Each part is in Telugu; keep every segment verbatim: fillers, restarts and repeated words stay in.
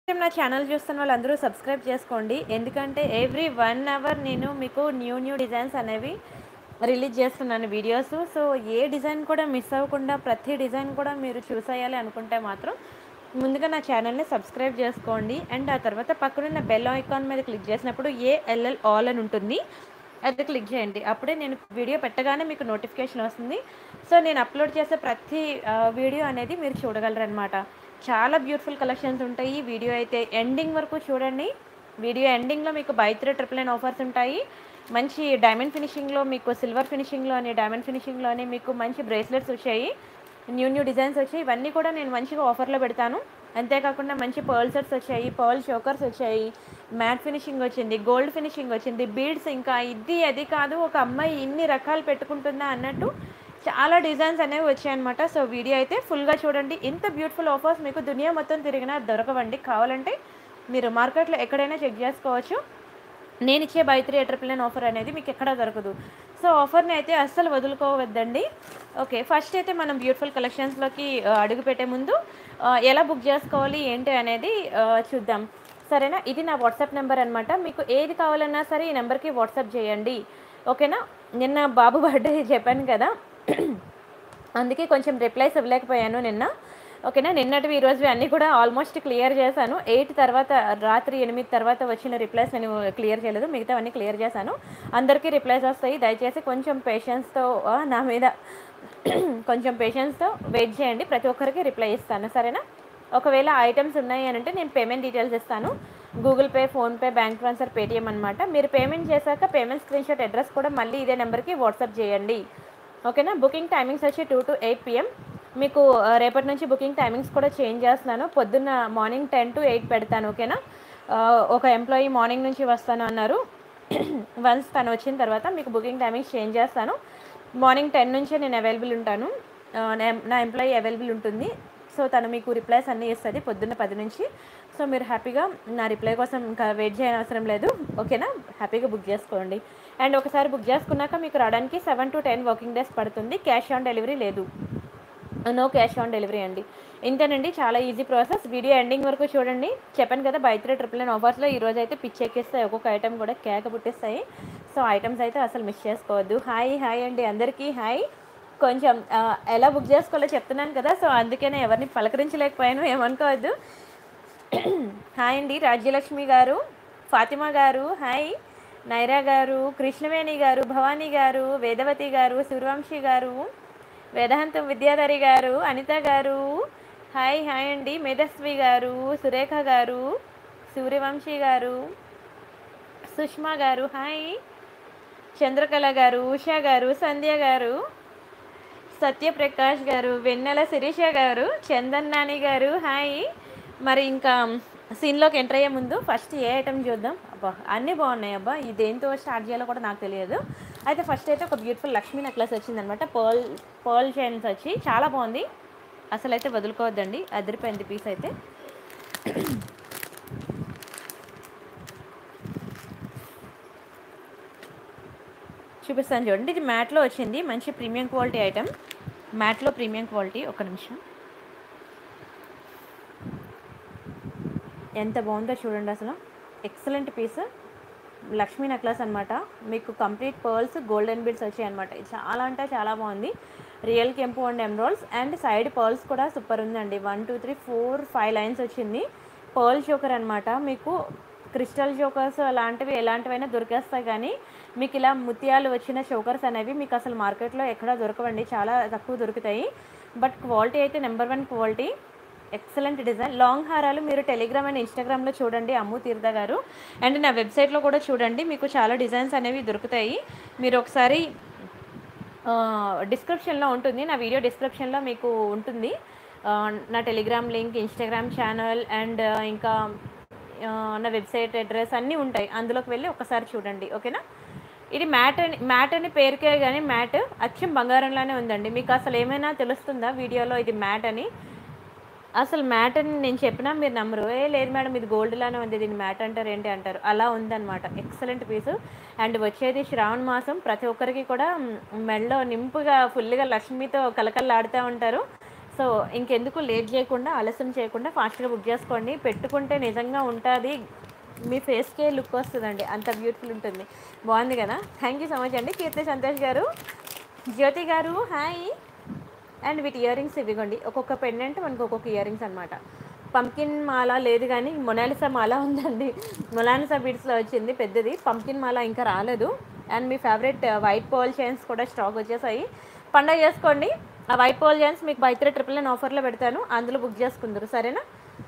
నా ఛానల్ చూస్తున్న వాళ్ళందరూ సబ్స్క్రైబ్ చేసుకోండి. ఎందుకంటే ఎవ్రీ వన్ అవర్ నేను మీకు న్యూ న్యూ డిజైన్స్ అనేవి రిలీజ్ చేస్తున్నాను వీడియోస్. సో ఏ డిజైన్ కూడా మిస్ అవ్వకుండా ప్రతి డిజైన్ కూడా మీరు చూసేయాలి అనుకుంటే మాత్రం ముందుగా నా ఛానల్ని సబ్స్క్రైబ్ చేసుకోండి. అండ్ ఆ తర్వాత పక్కనున్న బెల్ ఐకాన్ మీద క్లిక్ చేసినప్పుడు ఏఎల్ఎల్ ఆల్ అని ఉంటుంది, అది క్లిక్ చేయండి. అప్పుడే నేను వీడియో పెట్టగానే మీకు నోటిఫికేషన్ వస్తుంది. సో నేను అప్లోడ్ చేసే ప్రతి వీడియో అనేది మీరు చూడగలరనమాట. చాలా బ్యూటిఫుల్ కలెక్షన్స్ ఉంటాయి. వీడియో అయితే ఎండింగ్ వరకు చూడండి. వీడియో ఎండింగ్లో మీకు buy three triple nine offers ఉంటాయి. మంచి డైమండ్ ఫినిషింగ్లో మీకు సిల్వర్ ఫినిషింగ్లోని డైమండ్ ఫినిషింగ్లోని మీకు మంచి బ్రేస్లెట్స్ వచ్చాయి, న్యూ న్యూ డిజైన్స్ వచ్చాయి. ఇవన్నీ కూడా నేను మంచిగా ఆఫర్లో పెడతాను. అంతేకాకుండా మంచి పర్ల్ సెట్స్ వచ్చాయి, పర్ల్ చోకర్స్ వచ్చాయి, మ్యాట్ ఫినిషింగ్ వచ్చింది, గోల్డ్ ఫినిషింగ్ వచ్చింది, బీడ్స్, ఇంకా ఇది అది కాదు ఒక అమ్మాయి ఇన్ని రకాలు పెట్టుకుంటుందా అన్నట్టు చాలా డిజైన్స్ అనేవి వచ్చాయన్నమాట. సో వీడియో అయితే ఫుల్గా చూడండి. ఇంత బ్యూటిఫుల్ ఆఫర్స్ మీకు దునియా మొత్తం తిరిగినా దొరకవండి. కావాలంటే మీరు మార్కెట్లో ఎక్కడైనా చెక్ చేసుకోవచ్చు. నేను ఇచ్చే buy three triple nine offer అనేది మీకు ఎక్కడా దొరకదు. సో ఆఫర్ని అయితే అస్సలు వదులుకోవద్దండి. ఓకే, ఫస్ట్ అయితే మనం బ్యూటిఫుల్ కలెక్షన్స్లోకి అడుగు పెట్టే ముందు ఎలా బుక్ చేసుకోవాలి ఏంటి అనేది చూద్దాం, సరేనా? ఇది నా వాట్సాప్ నెంబర్ అనమాట. మీకు ఏది కావాలన్నా సరే ఈ నెంబర్కి వాట్సాప్ చేయండి, ఓకేనా? నిన్న బాబు బర్త్డే చెప్పాను కదా, అందుకే కొంచెం రిప్లైస్ ఇవ్వలేకపోయాను నిన్న, ఓకేనా? నిన్నటివి ఈరోజువి అన్నీ కూడా ఆల్మోస్ట్ క్లియర్ చేశాను. ఎయిట్ తర్వాత రాత్రి ఎనిమిది తర్వాత వచ్చిన రిప్లైస్ నేను క్లియర్ చేయలేదు, మిగతా అన్నీ క్లియర్ చేశాను. అందరికీ రిప్లైస్ వస్తాయి. దయచేసి కొంచెం పేషెన్స్తో నా మీద కొంచెం పేషెన్స్తో వెయిట్ చేయండి. ప్రతి ఒక్కరికి రిప్లై ఇస్తాను, సరేనా? ఒకవేళ ఐటమ్స్ ఉన్నాయి అని అంటే నేను పేమెంట్ డీటెయిల్స్ ఇస్తాను. Google Pay, PhonePe, bank transfer, Paytm అనమాట. మీరు పేమెంట్ చేశాక పేమెంట్ స్క్రీన్షాట్ అడ్రస్ కూడా మళ్ళీ ఇదే నెంబర్కి వాట్సాప్ చేయండి, ఓకేనా? బుకింగ్ టైమింగ్స్ వచ్చి టూ టు ఎయిట్ పిఎం. మీకు రేపటి నుంచి బుకింగ్ టైమింగ్స్ కూడా చేంజ్ చేస్తున్నాను. పొద్దున్న మార్నింగ్ టెన్ టు ఎయిట్ పెడతాను, ఓకేనా? ఒక ఎంప్లాయీ మార్నింగ్ నుంచి వస్తాను అన్నారు. వన్స్ తను వచ్చిన తర్వాత మీకు బుకింగ్ టైమింగ్స్ చేంజ్ చేస్తాను. మార్నింగ్ టెన్ నుంచే నేను అవైలబుల్ ఉంటాను, నా ఎంప్లాయీ అవైలబుల్ ఉంటుంది. సో తను మీకు రిప్లైస్ అన్నీ ఇస్తుంది పొద్దున్న పది నుంచి. సో మీరు హ్యాపీగా నా రిప్లై కోసం ఇంకా వెయిట్ చేయని అవసరం లేదు, ఓకేనా? హ్యాపీగా బుక్ చేసుకోండి. అండ్ ఒకసారి బుక్ చేసుకున్నాక మీకు రావడానికి seven to ten working days పడుతుంది. క్యాష్ ఆన్ డెలివరీ లేదు, నో క్యాష్ ఆన్ డెలివరీ అండి. ఇంతేనండి, చాలా ఈజీ ప్రాసెస్. వీడియో ఎండింగ్ వరకు చూడండి. చెప్పాను కదా బై త్రీ ట్రిపుల్ నైన్ ఆఫర్స్లో ఈరోజు అయితే పిచ్చి ఎక్కిస్తాయి, ఒక్కొక్క ఐటమ్ కూడా కేక పుట్టిస్తాయి. సో ఐటమ్స్ అయితే అసలు మిస్ చేసుకోవద్దు. హాయ్ హాయ్ అండి అందరికీ హాయ్. కొంచెం ఎలా బుక్ చేసుకోవాలో చెప్తున్నాను కదా, సో అందుకనే ఎవరిని పలకరించలేకపోయాను, ఏమనుకోవద్దు. హాయ్ అండి రాజ్యలక్ష్మి గారు, ఫాతిమా గారు హాయ్, నైరా గారు, కృష్ణవేణి గారు, భవానీ గారు, వేదవతి గారు, సూర్యవంశీ గారు, వేదాంతం విద్యాధరి గారు, అనిత గారు హాయ్ హాయ్ అండి, మేధస్వి గారు, సురేఖ గారు, సూర్యవంశీ గారు, సుష్మా గారు హాయ్, చంద్రకళ గారు, ఉషా గారు, సంధ్య గారు, సత్యప్రకాష్ గారు, వెన్నెల శిరీష గారు, చందన్ నాని గారు హాయ్. మరి ఇంకా సీన్లోకి ఎంటర్ అయ్యే ముందు ఫస్ట్ ఏ ఐటమ్ చూద్దాం. అబ్బా అన్నీ బాగున్నాయి అబ్బా, ఇది దేంతో స్టార్ట్ చేయాలో కూడా నాకు తెలియదు. అయితే ఫస్ట్ అయితే ఒక బ్యూటిఫుల్ లక్ష్మీ నెక్లెస్ వచ్చిందనమాట. పర్ల్ పర్ల్ చైన్స్ వచ్చి చాలా బాగుంది, అసలు అయితే వదులుకోవద్దండి, అదిరిపోయింది పీస్ అయితే. చూపిస్తాను చూడండి. ఇది మ్యాట్లో వచ్చింది, మంచి ప్రీమియం క్వాలిటీ ఐటమ్, మ్యాట్లో ప్రీమియం క్వాలిటీ. ఒక నిమిషం, ఎంత బాగుందో చూడండి, అసలు ఎక్సలెంట్ పీస్. లక్ష్మీ నెక్లెస్ అనమాట, మీకు కంప్లీట్ పర్ల్స్ గోల్డెన్ బీడ్స్ వచ్చాయి అనమాట. చాలా అంటే చాలా బాగుంది, రియల్ కెంపు and emeralds. And side pearls కూడా సూపర్ ఉందండి. One two three four five lines వచ్చింది. పర్ల్ చోకర్ అనమాట. మీకు క్రిస్టల్ చోకర్స్ అలాంటివి ఎలాంటివైనా దొరికేస్తాయి, కానీ మీకు ఇలా ముత్యాలు వచ్చిన చోకర్స్ అనేవి మీకు అసలు మార్కెట్లో ఎక్కడా దొరకవండి, చాలా తక్కువ దొరుకుతాయి. బట్ క్వాలిటీ అయితే number one quality, excellent design. Long హారాలు మీరు టెలిగ్రామ్ అండ్ ఇన్స్టాగ్రామ్లో చూడండి, అమ్ము తీర్థ గారు. అండ్ నా వెబ్సైట్లో కూడా చూడండి, మీకు చాలా డిజైన్స్ అనేవి దొరుకుతాయి. మీరు ఒకసారి డిస్క్రిప్షన్లో ఉంటుంది, నా వీడియో డిస్క్రిప్షన్లో మీకు ఉంటుంది నా Telegram link, Instagram channel and ఇంకా నా వెబ్సైట్ అడ్రస్ అన్నీ ఉంటాయి, అందులోకి వెళ్ళి ఒకసారి చూడండి, ఓకేనా? ఇది మ్యాట్ అని మ్యాట్ అని పేరుకే కానీ మ్యాట్ అచ్చం బంగారంలానే ఉందండి. మీకు అసలు ఏమైనా తెలుస్తుందా వీడియోలో ఇది మ్యాట్ అని? అసలు మ్యాట్ అని నేను చెప్పినా మీరు నమ్మరు. ఏ లేదు మేడం ఇది గోల్డ్లానే ఉంది, దీన్ని మ్యాట్ అంటారు ఏంటి అంటారు, అలా ఉందన్నమాట. Excellent piece. అండ్ వచ్చేది శ్రావణ మాసం, ప్రతి ఒక్కరికి కూడా మెడలో నింపుగా ఫుల్గా లక్ష్మితో కలకల్లాడుతూ ఉంటారు. సో ఇంకెందుకు లేట్ చేయకుండా, ఆలస్యం చేయకుండా ఫాస్ట్గా బుక్ చేసుకోండి. పెట్టుకుంటే నిజంగా ఉంటుంది, మీ ఫేస్కే లుక్ వస్తుందండి, అంత బ్యూటిఫుల్ ఉంటుంది. బాగుంది కదా. థ్యాంక్ యూ సో మచ్ అండి కీర్తి సంతోష్ గారు. జ్యోతి గారు హాయ్. అండ్ వీటి ఇయర్ రింగ్స్ ఇవ్వండి, ఒక్కొక్క పెండెంట్ మనకు ఒక్కొక్క ఇయర్ రింగ్స్ అనమాట. పంకిన్ మాల లేదు కానీ మొనాలిసా మాల ఉందండి. మొనాలిసా బీడ్స్లో వచ్చింది పెద్దది, పంకిన్ మాల ఇంకా రాలేదు. అండ్ మీ ఫేవరెట్ వైట్ పోల్ చైన్స్ కూడా స్టాక్ వచ్చేసాయి. పండగ చేసుకోండి. ఆ వైట్ పోల్ చైన్స్ మీకు బై త్రీ ట్రిపుల్ నైన్ ఆఫర్లో పెడతాను, అందులో బుక్ చేసుకుందరు, సరేనా.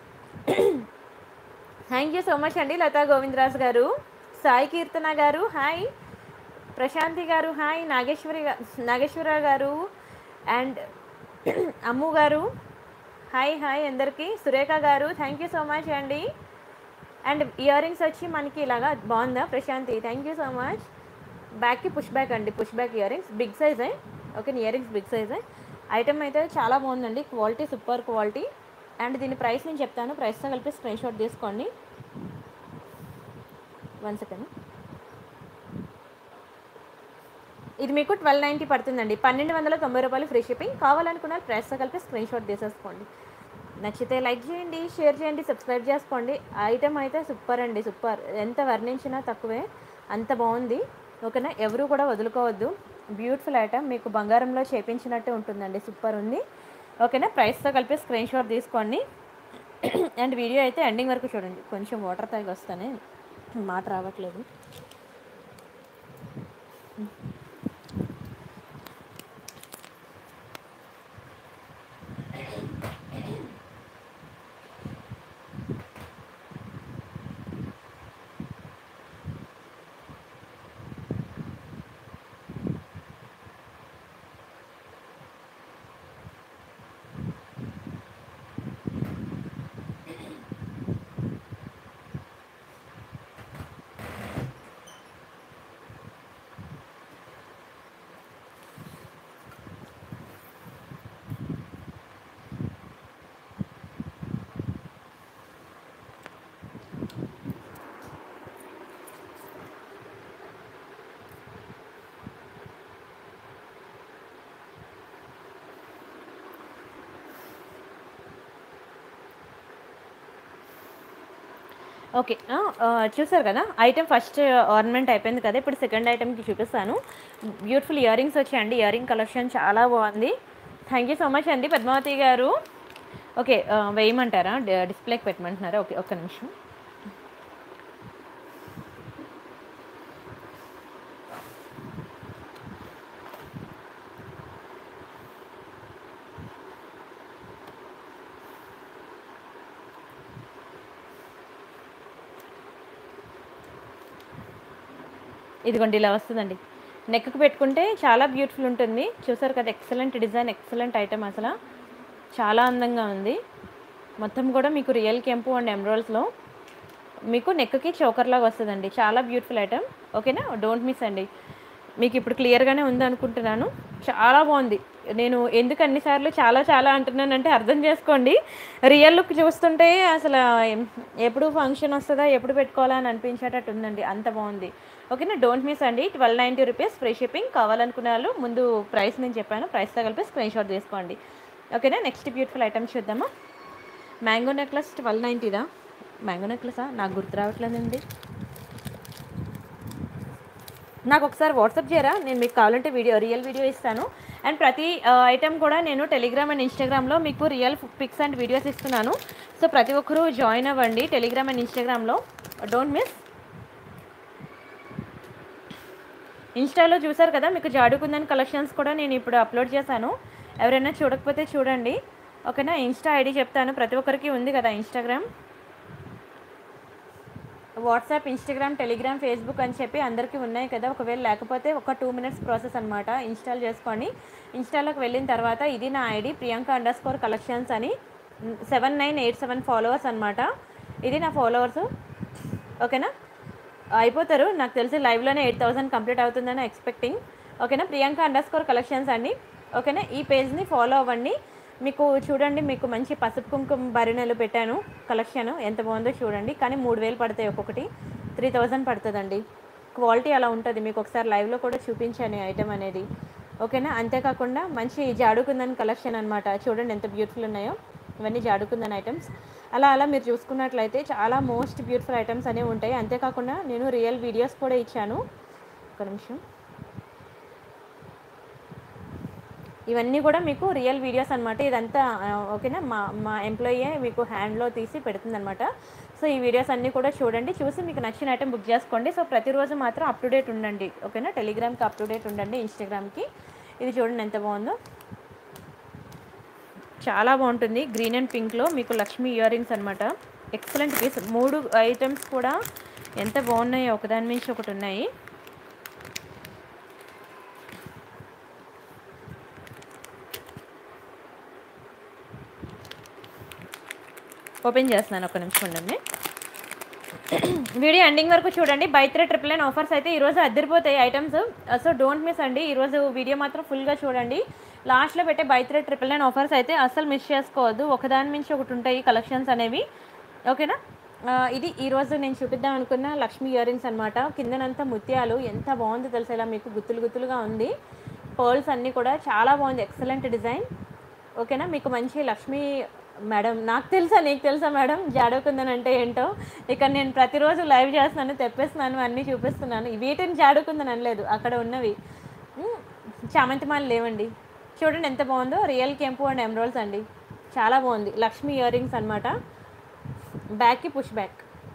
థ్యాంక్ యూ సో మచ్ అండి లతా గోవిందరాజ్ గారు. సాయి కీర్తన గారు హాయ్. ప్రశాంతి గారు హాయ్. నాగేశ్వరి నాగేశ్వర గారు అండ్ అమ్ము గారు హాయ్ హాయ్ అందరికీ. సురేఖ గారు థ్యాంక్ యూ సో మచ్ అండి. అండ్ ఇయర్ రింగ్స్ వచ్చి మనకి ఇలాగా బాగుందా Prashanthi, thank you so much. బ్యాక్కి పుష్ బ్యాక్ అండి, push back earrings big సైజే. ఓకే, ఇయర్ రింగ్స్ బిగ్ సైజే. ఐటమ్ అయితే చాలా బాగుందండి, క్వాలిటీ సూపర్ క్వాలిటీ. అండ్ దీని ప్రైస్ నేను చెప్తాను, ప్రైస్తో కలిపి స్క్రీన్ షాట్ తీసుకోండి. One second. ఇది మీకు ట్వెల్వ్ నైంటీ పడుతుందండి, పన్నెండు వందల తొంభై రూపాయలు ఫ్రీ షిప్పింగ్. కావాలనుకున్న ప్రైస్తో కలిపి స్క్రీన్ షాట్ తీసేసుకోండి. నచ్చితే లైక్ చేయండి, షేర్ చేయండి, సబ్స్క్రైబ్ చేసుకోండి. ఐటమ్ అయితే సూపర్ అండి, సూపర్. ఎంత వర్ణించినా తక్కువే, అంత బాగుంది. ఓకేనా, ఎవరు కూడా వదులుకోవద్దు. బ్యూటిఫుల్ ఐటమ్, మీకు బంగారంలో చేపించినట్టే ఉంటుందండి, సూపర్ ఉంది. ఓకేనా, ప్రైస్తో కలిపి స్క్రీన్ షాట్ తీసుకోండి. అండ్ వీడియో అయితే ఎండింగ్ వరకు చూడండి. కొంచెం వాటర్ తాగి వస్తానే మాట రావట్లేదు. ఓకే, చూసారు కదా ఐటమ్. ఫస్ట్ ఆర్నమెంట్ అయిపోయింది కదా, ఇప్పుడు సెకండ్ ఐటమ్కి చూపిస్తాను. బ్యూటిఫుల్ ఇయర్ రింగ్స్ వచ్చాయండి, ఇయర్ రింగ్ కలెక్షన్ చాలా బాగుంది. థ్యాంక్ యూ సో మచ్ అండి పద్మావతి గారు. ఓకే, వేయమంటారా, డిస్ప్లేకి పెట్టమంటున్నారా? ఓకే, ఒక్క నిమిషం. ఇదిగోండి ఇలా వస్తుందండి, నెక్కి పెట్టుకుంటే చాలా బ్యూటిఫుల్ ఉంటుంది. చూసారు కదా, ఎక్సలెంట్ డిజైన్, ఎక్సలెంట్ ఐటమ్, అసలు చాలా అందంగా ఉంది. మొత్తం కూడా మీకు రియల్ కెంపు అండ్ ఎమరాల్డ్స్లో మీకు నెక్కి చోకర్ లాగా వస్తుందండి, చాలా బ్యూటిఫుల్ ఐటమ్. ఓకేనా, డోంట్ మిస్ అండి. మీకు ఇప్పుడు క్లియర్గానే ఉంది అనుకుంటున్నాను, చాలా బాగుంది. నేను ఎందుకు అన్నిసార్లు చాలా చాలా అంటున్నానంటే అర్థం చేసుకోండి. రియల్ లుక్ చూస్తుంటే అసలు ఎప్పుడు ఫంక్షన్ వస్తుందా, ఎప్పుడు పెట్టుకోవాలా అని అనిపించేటట్టు ఉందండి, అంత బాగుంది. ఓకేనా, డోంట్ మిస్ అండి. Twelve ninety rupees free shipping. కావాలనుకునే వాళ్ళు ముందు ప్రైస్ నేను చెప్పాను, ప్రైస్తో కలిపి స్క్రీన్ షాట్ తీసుకోండి. ఓకేనా, నెక్స్ట్ బ్యూటిఫుల్ ఐటమ్ చూద్దామా. మ్యాంగో నెక్లెస్ ట్వెల్వ్ నైంటీదా, మ్యాంగో నెక్లెసా, నాకు గుర్తు రావట్లేదండి. నాకు ఒకసారి వాట్సాప్ చేయరా, నేను మీకు కావాలంటే వీడియో రియల్ వీడియో ఇస్తాను. అండ్ ప్రతి ఐటమ్ కూడా నేను టెలిగ్రామ్ అండ్ ఇన్స్టాగ్రామ్లో మీకు రియల్ పిక్స్ అండ్ వీడియోస్ ఇస్తున్నాను. సో ప్రతి ఒక్కరూ జాయిన్ అవ్వండి టెలిగ్రామ్ అండ్ ఇన్స్టాగ్రామ్లో, డోంట్ మిస్. ఇన్స్టాలో చూసారు కదా, మీకు జాడుకుందని కలెక్షన్స్ కూడా నేను ఇప్పుడు అప్లోడ్ చేశాను. ఎవరైనా చూడకపోతే చూడండి. ఓకేనా, ఇన్స్టా ఐడి చెప్తాను, ప్రతి ఒక్కరికి ఉంది కదా Instagram, WhatsApp, Instagram, Telegram, Facebook అని చెప్పి అందరికీ ఉన్నాయి కదా. ఒకవేళ లేకపోతే ఒక టూ మినిట్స్ ప్రాసెస్ అనమాట, ఇన్స్టాల్ చేసుకొని ఇన్స్టాలోకి వెళ్ళిన తర్వాత ఇది నా ID Priyanka underscore collections అని seven nine eight seven followers అనమాట, ఇది నా ఫాలోవర్స్. ఓకేనా, అయిపోతారు నాకు తెలిసి లైవ్లోనే ఎయిట్ థౌసండ్ కంప్లీట్ అవుతుందని ఎక్స్పెక్టింగ్. ఓకేనా, ప్రియాంక అండర్ స్కోర్ కలెక్షన్స్ అండి. ఓకేనా, ఈ పేజ్ని ఫాలో అవ్వండి. మీకు చూడండి, మీకు మంచి పసుపు కుంకుమ భరిణెలు పెట్టాను, కలెక్షన్ ఎంత బాగుందో చూడండి. కానీ మూడు వేలు పడతాయి ఒక్కొక్కటి, త్రీ థౌజండ్ పడుతుందండి. క్వాలిటీ అలా ఉంటుంది, మీకు ఒకసారి లైవ్లో కూడా చూపించాను ఐటమ్ అనేది. ఓకేనా. అంతేకాకుండా మంచి జాడుకుందని కలెక్షన్ అనమాట. చూడండి ఎంత బ్యూటిఫుల్ ఉన్నాయో, ఇవన్నీ జాడుకుందని ఐటమ్స్. అలా అలా మీరు చూసుకున్నట్లయితే చాలా మోస్ట్ బ్యూటిఫుల్ ఐటమ్స్ అనేవి ఉంటాయి. అంతేకాకుండా నేను రియల్ వీడియోస్ కూడా ఇచ్చాను. ఒక నిమిషం. ఇవన్నీ కూడా మీకు రియల్ వీడియోస్ అనమాట. ఇదంతా ఓకేనా, మా మా ఎంప్లాయీ మీకు హ్యాండ్లో తీసి పెడుతుందనమాట. సో ఈ వీడియోస్ అన్నీ కూడా చూడండి, చూసి మీకు నచ్చిన ఐటమ్ బుక్ చేసుకోండి. సో ప్రతిరోజు మాత్రం అప్ టు డేట్ ఉండండి, ఓకేనా. టెలిగ్రామ్కి అప్ టు డేట్ ఉండండి, ఇన్స్టాగ్రామ్కి. ఇది చూడండి ఎంత బాగుందో, చాలా బాగుంటుంది. గ్రీన్ అండ్ పింక్లో మీకు లక్ష్మీ ఇయర్ రింగ్స్ అనమాట. Excellent piece. మూడు ఐటమ్స్ కూడా ఎంత బాగున్నాయో, ఒకదాని మించి ఒకటి ఉన్నాయి. ఓపెన్ చేస్తున్నాను, ఒక నిమిషం ఉండండి. వీడియో ఎండింగ్ వరకు చూడండి. Buy three triple nine offers అయితే ఈరోజు అద్దరిపోతాయి ఐటమ్స్. సో డోంట్ మిస్ అండి, ఈరోజు వీడియో మాత్రం ఫుల్గా చూడండి. లాస్ట్లో పెట్టే buy three triple nine offers అయితే అస్సలు మిస్ చేసుకోవద్దు. ఒకదాని మించి ఒకటి ఉంటాయి కలెక్షన్స్ అనేవి, ఓకేనా. ఇది ఈరోజు నేను చూపిద్దాం అనుకున్న లక్ష్మీ ఇయర్ రింగ్స్ అనమాట. కిందనంతా ముత్యాలు, ఎంత బాగుందో తెలుసా, ఇలా మీకు గుత్తులు గుత్తులుగా ఉంది. పర్ల్స్ అన్నీ కూడా చాలా బాగుంది, ఎక్సలెంట్ డిజైన్, ఓకేనా. మీకు మంచి లక్ష్మీ మేడం, నాకు తెలుసా నీకు తెలుసా మేడం జాడుకుందని అంటే ఏంటో. ఇక నేను ప్రతిరోజు లైవ్ చేస్తున్నాను, తెప్పిస్తున్నాను, అన్నీ చూపిస్తున్నాను. వీటిని జాడుకుందని అనలేదు, అక్కడ ఉన్నవి చామంతిమాలు లేవండి. చూడండి ఎంత బాగుందో, రియల్ కెంపు అండ్ ఎమరాల్డ్స్ అండి, చాలా బాగుంది. లక్ష్మీ ఇయర్ రింగ్స్ అనమాట. బ్యాక్కి పుష్ బ్యాక్.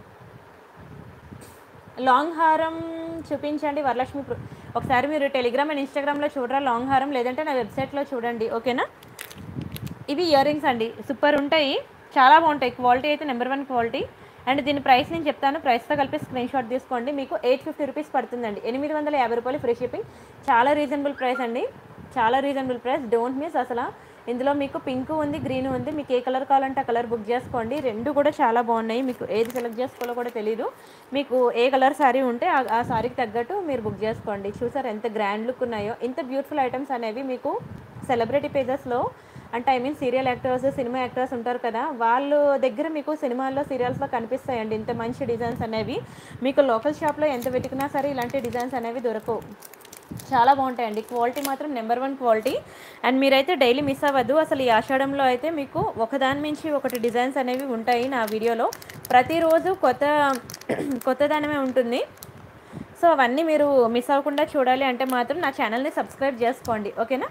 లాంగ్ హారం చూపించండి వరలక్ష్మి. ఒకసారి మీరు టెలిగ్రామ్ అండ్ ఇన్స్టాగ్రామ్లో చూడరా లాంగ్ హారం, లేదంటే నా వెబ్సైట్లో చూడండి, ఓకేనా. ఇవి ఇయర్ రింగ్స్ అండి, సూపర్ ఉంటాయి, చాలా బాగుంటాయి. క్వాలిటీ అయితే నెంబర్ వన్ క్వాలిటీ. అండ్ దీని ప్రైస్ నేను చెప్తాను, ప్రైస్తో కలిపి స్క్రీన్ షాట్ తీసుకోండి. మీకు ఎయిట్ ఫిఫ్టీ రూపీస్ పడుతుందండి, ఎనిమిది వందల యాభై రూపాయలు ఫ్రీ షిప్పింగ్. చాలా రీజనబుల్ ప్రైస్ అండి, చాలా రీజనబుల్ ప్రైస్. డోంట్ మిస్ అసలు. ఇందులో మీకు పింక్ ఉంది, గ్రీన్ ఉంది, మీకు ఏ కలర్ కావాలంటే ఆ కలర్ బుక్ చేసుకోండి. రెండు కూడా చాలా బాగున్నాయి, మీకు ఏది సెలెక్ట్ చేసుకోవాలో కూడా తెలీదు. మీకు ఏ కలర్ శారీ ఉంటే ఆ శారీకి తగ్గట్టు మీరు బుక్ చేసుకోండి. చూసారు ఎంత గ్రాండ్ లుక్ ఉన్నాయో. ఇంత బ్యూటిఫుల్ ఐటమ్స్ అనేవి మీకు సెలబ్రిటీ పేజెస్లో, అంటే I mean serial actors, cinema actors ఉంటారు కదా, వాళ్ళు దగ్గర మీకు సినిమాల్లో, సీరియల్స్లో కనిపిస్తాయండి ఇంత మంచి డిజైన్స్ అనేవి. మీకు లోకల్ షాప్లో ఎంత వెతికినా సరే ఇలాంటి డిజైన్స్ అనేవి దొరకవు. చాలా బాగుంటాయండి, క్వాలిటీ మాత్రం నెంబర్ వన్ క్వాలిటీ. అండ్ మీరైతే డైలీ మిస్ అవ్వద్దు. అసలు ఈ ఆషాఢంలో అయితే మీకు ఒకదాని మించి ఒకటి డిజైన్స్ అనేవి ఉంటాయి నా వీడియోలో. ప్రతిరోజు కొత్త కొత్తదనమే ఉంటుంది. సో అవన్నీ మీరు మిస్ అవ్వకుండా చూడాలి అంటే మాత్రం నా ఛానల్ని సబ్స్క్రైబ్ చేసుకోండి, ఓకేనా.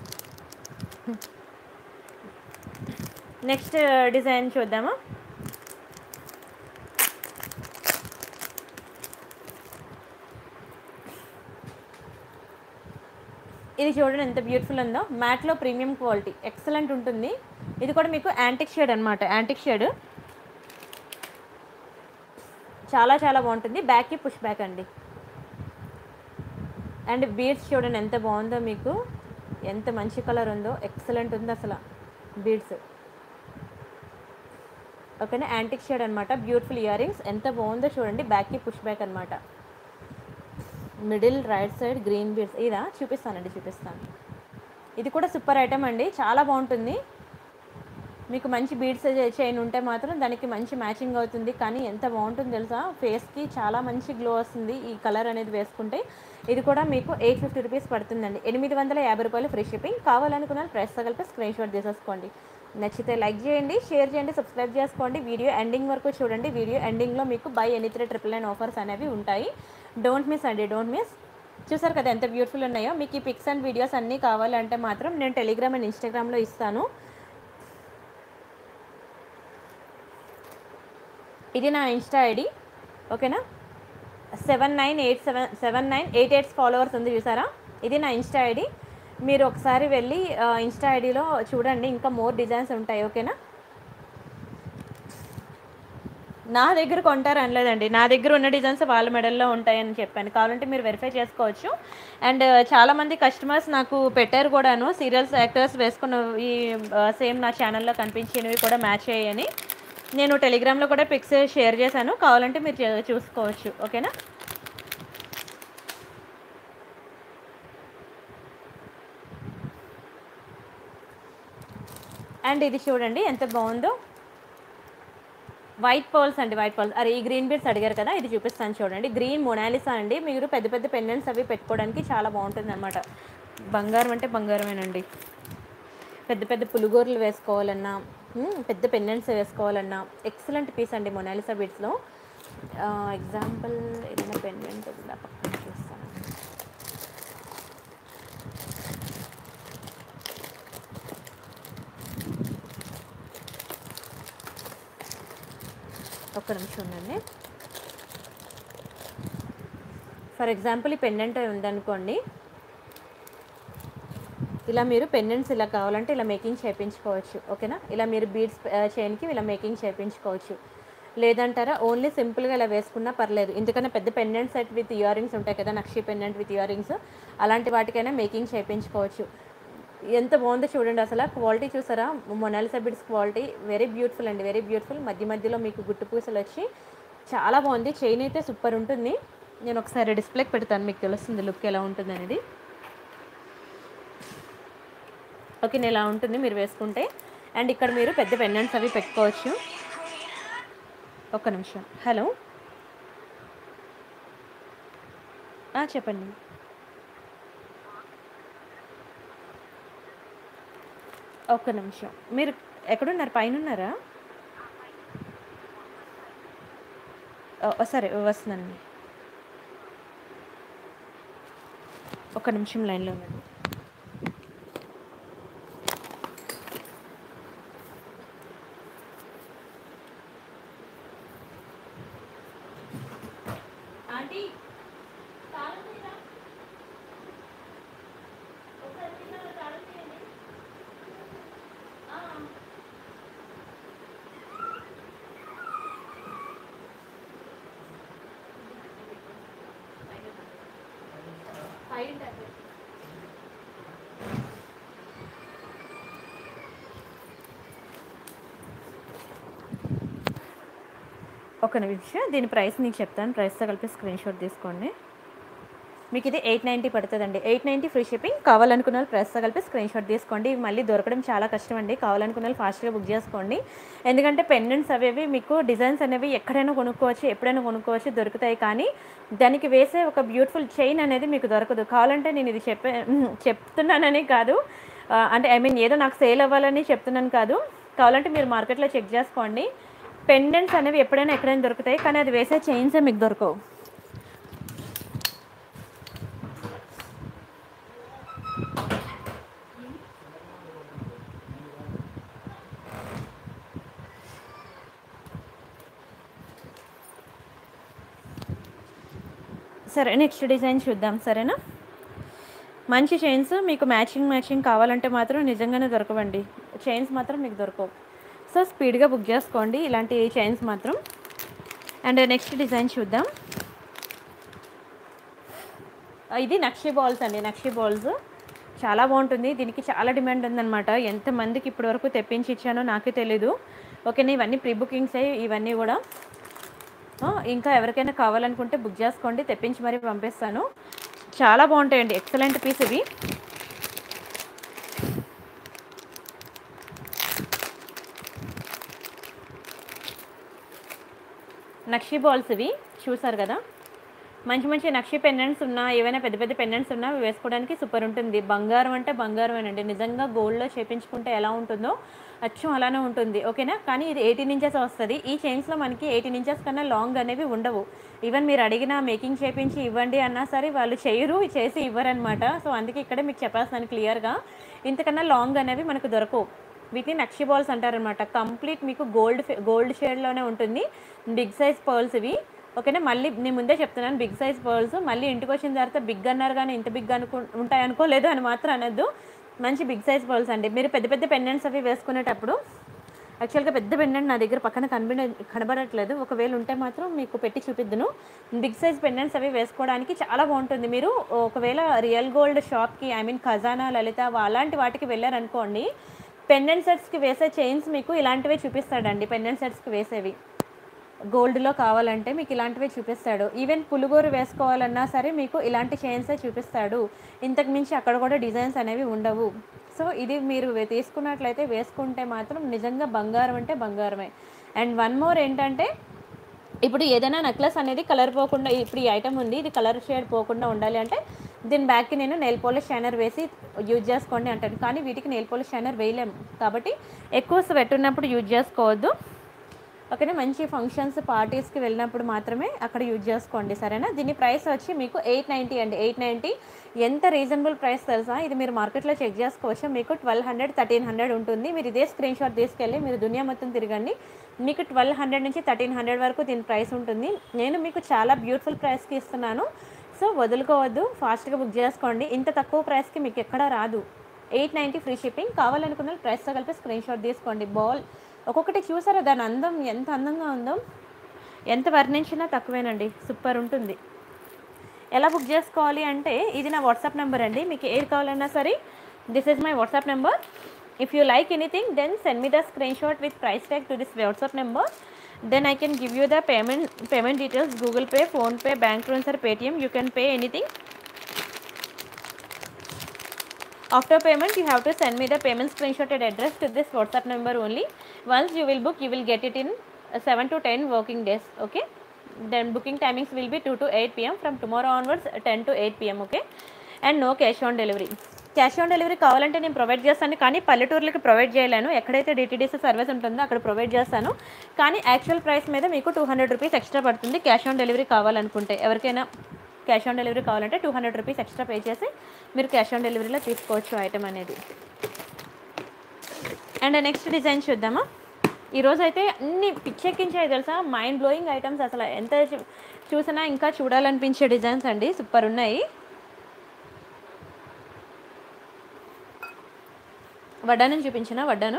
నెక్స్ట్ డిజైన్ చూద్దామా. ఇది చూడండి ఎంత బ్యూటిఫుల్ ఉందో, మ్యాట్లో ప్రీమియం క్వాలిటీ, ఎక్సలెంట్ ఉంటుంది. ఇది కూడా మీకు యాంటిక్ షేడ్ అనమాట, యాంటిక్ షేడ్ చాలా చాలా బాగుంటుంది. బ్యాక్కి పుష్ బ్యాక్ అండి. అండ్ బీడ్స్ చూడండి ఎంత బాగుందో, మీకు ఎంత మంచి కలర్ ఉందో, ఎక్సలెంట్ ఉంది అసలు బీడ్స్, ఓకేనా. యాంటిక్ షేడ్ అనమాట, బ్యూటిఫుల్ ఇయర్ రింగ్స్, ఎంత బాగుందో చూడండి. బ్యాక్కి పుష్ బ్యాక్ అనమాట. Middle right side green beads, ఇదా చూపిస్తానండి, చూపిస్తాను. ఇది కూడా సూపర్ ఐటమ్ అండి, చాలా బాగుంటుంది. మీకు మంచి బీడ్స్ చైన్ ఉంటే మాత్రం దానికి మంచి మ్యాచింగ్ అవుతుంది. కానీ ఎంత బాగుంటుంది తెలుసా, ఫేస్కి చాలా మంచి గ్లో వస్తుంది ఈ కలర్ అనేది వేసుకుంటే. ఇది కూడా మీకు ఎయిట్ ఫిఫ్టీ రూపీస్ పడుతుందండి, ఎనిమిది వందల యాభై రూపాయలు ఫ్రీ షిప్పింగ్. కావాలనుకున్న ప్రైస్తో కలిపి స్క్రీన్ షాట్ తీసేసుకోండి. నచ్చితే లైక్ చేయండి, షేర్ చేయండి, సబ్స్క్రైబ్ చేసుకోండి. వీడియో ఎండింగ్ వరకు చూడండి. వీడియో ఎండింగ్లో మీకు buy any three triple nine offers అనేవి ఉంటాయి. డోంట్ మిస్ అండి, డోంట్ మిస్. చూసారు కదా ఎంత బ్యూటిఫుల్ ఉన్నాయో. మీకు ఈ పిక్స్ అండ్ వీడియోస్ అన్నీ కావాలంటే మాత్రం నేను టెలిగ్రామ్ అండ్ ఇన్స్టాగ్రామ్లో ఇస్తాను. ఇది నా ఇన్స్టా ఐడి, ఓకేనా. Seven nine eight seven seven nine eight eights followers ఉంది చూసారా, ఇది నా ఇన్స్టా ఐడి. మీరు ఒకసారి వెళ్ళి ఇన్స్టా ఐడిలో చూడండి, ఇంకా మోర్ డిజైన్స్ ఉంటాయి, ఓకేనా. నా దగ్గర కొంటారు అనలేదండి, నా దగ్గర ఉన్న డిజైన్స్ వాళ్ళ మెడల్లో ఉంటాయని చెప్పాను. కావాలంటే మీరు వెరిఫై చేసుకోవచ్చు. అండ్ చాలామంది కస్టమర్స్ నాకు పెట్టారు కూడాను, సీరియల్స్ యాక్టర్స్ వేసుకున్న ఈ సేమ్ నా ఛానల్లో కనిపించినవి కూడా మ్యాచ్ అయ్యాయని. నేను టెలిగ్రామ్లో కూడా పిక్స్ షేర్ చేశాను, కావాలంటే మీరు చూసుకోవచ్చు, ఓకేనా. అండ్ ఇది చూడండి ఎంత బాగుందో, వైట్ పర్ల్స్ అండి, వైట్ పర్ల్స్. అరే ఈ గ్రీన్ బీడ్స్ అడిగారు కదా, ఇది చూపిస్తాను చూడండి. గ్రీన్ మొనాలిసా అండి, మీరు పెద్ద పెద్ద పెండెంట్స్ అవి పెట్టుకోవడానికి చాలా బాగుంటుంది అనమాట. బంగారం అంటే బంగారమేనండి. పెద్ద పెద్ద పులిగోరలు వేసుకోవాలన్నా, హ్మ్, పెద్ద పెండెంట్స్ వేసుకోవాలన్నా ఎక్సలెంట్ పీస్ అండి మొనాలిసా బీడ్స్‌లో. ఆహ్, ఎగ్జాంపుల్ ఏదైనా పెండెంట్ ఉందా పక్కన చూస్తాను. ఒక్క నిమిషం ఉండండి. ఫర్ ఎగ్జాంపుల్ ఈ పెండెంట్ ఉందనుకోండి. ఇలా మీరు పెండెంట్స్ ఇలా కావాలంటే ఇలా మేకింగ్ చేయించుకోవచ్చు. ఓకేనా? ఇలా మీరు బీడ్స్ ఆహ్, చైన్‌కి ఇలా మేకింగ్ చేయించుకోవచ్చు. లేదంటారా ఓన్లీ సింపుల్‌గా ఇలా వేసుకున్నా పర్లేదు. ఎందుకన్నా పెద్ద pendant set with earrings ఉంటాయి కదా! నక్షి పెండెంట్ విత్ ఇయర్ రింగ్స్ అలాంటి వాటికైనా మేకింగ్ చేయించుకోవచ్చు. ఎంత బాగుందో చూడండి అసల. క్వాలిటీ చూసారా? Mona Lisa beads quality very beautiful అండి. Very beautiful. మధ్య మధ్యలో మీకు గుట్టు పూసలొచ్చి చాలా బాగుంది. చైన్ అయితే సూపర్ ఉంటుంది. నేను ఒకసారి డిస్ప్లేకి పెడతాను, మీకు తెలుస్తుంది లుక్ ఎలా ఉంటుందనేది. ఓకే, ఇలా ఉంటుంది మీరు వేసుకుంటే. అండ్ ఇక్కడ మీరు పెద్ద పెండెంట్స్ అవి పెట్టుకోవచ్చు. ఒక్క నిమిషం. హలో, ఆ, చెప్పండి. ఒక్క నిమిషం. మీరు ఎక్కడున్నారు? పైన ఉన్నారా? సరే వస్తున్నానండి. ఒక్క నిమిషం లైన్లో ఉండండి. ఆంటీ తాళం తీరా? ఒకసారి కింద తాళం తీయండి. ఒక నిమిషం, దీని ప్రైస్ నీకు చెప్తాను. ప్రైస్తో కలిపి స్క్రీన్ షాట్ తీసుకోండి. మీకు ఇది ఎయిట్ నైంటీ పడుతుందండి. Eight ninety free shipping. కావాలనుకున్న వాళ్ళు ప్రైస్తో కలిపి స్క్రీన్ షాట్ తీసుకోండి. ఇవి మళ్ళీ దొరకడం చాలా కష్టం అండి. కావాలనుకున్న వాళ్ళు ఫాస్ట్గా బుక్ చేసుకోండి. ఎందుకంటే పెండెంట్స్ అవేవి మీకు డిజైన్స్ అనేవి ఎక్కడైనా కొనుక్కోవచ్చు, ఎప్పుడైనా కొనుక్కోవచ్చు, దొరుకుతాయి. కానీ దానికి వేసే ఒక బ్యూటిఫుల్ చైన్ అనేది మీకు దొరకదు. కావాలంటే నేను ఇది చెప్పే చెప్తున్నానని కాదు, అంటే ఐ మీన్ ఏదో నాకు సేల్ అవ్వాలని చెప్తున్నాను కాదు. కావాలంటే మీరు మార్కెట్లో చెక్ చేసుకోండి. పెండెంట్స్ అనేవి ఎప్పుడైనా ఎక్కడైనా దొరుకుతాయి, కానీ అది వేసే చైన్సే మీకు దొరకవు. సరే, నెక్స్ట్ డిజైన్ చూద్దాం. సరేనా? మంచి చైన్స్ మీకు మ్యాచింగ్ మ్యాచింగ్ కావాలంటే మాత్రం నిజంగానే దొరకవండి. చైన్స్ మాత్రం మీకు దొరకవు. సో స్పీడ్గా బుక్ చేసుకోండి ఇలాంటి చైన్స్ మాత్రం. అండ్ నెక్స్ట్ డిజైన్ చూద్దాం. ఇది నక్షి బాల్స్ అండి. నక్షి బాల్స్ చాలా బాగుంటుంది. దీనికి చాలా డిమాండ్ ఉందన్నమాట. ఎంతమందికి ఇప్పటి వరకు తెప్పించి ఇచ్చానో నాకే తెలీదు. ఓకేనా? ఇవన్నీ ప్రీ బుకింగ్స్ ఇవన్నీ కూడా. ఇంకా ఎవరికైనా కావాలనుకుంటే బుక్ చేసుకోండి, తెప్పించి మరీ పంపిస్తాను. చాలా బాగుంటాయండి. ఎక్సలెంట్ పీస్ ఇవి. నక్షి బాల్స్ ఇవి చూసారు కదా? మంచి మంచి నక్షి పెండెంట్స్ ఉన్నా, ఏవైనా పెద్ద పెద్ద పెండెంట్స్ ఉన్నా వేసుకోవడానికి సూపర్ ఉంటుంది. బంగారం అంటే బంగారమేనండి. నిజంగా గోల్డ్లో చేపించుకుంటే ఎలా ఉంటుందో అచ్చం అలానే ఉంటుంది. ఓకేనా? కానీ ఇది ఎయిటీన్ ఇంచెస్ వస్తుంది. ఈ చైన్స్లో మనకి ఎయిటీన్ ఇంచెస్ కన్నా లాంగ్ అనేవి ఉండవు. ఈవెన్ మీరు అడిగిన మేకింగ్ చేయించి ఇవ్వండి అన్నా సరే వాళ్ళు చేయరు, చేసి ఇవ్వరనమాట. సో అందుకే ఇక్కడే మీకు చెప్పేస్తాను క్లియర్గా, ఇంతకన్నా లాంగ్ అనేవి మనకు దొరకవు. వీటిని నక్షి బాల్స్ అంటారనమాట. కంప్లీట్ మీకు గోల్డ్ గోల్డ్ షేడ్లోనే ఉంటుంది. బిగ్ సైజ్ పర్ల్స్ ఇవి. ఓకేనా? మళ్ళీ నేను ముందే చెప్తున్నాను, బిగ్ సైజ్ పర్ల్స్. మళ్ళీ ఇంటికి వచ్చిన తర్వాత బిగ్ అన్నారు కానీ ఇంత బిగ్ అనుకు ఉంటాయి అనుకోలేదు అని మాత్రం అనొద్దు. మంచి బిగ్ సైజ్ పర్ల్స్ అండి. మీరు పెద్ద పెద్ద పెండెంట్స్ అవి వేసుకునేటప్పుడు, యాక్చువల్గా పెద్ద పెండెంట్ నా దగ్గర పక్కన కనబడ కనబడట్లేదు. ఒకవేళ ఉంటే మాత్రం మీకు పెట్టి చూపిద్దును. బిగ్ సైజ్ పెండెంట్స్ అవి వేసుకోవడానికి చాలా బాగుంటుంది. మీరు ఒకవేళ రియల్ గోల్డ్ షాప్కి, ఐ మీన్ ఖజానా, లలిత అలాంటి వాటికి వెళ్ళారనుకోండి, పెండెంట్ సెట్స్కి వేసే చైన్స్ మీకు ఇలాంటివే చూపిస్తాడండి. పెండెంట్ సెట్స్కి వేసేవి గోల్డ్లో కావాలంటే మీకు ఇలాంటివే చూపిస్తాడు. ఈవెన్ పులుగోరు వేసుకోవాలన్నా సరే మీకు ఇలాంటి చైన్సే చూపిస్తాడు. ఇంతకు మించి అక్కడ కూడా డిజైన్స్ అనేవి ఉండవు. సో ఇది మీరు తీసుకున్నట్లయితే వేసుకుంటే మాత్రం నిజంగా బంగారం అంటే బంగారమే. అండ్ వన్ మోర్ ఏంటంటే, ఇప్పుడు ఏదైనా నెక్లెస్ అనేది కలర్ పోకుండా, ఇప్పుడు ఈ ఐటమ్ ఉంది ఇది కలర్ షేడ్ పోకుండా ఉండాలి అంటే దీని బ్యాక్కి నేను నెయిల్ పాలిష్ షైనర్ వేసి యూజ్ చేసుకోండి అంటాను, కానీ వీటికి నెయిల్ పాలిష్ షైనర్ వేయలేము కాబట్టి ఎక్కువ స్వెట్ ఉన్నప్పుడు యూజ్ చేసుకోవద్దు. ఓకేనా, మంచి ఫంక్షన్స్ పార్టీస్కి వెళ్ళినప్పుడు మాత్రమే అక్కడ యూజ్ చేసుకోండి, సరేనా. దీని ప్రైస్ వచ్చి మీకు ఎయిట్ నైంటీ అండి. ఎయిట్ నైంటీ ఎంత రీజనబుల్ ప్రైస్ తెలుసా. ఇది మీరు మార్కెట్లో చెక్ చేసుకోవచ్చు. మీకు ట్వెల్వ్ హండ్రెడ్ థర్టీన్ హండ్రెడ్ ఉంటుంది. మీరు ఇదే స్క్రీన్ షాట్ తీసుకెళ్ళి మీరు దునియా మొత్తం తిరగండి, మీకు ట్వెల్వ్ హండ్రెడ్ నుంచి థర్టీన్ హండ్రెడ్ వరకు దీని ప్రైస్ ఉంటుంది. నేను మీకు చాలా బ్యూటిఫుల్ ప్రైస్కి ఇస్తున్నాను, సో వదులుకోవద్దు, ఫాస్ట్గా బుక్ చేసుకోండి. ఇంత తక్కువ ప్రైస్కి మీకు ఎక్కడా రాదు. Eight ninety free shipping. కావాలనుకున్న ప్రైస్తో కలిపి స్క్రీన్ షాట్ తీసుకోండి. బాల్ ఒక్కొక్కటి చూసారా, దాని అందం ఎంత అందంగా ఉందో, ఎంత వర్ణించినా తక్కువేనండి, సూపర్ ఉంటుంది. ఎలా బుక్ చేసుకోవాలి అంటే ఇది నా వాట్సాప్ నెంబర్ అండి, మీకు ఏది కావాలన్నా సరే this is my WhatsApp number. If you like anything then send me the screenshot with price tag to this WhatsApp number, then I can give you the payment payment details, Google Pay, PhonePe, bank transfer, Paytm, you can pay anything. After payment you have to send me the payment screenshotted address to this WhatsApp number only. Once you will book, you will get it in seven to ten working days. Okay, then booking timings will be two to eight p m from tomorrow onwards, ten to eight p m okay, and no cash on delivery. Cash on delivery కావాలంటే నేను ప్రొవైడ్ చేస్తాను, కానీ పల్లెటూర్లకి ప్రొవైడ్ చేయలేను. ఎక్కడైతే డిటిడిసి సర్వీస్ ఉంటుందో అక్కడ ప్రొవైడ్ చేస్తాను, కానీ యాక్చువల్ ప్రైస్ మీద మీకు టూ హండ్రెడ్ రూపీస్ ఎక్స్ట్రా పడుతుంది క్యాష్ ఆన్ డెలివరీ కావాలనుకుంటే. ఎవరికైనా క్యాష్ ఆన్ డెలివరీ కావాలంటే two hundred rupees extra pay చేసి మీరు క్యాష్ ఆన్ డెలివరీలో తీసుకోవచ్చు ఐటమ్ అనేది. అండ్ నెక్స్ట్ డిజైన్ చూద్దామా. ఈరోజు అయితే అన్ని పిచ్చెక్కించాయి తెలుసా, మైండ్ బ్లోయింగ్ ఐటమ్స్, అసలు ఎంత చూసినా ఇంకా చూడాలనిపించే డిజైన్స్ అండి, సూపర్ ఉన్నాయి. వడ్డానం చూపించిన వడ్డానం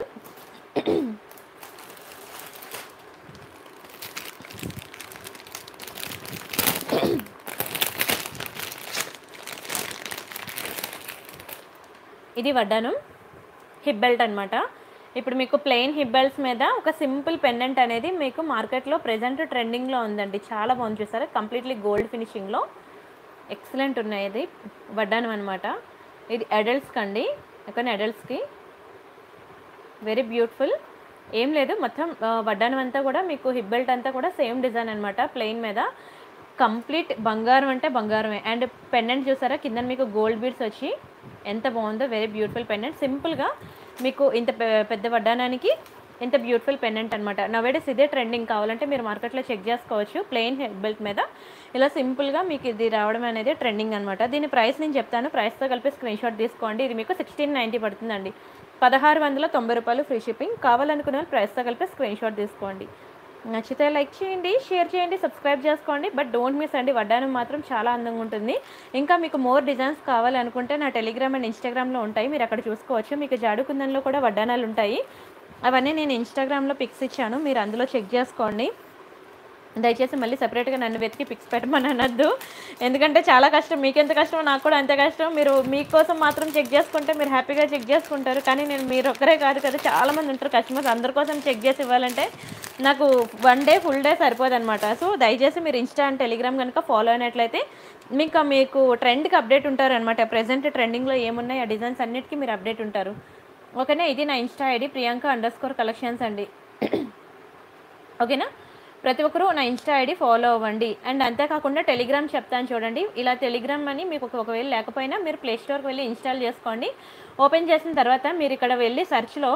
ఇది వడ్డానం హిప్ బెల్ట్ అనమాట. ఇప్పుడు మీకు ప్లెయిన్ హిప్ బెల్ట్స్ మీద ఒక సింపుల్ పెండెంట్ అనేది మీకు మార్కెట్లో ప్రెజెంట్ ట్రెండింగ్లో ఉందండి, చాలా బాగుంది చూసారా, కంప్లీట్లీ గోల్డ్ ఫినిషింగ్లో ఎక్సలెంట్ ఉన్నాయి. ఇది వడ్డానం అనమాట. ఇది అడల్ట్స్కి అండి, ఎక్కడ అడల్ట్స్కి వెరీ బ్యూటిఫుల్. ఏం లేదు, మొత్తం వడ్డానం అంతా కూడా మీకు హిప్ బెల్ట్ అంతా కూడా సేమ్ డిజైన్ అనమాట, ప్లెయిన్ మీద కంప్లీట్ బంగారం అంటే బంగారమే. అండ్ పెండెంట్ చూసారా, కింద మీకు గోల్డ్ బీడ్స్ వచ్చి ఎంత బాగుందో, వెరీ బ్యూటిఫుల్ పెండెంట్. సింపుల్గా మీకు ఇంత పెద్ద వడ్డానానికి ఇంత బ్యూటిఫుల్ పెండెంట్ అనమాట. నవేడేస్ ఇదే ట్రెండింగ్, కావాలంటే మీరు మార్కెట్లో చెక్ చేసుకోవచ్చు. ప్లెయిన్ హెడ్ బెల్ట్ మీద ఇలా సింపుల్గా మీకు ఇది రావడం అనేది ట్రెండింగ్ అనమాట. దీని ప్రైస్ నేను చెప్తాను, ప్రైస్తో కలిపి స్క్రీన్ షాట్ తీసుకోండి. ఇది మీకు సిక్స్టీన్ నైంటీ పడుతుందండి, పదహారు వందల తొంభై రూపాయలు ఫ్రీ షిప్పింగ్. కావాలనుకున్న ప్రైస్తో కలిపి స్క్రీన్ షాట్ తీసుకోండి. నచ్చితే లైక్ చేయండి, షేర్ చేయండి, సబ్స్క్రైబ్ చేసుకోండి, బట్ డోంట్ మిస్ అండి. వడ్డానం మాత్రం చాలా అందంగా ఉంటుంది. ఇంకా మీకు మోర్ డిజైన్స్ కావాలనుకుంటే నా టెలిగ్రామ్ అండ్ ఇన్స్టాగ్రామ్లో ఉంటాయి, మీరు అక్కడ చూసుకోవచ్చు. మీకు జాడుకుందంలో కూడా వడ్డానాలు ఉంటాయి, అవన్నీ నేను ఇన్స్టాగ్రామ్లో పిక్స్ ఇచ్చాను, మీరు అందులో చెక్ చేసుకోండి. దయచేసి మళ్ళీ సెపరేట్గా నన్ను వెతికి పిక్స్ పెట్టమని అనొద్దు, ఎందుకంటే చాలా కష్టం, మీకు ఎంత కష్టమో నాకు కూడా అంతే కష్టం. మీరు మీకోసం మాత్రం చెక్ చేసుకుంటే మీరు హ్యాపీగా చెక్ చేసుకుంటారు, కానీ నేను మీరు ఒక్కరే కాదు కదా, చాలామంది ఉంటారు కస్టమర్స్, అందరి కోసం చెక్ చేసి ఇవ్వాలంటే నాకు వన్ డే ఫుల్ డే సరిపోదన్నమాట. సో దయచేసి మీరు ఇన్స్టా అండ్ టెలిగ్రామ్ కనుక ఫాలో అయినట్లయితే మీకు మీకు ట్రెండ్కి అప్డేట్ ఉంటారు అనమాట. ప్రజెంట్ ట్రెండింగ్లో ఏమున్నాయి ఆ డిజైన్స్ అన్నిటికీ మీరు అప్డేట్ ఉంటారు. ఓకేనా, ఇది నా insta ID Priyanka underscore collections అండి. ఓకేనా, ప్రతి ఒక్కరూ నా ఇన్స్టా ఐడి ఫాలో అవ్వండి. అండ్ అంతేకాకుండా టెలిగ్రామ్ చెప్తాను చూడండి, ఇలా టెలిగ్రామ్ అని మీకు ఒకవేళ లేకపోయినా మీరు ప్లే స్టోర్కి వెళ్ళి ఇన్స్టాల్ చేసుకోండి. ఓపెన్ చేసిన తర్వాత మీరు ఇక్కడ వెళ్ళి సెర్చ్లో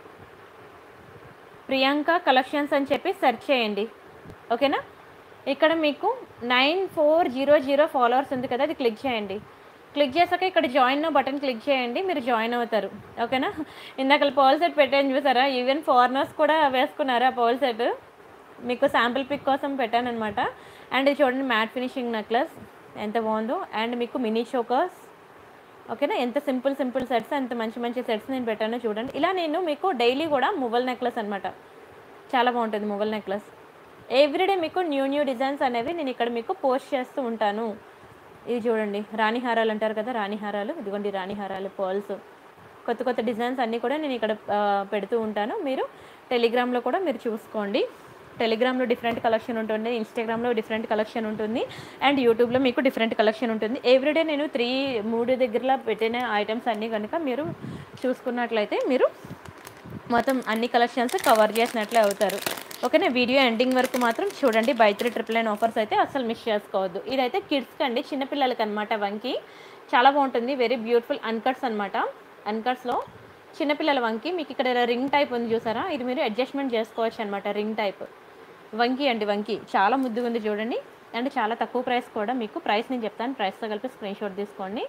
ప్రియాంక కలెక్షన్స్ అని చెప్పి సెర్చ్ చేయండి. ఓకేనా, ఇక్కడ మీకు nine four zero zero followers ఉంది కదా, అది క్లిక్ చేయండి. క్లిక్ చేసాక ఇక్కడ జాయిన్ బటన్ క్లిక్ చేయండి, మీరు జాయిన్ అవుతారు. ఓకేనా, ఇందాక పర్ల్ సెట్ పెట్టాను చూసారా, ఈవెన్ ఫారినర్స్ కూడా వేసుకున్నారు ఆ పర్ల్ సెట్, మీకు శాంపిల్ పిక్ కోసం పెట్టాను అనమాట. అండ్ ఇది చూడండి, మ్యాట్ ఫినిషింగ్ నెక్లెస్ ఎంత బాగుందో, అండ్ మీకు మినీ చోకర్స్. ఓకేనా, ఎంత సింపుల్ సింపుల్ సెట్స్, ఎంత మంచి మంచి సెట్స్ నేను పెట్టానో చూడండి. ఇలా నేను మీకు డైలీ కూడా మువ్వల్ నెక్లెస్ అనమాట, చాలా బాగుంటుంది మువ్వల్ నెక్లెస్. ఎవ్రీడే మీకు న్యూ న్యూ డిజైన్స్ అనేవి నేను ఇక్కడ మీకు పోస్ట్ చేస్తూ ఉంటాను. ఇది చూడండి, రాణి హారాలు అంటారు కదా, రాణి హారాలు, ఇదిగోండి రాణి హారాలు, పర్ల్స్, కొత్త కొత్త డిజైన్స్ అన్నీ కూడా నేను ఇక్కడ పెడుతూ ఉంటాను. మీరు టెలిగ్రామ్లో కూడా మీరు చూసుకోండి. టెలిగ్రామ్లో డిఫరెంట్ కలెక్షన్ ఉంటుంది, ఇన్స్టాగ్రామ్లో డిఫరెంట్ కలెక్షన్ ఉంటుంది, అండ్ యూట్యూబ్లో మీకు డిఫరెంట్ కలెక్షన్ ఉంటుంది. ఎవ్రీడే నేను త్రీ మూడు దగ్గరలో పెట్టిన ఐటమ్స్ అన్నీ కనుక మీరు చూసుకున్నట్లయితే మీరు మొత్తం అన్ని కలెక్షన్స్ కవర్ చేసినట్లే అవుతారు. ఓకేనా, వీడియో ఎండింగ్ వరకు మాత్రం చూడండి. Buy three triple nine offers అయితే అసలు మిస్ చేసుకోవద్దు. ఇదైతే కిడ్స్కి అండి, చిన్నపిల్లలకి అనమాట. వంకి చాలా బాగుంటుంది. వెరీ బ్యూటిఫుల్ అన్కట్స్ అనమాట. అన్కట్స్లో చిన్నపిల్లల వంకి మీకు ఇక్కడ రింగ్ టైప్ ఉంది చూసారా, ఇది మీరు అడ్జస్ట్మెంట్ చేసుకోవచ్చు అనమాట. రింగ్ టైప్ వంకి అండి, వంకి చాలా ముద్దుగా ఉంది చూడండి. అండ్ చాలా తక్కువ ప్రైస్ కూడా. మీకు ప్రైస్ నేను చెప్తాను, ప్రైస్తో కలిపి స్క్రీన్ షాట్ తీసుకోండి.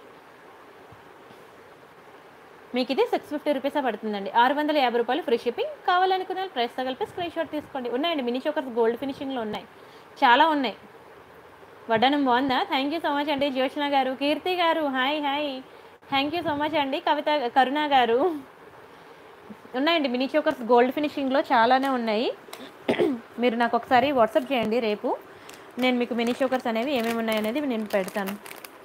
మీకు ఇది సిక్స్ ఫిఫ్టీ రూపీసే పడుతుందండి. ఆరు వందల యాభై రూపాయలు ఫ్రీ షిప్పింగ్. కావాలనుకున్న ప్రైస్తో కలిపి స్క్రీన్ షాట్ తీసుకోండి. ఉన్నాయండి మినీ చోకర్స్ గోల్డ్ ఫినిషింగ్లో ఉన్నాయి, చాలా ఉన్నాయి. వడ్డానం బాగుందా? థ్యాంక్ యూ సో మచ్ అండి జ్యోత్స్న గారు. కీర్తి గారు hi hi, thank you so much అండి. కవిత కరుణ గారు. ఉన్నాయండి మినీ చోకర్స్ గోల్డ్ ఫినిషింగ్లో చాలానే ఉన్నాయి. మీరు నాకు ఒకసారి వాట్సాప్ చేయండి, రేపు నేను మీకు మినీ చోకర్స్ అనేవి ఏమేమి ఉన్నాయనేది నేను పెడతాను.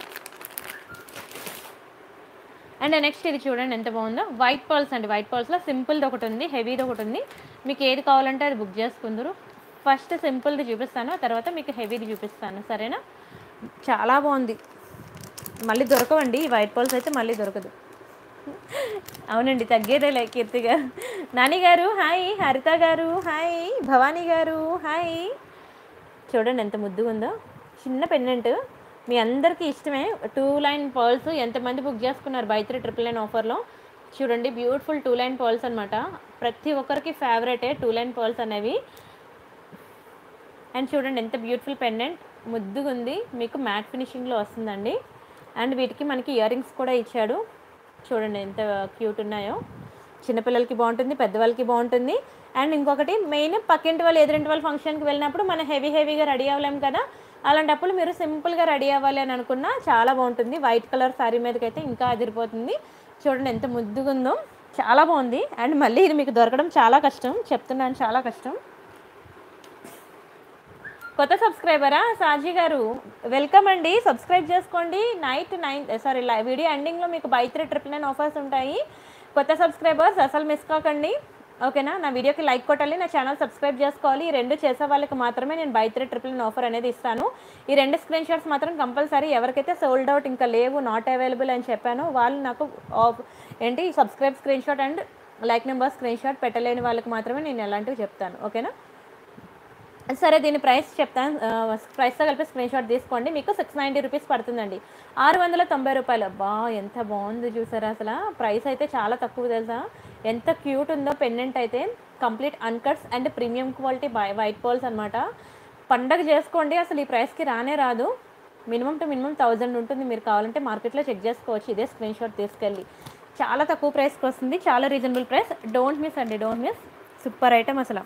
అండ్ నెక్స్ట్ ఇది చూడండి ఎంత బాగుందో, వైట్ పర్ల్స్ అండి. వైట్ పర్ల్స్లో సింపుల్ది ఒకటి ఉంది, హెవీది ఒకటి ఉంది. మీకు ఏది కావాలంటే అది బుక్ చేసుకుందరు. ఫస్ట్ సింపుల్ది చూపిస్తాను, ఆ తర్వాత మీకు హెవీది చూపిస్తాను, సరేనా? చాలా బాగుంది. మళ్ళీ దొరకవండి ఈ వైట్ పర్ల్స్ అయితే, మళ్ళీ దొరకదు. అవునండి, తగ్గేదేలే. కీర్తి గారు, నాని గారు హాయ్, హరిత గారు హాయ్, భవానీ గారు హాయ్. చూడండి ఎంత ముద్దుగా ఉందో, చిన్న పెండెంట్, మీ అందరికీ ఇష్టమే. టూ లైన్ పర్ల్స్ ఎంతమంది బుక్ చేసుకున్నారు బై త్రీ ట్రిపుల్ నైన్ ఆఫర్లో. చూడండి బ్యూటిఫుల్ టూ లైన్ పర్ల్స్ అనమాట. ప్రతి ఒక్కరికి ఫేవరెటే టూ లైన్ పర్ల్స్ అనేవి. అండ్ చూడండి ఎంత బ్యూటిఫుల్ పెండెంట్, ముద్దుగా ఉంది. మీకు మ్యాట్ ఫినిషింగ్లో వస్తుందండి. అండ్ వీటికి మనకి ఇయర్ రింగ్స్ కూడా ఇచ్చాడు. చూడండి ఎంత క్యూట్ ఉన్నాయో. చిన్నపిల్లలకి బాగుంటుంది, పెద్దవాళ్ళకి బాగుంటుంది. అండ్ ఇంకొకటి మెయిన్, పక్కింటి వాళ్ళు ఎదురింటి వాళ్ళు ఫంక్షన్కి వెళ్ళినప్పుడు మనం హెవీ హెవీగా రెడీ అవ్వలేము కదా, అలాంటప్పుడు మీరు సింపుల్గా రెడీ అవ్వాలి అని అనుకున్నా చాలా బాగుంటుంది. వైట్ కలర్ శారీ మీదకైతే ఇంకా అదిరిపోతుంది. చూడండి ఎంత ముద్దుగా ఉందో, చాలా బాగుంది. అండ్ మళ్ళీ ఇది మీకు దొరకడం చాలా కష్టం, చెప్తున్నాను చాలా కష్టం. కొత్త సబ్స్క్రైబరా సాజీ గారు, వెల్కమ్ అండి. సబ్స్క్రైబ్ చేసుకోండి. నైట్ నైన్ సారీ వీడియో ఎండింగ్లో మీకు buy three triple nine offers ఉంటాయి. కొత్త సబ్స్క్రైబర్స్ అసలు మిస్ కాకండి, ఓకేనా? నా వీడియోకి లైక్ కొట్టాలి, నా ఛానల్ సబ్స్క్రైబ్ చేసుకోవాలి. ఈ రెండు చేసే వాళ్ళకి మాత్రమే నేను buy three triple nine offer అనేది ఇస్తాను. ఈ రెండు స్క్రీన్ షాట్స్ మాత్రం కంపల్సరీ. ఎవరికైతే సోల్డ్ అవుట్ ఇంకా లేవు, నాట్ అవైలబుల్ అని చెప్పాను, వాళ్ళు నాకు ఏంటి subscribe screenshot and like number screenshot పెట్టలేని వాళ్ళకి మాత్రమే నేను ఎలాంటివి చెప్తాను, ఓకేనా? సరే, దీని ప్రైస్ చెప్తాను. ప్రైస్తో కలిపి స్క్రీన్ షాట్ తీసుకోండి. మీకు సిక్స్ నైంటీ రూపీస్ పడుతుందండి, ఆరు వందల తొంభై రూపాయలు. బా ఎంత బాగుంది చూసారా, అసలు ప్రైస్ అయితే చాలా తక్కువ తెలుసా. ఎంత క్యూట్ ఉందో పెండెంట్ అయితే. Complete uncuts and premium quality white pearls అనమాట. పండగ చేసుకోండి, అసలు ఈ ప్రైస్కి రానే రాదు. మినిమం టు మినిమం థౌజండ్ ఉంటుంది. మీరు కావాలంటే మార్కెట్లో చెక్ చేసుకోవచ్చు, ఇదే స్క్రీన్ షాట్ తీసుకెళ్ళి. చాలా తక్కువ ప్రైస్కి వస్తుంది, చాలా రీజనబుల్ ప్రైస్. డోంట్ మిస్ అండి, డోంట్ మిస్. సూపర్ ఐటమ్ అసలు.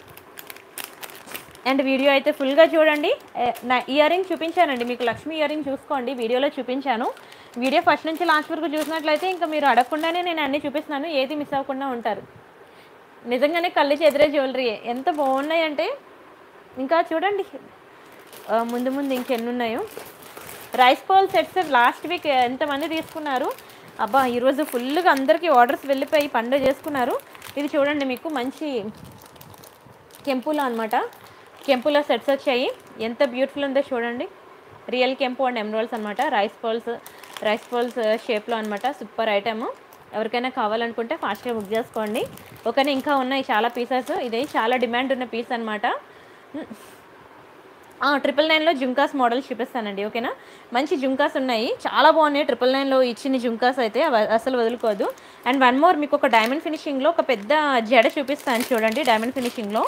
అండ్ వీడియో అయితే ఫుల్గా చూడండి. నా ఇయర్ రింగ్ చూపించానండి మీకు, లక్ష్మీ ఇయర్ రింగ్ చూసుకోండి, వీడియోలో చూపించాను. వీడియో ఫస్ట్ నుంచి లాస్ట్ వరకు చూసినట్లయితే ఇంకా మీరు అడగకుండానే నేను అన్నీ చూపిస్తున్నాను, ఏది మిస్ అవ్వకుండా ఉంటారు. నిజంగానే కళ్ళు చెదిరే జ్యువెలరీ ఎంత బాగున్నాయి అంటే, ఇంకా చూడండి ముందు ముందు ఇంకెన్ని ఉన్నాయో. Rice pearl sets last week ఎంతమంది తీసుకున్నారు, అబ్బా ఈరోజు ఫుల్గా అందరికీ ఆర్డర్స్ వెళ్ళిపోయి పండుగ చేసుకున్నారు. ఇది చూడండి మీకు మంచి కెంపులో అనమాట, కెంపులో సెట్స్ వచ్చాయి. ఎంత బ్యూటిఫుల్ ఉందో చూడండి. రియల్ కెంపు అండ్ ఎమరాల్డ్స్ అనమాట, రైస్ పర్ల్స్ రైస్ పర్ల్స్ షేప్లో అనమాట. Super item. ఎవరికైనా కావాలనుకుంటే ఫాస్ట్గా బుక్ చేసుకోండి, ఓకేనా? ఇంకా ఉన్నాయి చాలా పీసెస్. ఇది చాలా డిమాండ్ ఉన్న పీస్ అనమాట. ట్రిపుల్ నైన్లో జుంకాస్ మోడల్స్ చూపిస్తానండి, ఓకేనా? మంచి జుంకాస్ ఉన్నాయి, చాలా బాగున్నాయి. ట్రిపుల్ నైన్లో ఇచ్చిన జుంకాస్ అయితే అసలు వదులుకోదు. అండ్ వన్ మోర్, మీకు ఒక డైమండ్ ఫినిషింగ్లో ఒక పెద్ద జడ చూపిస్తాను చూడండి. డైమండ్ ఫినిషింగ్లో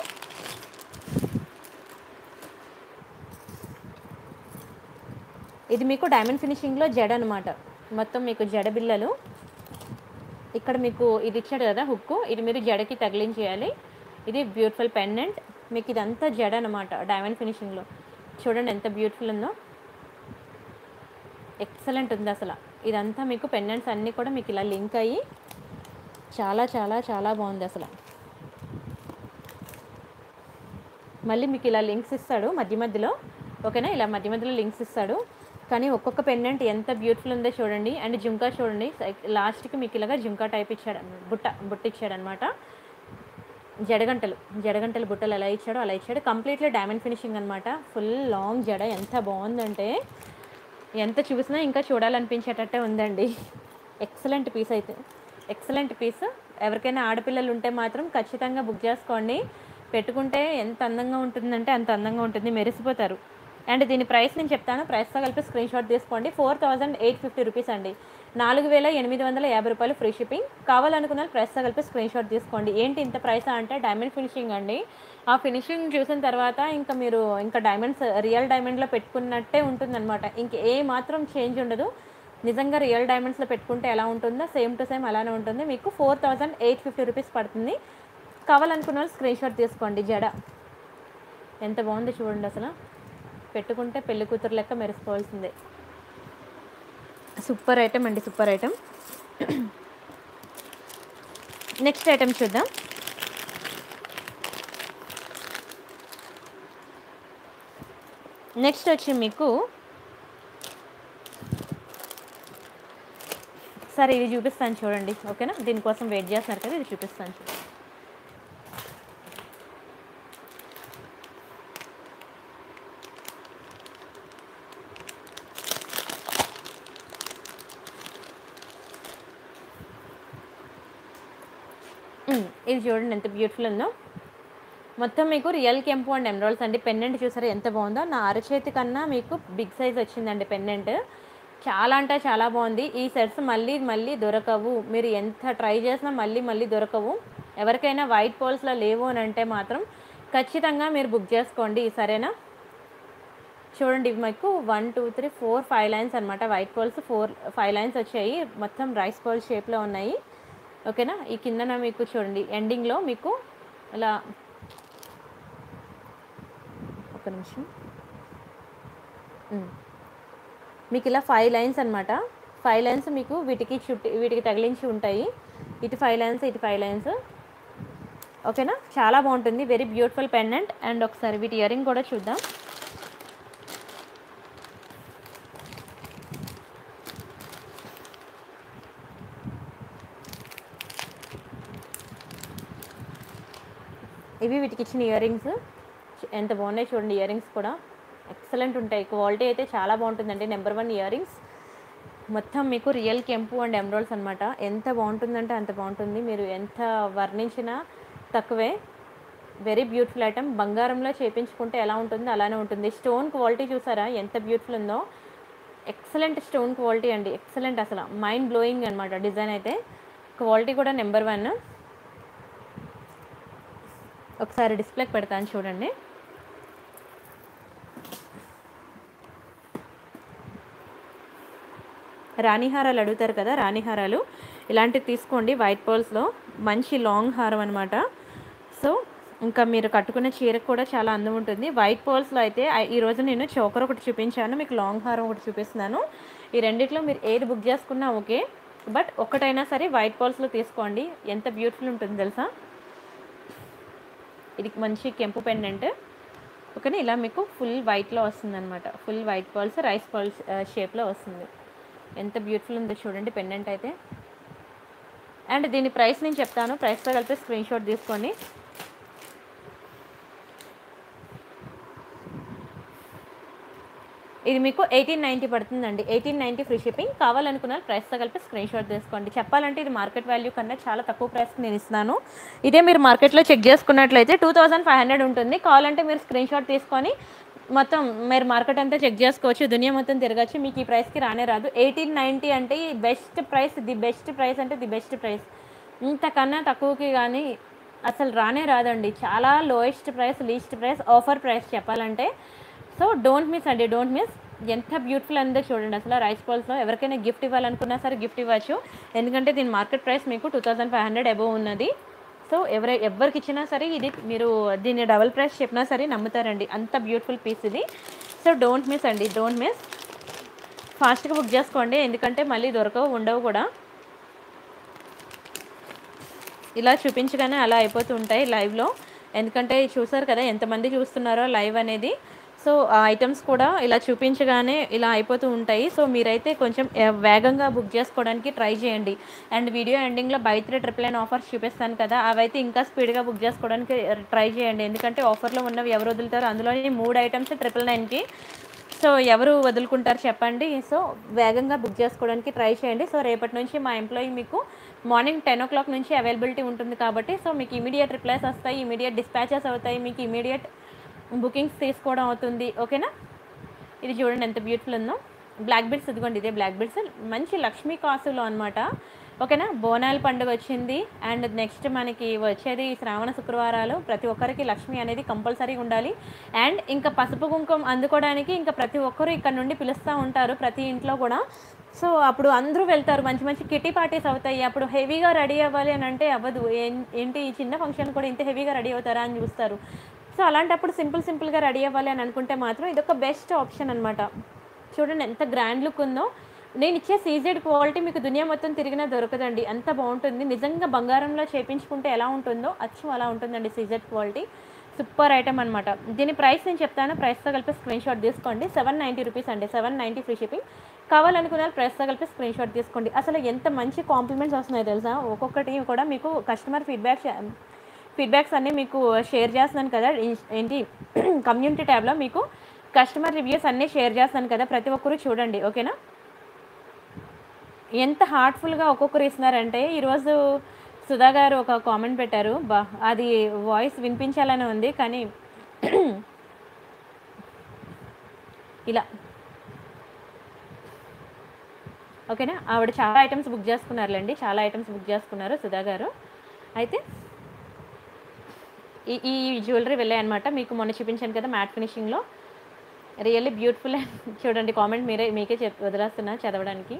ఇది మీకు డైమండ్ ఫినిషింగ్లో జడ అనమాట. మొత్తం మీకు జడ బిల్లలు. ఇక్కడ మీకు ఇది ఇచ్చాడు కదా హుక్కు, ఇది మీరు జడకి తగిలించేయాలి. ఇది బ్యూటిఫుల్ పెండెంట్, మీకు ఇదంతా జడ అనమాట డైమండ్ ఫినిషింగ్లో. చూడండి ఎంత బ్యూటిఫుల్ ఉందో, ఎక్సలెంట్ ఉంది అసలు. ఇదంతా మీకు పెండెంట్స్ అన్నీ కూడా మీకు ఇలా లింక్ అయ్యి చాలా చాలా చాలా బాగుంది అసలు. మళ్ళీ మీకు ఇలా లింక్స్ ఇస్తాడు మధ్య మధ్యలో, ఓకేనా? ఇలా మధ్య మధ్యలో లింక్స్ ఇస్తాడు. కానీ ఒక్కొక్క పెండెంట్ ఎంత బ్యూటిఫుల్ ఉందో చూడండి. అండ్ జుంకా చూడండి, లాస్ట్కి మీకు ఇలాగా జుంకా టైప్ ఇచ్చాడు, బుట్ట బుట్ట ఇచ్చాడు అనమాట. జడగంటలు జడగంటలు బుట్టలు ఎలా ఇచ్చాడో అలా ఇచ్చాడు. కంప్లీట్లీ డైమండ్ ఫినిషింగ్ అనమాట. ఫుల్ లాంగ్ జడ ఎంత బాగుందంటే ఎంత చూసినా ఇంకా చూడాలనిపించేటట్టే ఉందండి. ఎక్సలెంట్ పీస్ అయితే, ఎక్సలెంట్ పీస్. ఎవరికైనా ఆడపిల్లలు ఉంటే మాత్రం ఖచ్చితంగా బుక్ చేసుకోండి. పెట్టుకుంటే ఎంత అందంగా ఉంటుందంటే అంత అందంగా ఉంటుంది, మెరిసిపోతారు. అండ్ దీని ప్రైస్ నేను చెప్తాను, ప్రైస్తో కలిపి స్క్రీన్ షాట్ తీసుకోండి. Four thousand eight fifty rupees అండి, నాలుగు వేల ఎనిమిది వందల యాభై రూపాయలు ఫ్రీ షిప్పింగ్. కావాలనుకున్న ప్రైస్తో కలిపి స్క్రీన్ షాట్ తీసుకోండి. ఏంటి ఇంత ప్రైస్ అంటే డైమండ్ ఫినిషింగ్ అండి. ఆ ఫినిషింగ్ చూసిన తర్వాత ఇంకా మీరు ఇంకా డైమండ్స్ రియల్ డైమండ్లో పెట్టుకున్నట్టే ఉంటుందన్నమాట. ఇంక ఏ మాత్రం చేంజ్ ఉండదు. నిజంగా రియల్ డైమండ్స్లో పెట్టుకుంటే ఎలా ఉంటుందో సేమ్ టు సేమ్ అలానే ఉంటుంది. మీకు four thousand eight fifty rupees పడుతుంది. కావాలనుకున్న వాళ్ళు స్క్రీన్ షాట్ తీసుకోండి. జడ ఎంత బాగుంది చూడండి, అసలు పెట్టుకుంటే పెళ్లి కూతురు లెక్క మెరిసిపోవాల్సిందే. సూపర్ ఐటమ్ అండి, సూపర్ ఐటమ్. నెక్స్ట్ ఐటమ్ చూద్దాం. నెక్స్ట్ వచ్చి మీకు సరే ఇది చూపిస్తాను చూడండి, ఓకేనా? దీనికోసం వెయిట్ చేస్తున్నారు కదా, ఇది చూపిస్తాను చూడండి. ఇది చూడండి ఎంత బ్యూటిఫుల్ ఉందో. మొత్తం మీకు రియల్ కెంపు అండ్ ఎమరాల్డ్స్ అండి. పెండెంట్ చూసారా ఎంత బాగుందో. నా అరచేతి కన్నా మీకు బిగ్ సైజ్ వచ్చిందండి పెండెంట్. చాలా అంటే చాలా బాగుంది. ఈ సెట్స్ మళ్ళీ మళ్ళీ దొరకవు, మీరు ఎంత ట్రై చేసినా మళ్ళీ మళ్ళీ దొరకవు. ఎవరికైనా వైట్ పోల్స్లో లేవు అని అంటే మాత్రం ఖచ్చితంగా మీరు బుక్ చేసుకోండి, సరేనా? చూడండి ఇవి మీకు one two three four five lines అనమాట. White pearls four five lines వచ్చాయి, మొత్తం రైస్ పోల్ షేప్లో ఉన్నాయి, ఓకేనా? ఈ కిందన మీకు చూడండి ఎండింగ్లో మీకు అలా ఒక నిమిషం మీకు ఇలా ఫైవ్ లైన్స్ అనమాట. ఫైవ్ లైన్స్ మీకు వీటికి చుట్టి వీటికి తగిలించి ఉంటాయి. ఇటు ఫైవ్ లైన్స్, ఇటు ఫైవ్ లైన్స్, ఓకేనా? చాలా బాగుంటుంది, వెరీ బ్యూటిఫుల్ పెండెంట్. అండ్ ఒకసారి వీటి ఇయరింగ్ కూడా చూద్దాం. ఇవి వీటికి ఇచ్చిన ఇయర్ రింగ్స్ ఎంత బాగున్నాయి చూడండి. ఇయర్ రింగ్స్ కూడా ఎక్సలెంట్ ఉంటాయి, క్వాలిటీ అయితే చాలా బాగుంటుందండి. నెంబర్ వన్ ఇయర్ రింగ్స్, మొత్తం మీకు రియల్ కెంపు అండ్ ఎమరాల్డ్స్ అనమాట. ఎంత బాగుంటుందంటే అంత బాగుంటుంది, మీరు ఎంత వర్ణించినా తక్కువే. Very beautiful item. బంగారంలో చేయించుకుంటే ఎలా ఉంటుందో అలానే ఉంటుంది. స్టోన్ క్వాలిటీ చూసారా ఎంత బ్యూటిఫుల్ ఉందో. ఎక్సలెంట్ స్టోన్ క్వాలిటీ అండి, ఎక్సలెంట్, అసలు మైండ్ బ్లోయింగ్ అనమాట. డిజైన్ అయితే క్వాలిటీ కూడా నెంబర్ వన్. ఒకసారి డిస్ప్లేకి పెడతాను చూడండి. రాణిహారాలు అడుగుతారు కదా, రాణిహారాలు ఇలాంటివి తీసుకోండి. వైట్ పర్ల్స్లో మంచి లాంగ్ హారం అనమాట. సో ఇంకా మీరు కట్టుకున్న చీరకు కూడా చాలా అందం ఉంటుంది. వైట్ పర్ల్స్లో అయితే ఈరోజు నేను చోకర్ ఒకటి చూపించాను, మీకు లాంగ్ హారం ఒకటి చూపిస్తున్నాను. ఈ రెండిట్లో మీరు ఏది బుక్ చేసుకున్నా ఓకే, బట్ ఒకటైనా సరే వైట్ పర్ల్స్లో తీసుకోండి. ఎంత బ్యూటిఫుల్ ఉంటుంది తెలుసా. ఇది మంచి కెంపు పెండెంట్, ఓకేనా? ఇలా మీకు ఫుల్ వైట్లో వస్తుంది అనమాట. Full white pearls, rice pearls షేప్లో వస్తుంది. ఎంత బ్యూటిఫుల్ ఉందో చూడండి పెండెంట్ అయితే. అండ్ దీని ప్రైస్ నేను చెప్తాను, ప్రైస్తో కలిపి స్క్రీన్ షాట్ తీసుకోండి. ఇది మీకు ఎయిటీన్ నైంటీ పడుతుందండి, ఎయిటీన్ నైంటీ ఫ్రీ షిప్పింగ్. కావాలనుకున్న ప్రైస్తో కలిపి స్క్రీన్ షాట్ తీసుకోండి. చెప్పాలంటే ఇది మార్కెట్ వాల్యూ కన్నా చాలా తక్కువ ప్రైస్కి నేను ఇస్తున్నాను. ఇదే మీరు మార్కెట్లో చెక్ చేసుకున్నట్లయితే టూ థౌజండ్ ఫైవ్ హండ్రెడ్ ఉంటుంది. కావాలంటే మీరు స్క్రీన్ షాట్ తీసుకొని మొత్తం మీరు మార్కెట్ అంతా చెక్ చేసుకోవచ్చు, దునియా మొత్తం తిరగచ్చు, మీకు ఈ ప్రైస్కి రానే రాదు. ఎయిటీన్ నైంటీ అంటే ఈ best price, the best price అంటే ది బెస్ట్ ప్రైస్. ఇంతకన్నా తక్కువకి కానీ అసలు రానే రాదండి. చాలా lowest price, least price, offer price చెప్పాలంటే. సో డోంట్ మిస్ అండి, డోంట్ మిస్. ఎంత బ్యూటిఫుల్ అందో చూడండి అసలు. రైస్ పర్ల్స్లో ఎవరికైనా గిఫ్ట్ ఇవ్వాలనుకున్నా సరే గిఫ్ట్ ఇవ్వచ్చు, ఎందుకంటే దీని మార్కెట్ ప్రైస్ మీకు two thousand five hundred above ఉన్నది. సో ఎవరై ఎవరికి ఇచ్చినా సరే ఇది మీరు దీన్ని డబల్ ప్రైస్ చెప్పినా సరే నమ్ముతారండి, అంత బ్యూటిఫుల్ పీస్ ఇది. సో డోంట్ మిస్ అండి, డోంట్ మిస్. ఫాస్ట్గా బుక్ చేసుకోండి, ఎందుకంటే మళ్ళీ దొరకవు, ఉండవు కూడా. ఇలా చూపించగానే అలా అయిపోతూ ఉంటాయి లైవ్లో, ఎందుకంటే చూసారు కదా ఎంతమంది చూస్తున్నారో లైవ్ అనేది. సో ఆ ఐటమ్స్ కూడా ఇలా చూపించగానే ఇలా అయిపోతూ ఉంటాయి. సో మీరైతే కొంచెం వేగంగా బుక్ చేసుకోవడానికి ట్రై చేయండి. అండ్ వీడియో ఎండింగ్లో buy three triple nine offers చూపిస్తాను కదా, అవైతే ఇంకా స్పీడ్గా బుక్ చేసుకోవడానికి ట్రై చేయండి, ఎందుకంటే ఆఫర్లో ఉన్నవి ఎవరు వదులుతారు. అందులోని మూడు ఐటమ్స్ ట్రిపుల్ నైన్కి, సో ఎవరు వదులుకుంటారు చెప్పండి. సో వేగంగా బుక్ చేసుకోవడానికి ట్రై చేయండి. సో రేపటి నుంచి మా ఎంప్లాయీ మీకు మార్నింగ్ టెన్ ఓ క్లాక్ నుంచి అవైలబిలిటీ ఉంటుంది కాబట్టి, సో మీకు ఇమీడియట్ రిప్లైస్ వస్తాయి, ఇమీడియట్ డిస్పాచెస్ అవుతాయి, మీకు ఇమీడియట్ బుకింగ్స్ తీసుకోవడం అవుతుంది, ఓకేనా? ఇది చూడండి ఎంత బ్యూటిఫుల్ ఉందో. బ్లాక్ బీడ్స్, ఇదిగోండి ఇదే బ్లాక్ బీడ్స్, మంచి లక్ష్మీ కాసులో అనమాట. ఓకేనా, బోనాల పండుగ వచ్చింది అండ్ నెక్స్ట్ మనకి వచ్చేది శ్రావణ శుక్రవారాలు. ప్రతి ఒక్కరికి లక్ష్మి అనేది కంపల్సరీగా ఉండాలి. అండ్ ఇంకా పసుపు కుంకుమ అందుకోవడానికి ఇంకా ప్రతి ఒక్కరు ఇక్కడ నుండి పిలుస్తూ ఉంటారు ప్రతి ఇంట్లో కూడా. సో అప్పుడు అందరూ వెళ్తారు, మంచి మంచి కిటీ పార్టీస్ అవుతాయి. అప్పుడు హెవీగా రెడీ అవ్వాలి అని అంటే అవ్వదు. ఏంటి ఈ చిన్న ఫంక్షన్ కూడా ఇంత హెవీగా రెడీ అవుతారా అని చూస్తారు. సో అలాంటప్పుడు సింపుల్ సింపుల్గా రెడీ అవ్వాలి అని అనుకుంటే మాత్రం ఇదొక బెస్ట్ ఆప్షన్ అనమాట. చూడండి ఎంత గ్రాండ్ లుక్ ఉందో. నేను ఇచ్చే సీజెడ్ క్వాలిటీ మీకు దునియా మొత్తం తిరిగినా దొరకదండి, అంత బాగుంటుంది. నిజంగా బంగారంలో చేయించుకుంటే ఎలా ఉంటుందో అచ్చం అలా ఉంటుందండి సీజెడ్ క్వాలిటీ. సూపర్ ఐటమ్ అనమాట. దీని ప్రైస్ నేను చెప్తాను, ప్రైస్తో కలిపి స్క్రీన్ షాట్ తీసుకోండి. సెవెన్ నైంటీ రూపీస్ అండి, సెవెన్ నైంటీ ఫ్రీ షిప్పింగ్. కావాలనుకున్న ప్రైస్తో కలిపి స్క్రీన్ షాట్ తీసుకోండి. అసలు ఎంత మంచి కాంప్లిమెంట్స్ వస్తున్నాయి తెలుసా. ఒక్కొక్కటి కూడా మీకు కస్టమర్ ఫీడ్బ్యాక్ ఫీడ్బ్యాక్స్ అన్నీ మీకు షేర్ చేస్తున్నాను కదా, ఏంటి కమ్యూనిటీ ట్యాబ్లో మీకు కస్టమర్ రివ్యూస్ అన్నీ షేర్ చేస్తాను కదా, ప్రతి ఒక్కరు చూడండి. ఓకేనా, ఎంత హార్ట్ఫుల్గా ఒక్కొక్కరు ఇస్తున్నారంటే, ఈరోజు సుధా గారు ఒక కామెంట్ పెట్టారు, బా అది వాయిస్ వినిపించాలని ఉంది కానీ ఇలా. ఓకేనా, ఆవిడ చాలా ఐటమ్స్ బుక్ చేసుకున్నారులేండి, చాలా ఐటమ్స్ బుక్ చేసుకున్నారు సుధా గారు. అయితే ఈ ఈ జ్యువెలరీ వెళ్ళాయి అనమాట. మీకు మొన్న చూపించాను కదా మ్యాట్ ఫినిషింగ్లో, రియల్లీ బ్యూటిఫుల్. చూడండి కామెంట్ మీరే మీకే చెప్ వదిలేస్తున్నా చదవడానికి.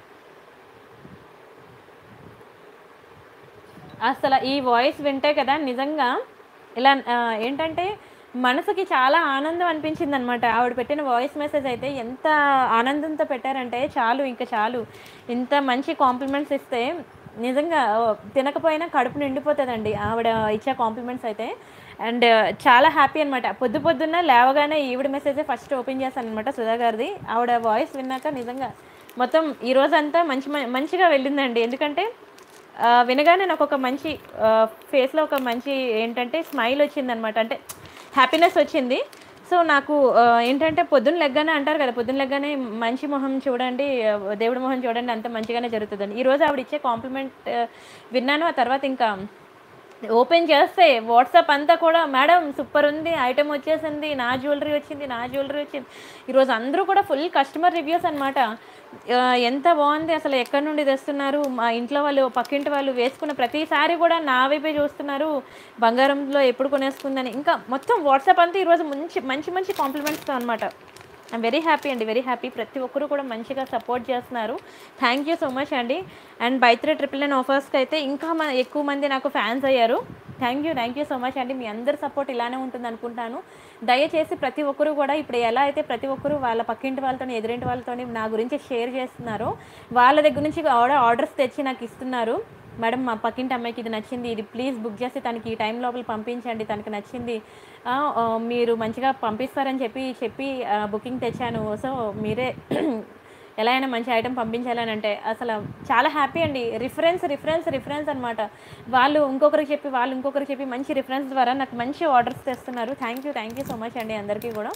అసలు ఈ వాయిస్ వింటే కదా నిజంగా ఇలా ఏంటంటే మనసుకి చాలా ఆనందం అనిపించింది అనమాట. ఆవిడ పెట్టిన వాయిస్ మెసేజ్ అయితే ఎంత ఆనందంతో పెట్టారంటే చాలు, ఇంకా చాలు. ఇంత మంచి కాంప్లిమెంట్స్ ఇస్తే నిజంగా తినకపోయినా కడుపు నిండిపోతుందండి ఆవిడ ఇచ్చే కాంప్లిమెంట్స్ అయితే. అండ్ చాలా హ్యాపీ అనమాట. పొద్దు పొద్దున్న లేవగానే ఈవిడ మెసేజే ఫస్ట్ ఓపెన్ చేశాను అనమాట, సుధా గారిది. ఆవిడ వాయిస్ విన్నాక నిజంగా మొత్తం ఈరోజంతా మంచి మంచిగా వెళ్ళిందండి. ఎందుకంటే వినగానే నాకు ఒక మంచి ఫేస్లో ఒక మంచి ఏంటంటే స్మైల్ వచ్చిందనమాట, అంటే హ్యాపీనెస్ వచ్చింది. సో నాకు ఏంటంటే పొద్దున్న లెగ్గానే అంటారు కదా, పొద్దున్న లెగ్గానే మంచి మొహం చూడండి, దేవుడి మొహం చూడండి, అంత మంచిగానే జరుగుతుందండి. ఈరోజు ఆవిడ ఇచ్చే కాంప్లిమెంట్ విన్నాను. ఆ తర్వాత ఇంకా ఓపెన్ చేస్తే వాట్సాప్ అంతా కూడా మేడం సూపర్ ఉంది, ఐటమ్ వచ్చేసింది, నా జ్యువెలరీ వచ్చింది, నా జ్యువెలరీ వచ్చింది. ఈరోజు అందరూ కూడా ఫుల్ కస్టమర్ రివ్యూస్ అనమాట. ఎంత బాగుంది, అసలు ఎక్కడి నుండి తెస్తున్నారు, మా ఇంట్లో వాళ్ళు పక్కింటి వాళ్ళు వేసుకున్న ప్రతిసారి కూడా నా వైపే చూస్తున్నారు, బంగారంలో ఎప్పుడు కొనేసుకుందని. ఇంకా మొత్తం వాట్సాప్ అంతా ఈరోజు మంచి మంచి మంచి కాంప్లిమెంట్స్తో అనమాట. ఐమ్ వెరీ హ్యాపీ అండి, వెరీ హ్యాపీ. ప్రతి ఒక్కరు కూడా మంచిగా సపోర్ట్ చేస్తున్నారు. థ్యాంక్ యూ సో మచ్ అండి. And buy three triple nine ఆఫర్స్కి అయితే ఇంకా ఎక్కువ మంది నాకు ఫ్యాన్స్ అయ్యారు. Thank you thank you so much అండి. మీ అందరి సపోర్ట్ ఇలానే ఉంటుంది అనుకుంటాను. దయచేసి ప్రతి ఒక్కరు కూడా ఇప్పుడు ఎలా అయితే ప్రతి ఒక్కరు వాళ్ళ పక్కింటి వాళ్ళతో ఎదురింటి వాళ్ళతో నా గురించి షేర్ చేస్తున్నారో, వాళ్ళ దగ్గర నుంచి ఆర్డర్ ఆర్డర్స్ తెచ్చి నాకు ఇస్తున్నారు. మేడం మా పక్కింటి అమ్మాయికి ఇది నచ్చింది, ఇది ప్లీజ్ బుక్ చేసి తనకి ఈ టైం లోపల పంపించండి, తనకి నచ్చింది, మీరు మంచిగా పంపిస్తారని చెప్పి చెప్పి బుకింగ్ తెచ్చాను. సో మీరే ఎలా అయినా మంచి ఐటెం పంపించాలని అంటే అసలు చాలా హ్యాపీ అండి. రిఫరెన్స్ రిఫరెన్స్ రిఫరెన్స్ అనమాట. వాళ్ళు ఇంకొకరికి చెప్పి వాళ్ళు ఇంకొకరికి చెప్పి మంచి రిఫరెన్స్ ద్వారా నాకు మంచి ఆర్డర్స్ తెస్తున్నారు. Thank you thank you so much అండి అందరికీ కూడా.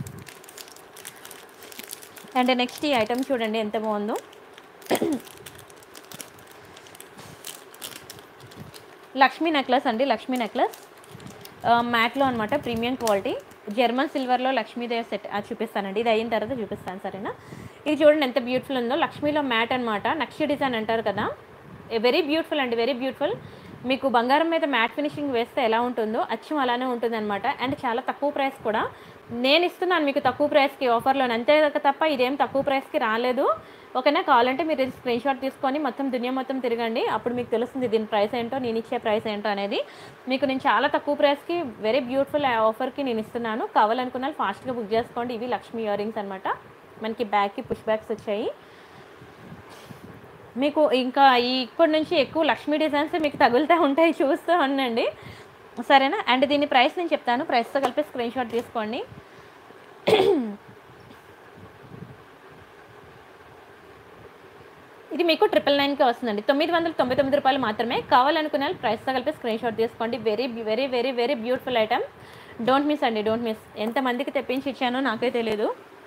అండ్ నెక్స్ట్ ఈ ఐటెం చూడండి ఎంత బాగుందో. లక్ష్మీ నెక్లెస్ అండి, లక్ష్మీ నెక్లెస్ మ్యాట్లో అనమాట, ప్రీమియం క్వాలిటీ, జర్మన్ సిల్వర్లో లక్ష్మీదేవి సెట్ అది చూపిస్తానండి. ఇది అయిన తర్వాత చూపిస్తాను సరేనా. ఇది చూడండి ఎంత బ్యూటిఫుల్ ఉందో, లక్ష్మీలో మ్యాట్ అనమాట, నక్షి డిజైన్ అంటారు కదా, వెరీ బ్యూటిఫుల్ అండి, వెరీ బ్యూటిఫుల్. మీకు బంగారం మీద మ్యాట్ ఫినిషింగ్ వేస్తే ఎలా ఉంటుందో అచ్చం అలానే ఉంటుంది అనమాట. అండ్ చాలా తక్కువ ప్రైస్ కూడా నేను ఇస్తున్నాను మీకు, తక్కువ ప్రైస్కి ఆఫర్లో, అంతే తప్ప ఇదేం తక్కువ ప్రైస్కి రాలేదు. ఓకేనా, కావాలంటే మీరు స్క్రీన్ షాట్ తీసుకొని మొత్తం దునియా మొత్తం తిరగండి, అప్పుడు మీకు తెలుస్తుంది దీని ప్రైస్ ఏంటో, నేను ఇచ్చే ప్రైస్ ఏంటో అనేది. మీకు నేను చాలా తక్కువ ప్రైస్కి వెరీ బ్యూటిఫుల్ ఆఫర్కి నేను ఇస్తున్నాను. కావాలనుకున్న ఫాస్ట్గా బుక్ చేసుకోండి. ఇవి లక్ష్మీ ఇయర్ రింగ్స్ అనమాట, మనకి బ్యాగ్కి పుష్ బ్యాగ్స్ వచ్చాయి. మీకు ఇంకా ఈ ఇప్పటి నుంచి ఎక్కువ లక్ష్మీ డిజైన్స్ మీకు తగులుతూ ఉంటాయి, చూస్తూ ఉండండి సరేనా. అండ్ దీని ప్రైస్ నేను చెప్తాను, ప్రైస్తో కలిపి స్క్రీన్ షాట్ తీసుకోండి. ఇది మీకు ట్రిపుల్ నైన్కే వస్తుందండి, తొమ్మిది వందల తొంభై తొమ్మిది రూపాయలు మాత్రమే. కావాలనుకున్న ప్రైస్తో కలిపి స్క్రీన్ షాట్ తీసుకోండి. Very very very very beautiful item, don't miss అండి, డోంట్ మిస్. ఎంతమందికి తెప్పించి ఇచ్చానో నాకే తెలియదు.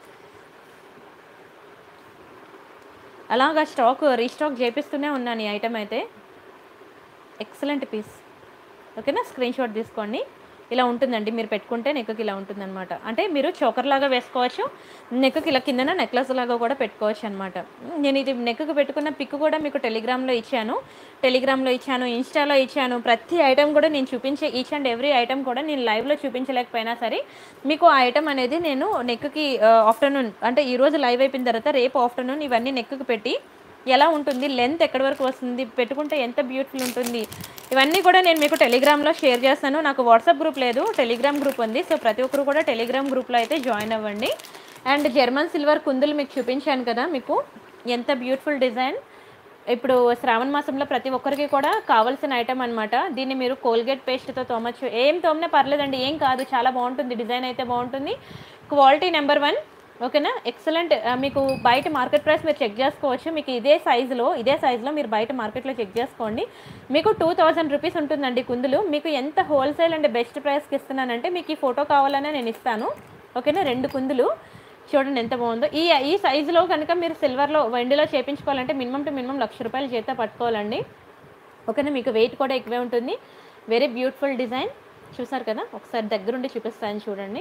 అలాగా స్టాక్ రీస్టాక్ చేపిస్తూనే ఉన్నాను ఈ ఐటమ్ అయితే. Excellent piece. ఓకేనా, స్క్రీన్ షాట్ తీసుకోండి. ఇలా ఉంటుందండి. మీరు పెట్టుకుంటే నెక్‌కి ఇలా ఉంటుందనమాట. అంటే మీరు చోకర్ లాగా వేసుకోవచ్చు. నెక్‌కి ఇలా కిందన నెక్లెస్ లాగా కూడా పెట్టుకోవచ్చనమాట. నేను ఇది నెక్‌కి పెట్టుకున్న పిక్ కూడా మీకు టెలిగ్రామ్‌లో ఇచ్చాను. టెలిగ్రామ్‌లో ఇచ్చాను, ఇన్‌స్టాలో ఇచ్చాను. ప్రతి ఐటెమ్ కూడా నేను చూపించే ఈచ్ అండ్ ఎవ్రీ ఐటెమ్ కూడా నేను లైవ్‌లో చూపించలేకపోయినా సరే, మీకు ఆ ఐటెమ్ అనేది నేను నెక్‌కి ఆహ్, ఆఫ్టర్‌నూన్ అంటే ఈరోజు లైవ్ అయిపోయిన తర్వాత రేపు ఆఫ్టర్‌నూన్ ఇవన్నీ నెక్‌కి పెట్టి ఎలా ఉంటుంది, లెంత్ ఎక్కడి వరకు వస్తుంది, పెట్టుకుంటే ఎంత బ్యూటిఫుల్ ఉంటుంది, ఇవన్నీ కూడా నేను మీకు టెలిగ్రామ్‌లో షేర్ చేస్తాను. నాకు వాట్సాప్ గ్రూప్ లేదు, టెలిగ్రామ్ గ్రూప్ ఉంది. సో ప్రతి ఒక్కరు కూడా టెలిగ్రామ్ గ్రూప్‌లో అయితే జాయిన్ అవ్వండి. అండ్ జర్మన్ సిల్వర్ కుందులు మీకు చూపించాను కదా, మీకు ఎంత బ్యూటిఫుల్ డిజైన్. ఇప్పుడు శ్రావణ మాసంలో ప్రతి ఒక్కరికి కూడా కావాల్సిన ఐటమ్ అనమాట. దీన్ని మీరు కోల్గేట్ పేస్ట్‌తో తోమొచ్చు. ఏం తోమినా పర్లేదండి, ఏం కాదు, చాలా బాగుంటుంది. డిజైన్ అయితే బాగుంటుంది. Quality number one. ఓకేనా, ఎక్సలెంట్. మీకు బయట మార్కెట్ ప్రైస్ మీరు చెక్ చేసుకోవచ్చు. మీకు ఇదే సైజులో ఇదే సైజులో మీరు బయట మార్కెట్లో చెక్ చేసుకోండి. మీకు టూ థౌజండ్ రూపీస్ ఉంటుందండి కుందులు. మీకు ఎంత హోల్సేల్ అండ్ బెస్ట్ ప్రైస్కి ఇస్తున్నానంటే, మీకు ఈ ఫోటో కావాలనే నేను ఇస్తాను. ఓకేనా, రెండు కుందులు చూడండి ఎంత బాగుందో. ఈ ఈ సైజులో కనుక మీరు సిల్వర్లో వెండిలో చేయించుకోవాలంటే మినిమం టు మినిమం లక్ష రూపాయలు చేత పట్టుకోవాలండి. ఓకేనా, మీకు వెయిట్ కూడా ఎక్కువే ఉంటుంది. Very beautiful design. చూసారు కదా, ఒకసారి దగ్గరుండి చూపిస్తాను చూడండి.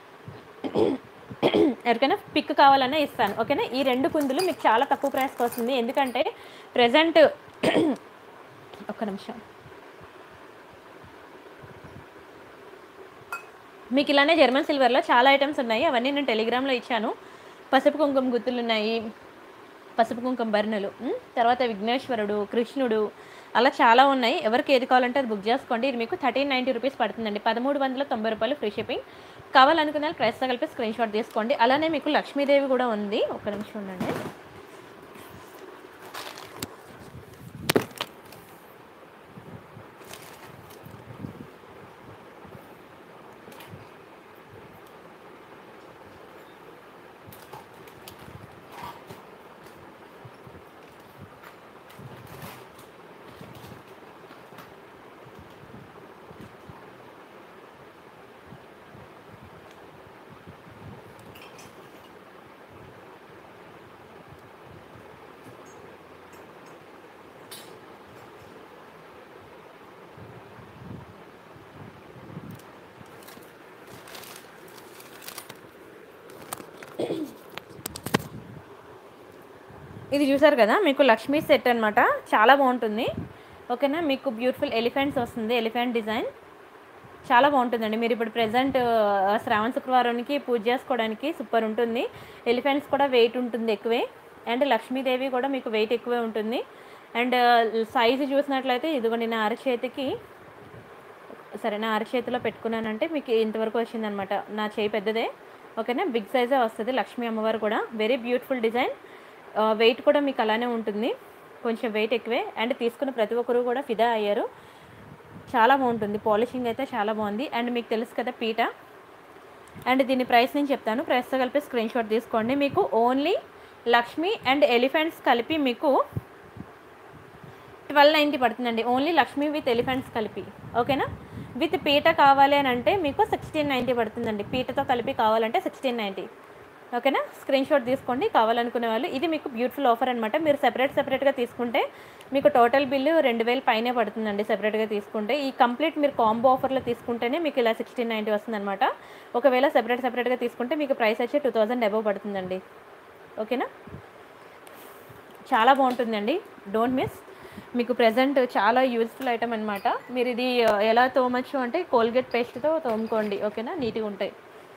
ఎవరికైనా పిక్ కావాలన్నా ఇస్తాను. ఓకేనా, ఈ రెండు కుందులు మీకు చాలా తక్కువ ప్రైస్కి వస్తుంది. ఎందుకంటే ప్రజెంట్ ఒక్క నిమిషం, మీకు ఇలానే జర్మన్ సిల్వర్లో చాలా ఐటమ్స్ ఉన్నాయి. అవన్నీ నేను టెలిగ్రామ్లో ఇచ్చాను. పసుపు కుంకుమ గుత్తులు ఉన్నాయి, పసుపు కుంకుమ బర్ణులు, తర్వాత విఘ్నేశ్వరుడు, కృష్ణుడు, అలా చాలా ఉన్నాయి. ఎవరికి ఏది కావాలంటే అది బుక్ చేసుకోండి. ఇది మీకు థర్టీన్ నైంటీ రూపీస్ పడుతుందండి. పదమూడు వందల తొంభై రూపాయలు ఫ్రీ షిప్పింగ్. కావాలనుకున్న ప్రైస్తో కలిపి స్క్రీన్ షాట్ తీసుకోండి. అలానే మీకు లక్ష్మీదేవి కూడా ఉంది. ఒక్క నిమిషం ఉండండి. ఇది చూసారు కదా, మీకు లక్ష్మీ సెట్ అనమాట. చాలా బాగుంటుంది. ఓకేనా, మీకు బ్యూటిఫుల్ ఎలిఫెంట్స్ వస్తుంది. ఎలిఫెంట్ డిజైన్ చాలా బాగుంటుందండి. మీరు ఇప్పుడు ప్రజెంట్ శ్రావణ శుక్రవారానికి పూజ చేసుకోవడానికి సూపర్ ఉంటుంది. ఎలిఫెంట్స్ కూడా వెయిట్ ఉంటుంది ఎక్కువే. అండ్ లక్ష్మీదేవి కూడా మీకు వెయిట్ ఎక్కువే ఉంటుంది. అండ్ సైజు చూసినట్లయితే ఇదిగోండి, నా అరచేతికి సరే నా అరచేతిలో పెట్టుకున్నానంటే మీకు ఇంతవరకు వచ్చిందనమాట. నా చేయి పెద్దదే. ఓకేనా, బిగ్ సైజే వస్తుంది. లక్ష్మీ అమ్మవారు కూడా వెరీ బ్యూటిఫుల్ డిజైన్. వెయిట్ కూడా మీకు అలానే ఉంటుంది, కొంచెం వెయిట్ ఎక్కువే. అండ్ తీసుకున్న ప్రతి ఒక్కరు కూడా ఫిదా అయ్యారు. చాలా బాగుంటుంది. పాలిషింగ్ అయితే చాలా బాగుంది. అండ్ మీకు తెలుసు కదా పీట. అండ్ దీని ప్రైస్ నేను చెప్తాను. ప్రైస్తో కలిపి స్క్రీన్ షాట్ తీసుకోండి. మీకు ఓన్లీ లక్ష్మీ అండ్ ఎలిఫెంట్స్ కలిపి మీకు ట్వెల్వ్ నైంటీ పడుతుందండి. ఓన్లీ లక్ష్మీ విత్ ఎలిఫెంట్స్ కలిపి. ఓకేనా, విత్ పీట కావాలి అని అంటే మీకు సిక్స్టీన్ నైంటీ పడుతుందండి. పీటతో కలిపి కావాలంటే సిక్స్టీన్ నైంటీ. ఓకేనా, స్క్రీన్ షాట్ తీసుకోండి కావాలనుకునే వాళ్ళు. ఇది మీకు బ్యూటిఫుల్ ఆఫర్ అనమాట. మీరు సెపరేట్ సెపరేట్గా తీసుకుంటే మీకు టోటల్ బిల్లు రెండు వేలు పైనే పడుతుందండి. సెపరేట్గా తీసుకుంటే ఈ కంప్లీట్ మీరు కాంబో ఆఫర్లో తీసుకుంటేనే మీకు ఇలా సిక్స్టీన్ నైంటీ వస్తుంది అనమాట. ఒకవేళ సెపరేట్ సెపరేట్గా తీసుకుంటే మీకు ప్రైస్ వచ్చి టూ థౌజండ్ అబవ్ పడుతుందండి. ఓకేనా, చాలా బాగుంటుందండి. Don't miss. మీకు ప్రజెంట్ చాలా యూజ్ఫుల్ ఐటమ్ అనమాట. మీరు ఇది ఎలా తోమచ్చు అంటే కోల్గేట్ పేస్ట్తో తోముకోండి. ఓకేనా, నీట్గా ఉంటాయి.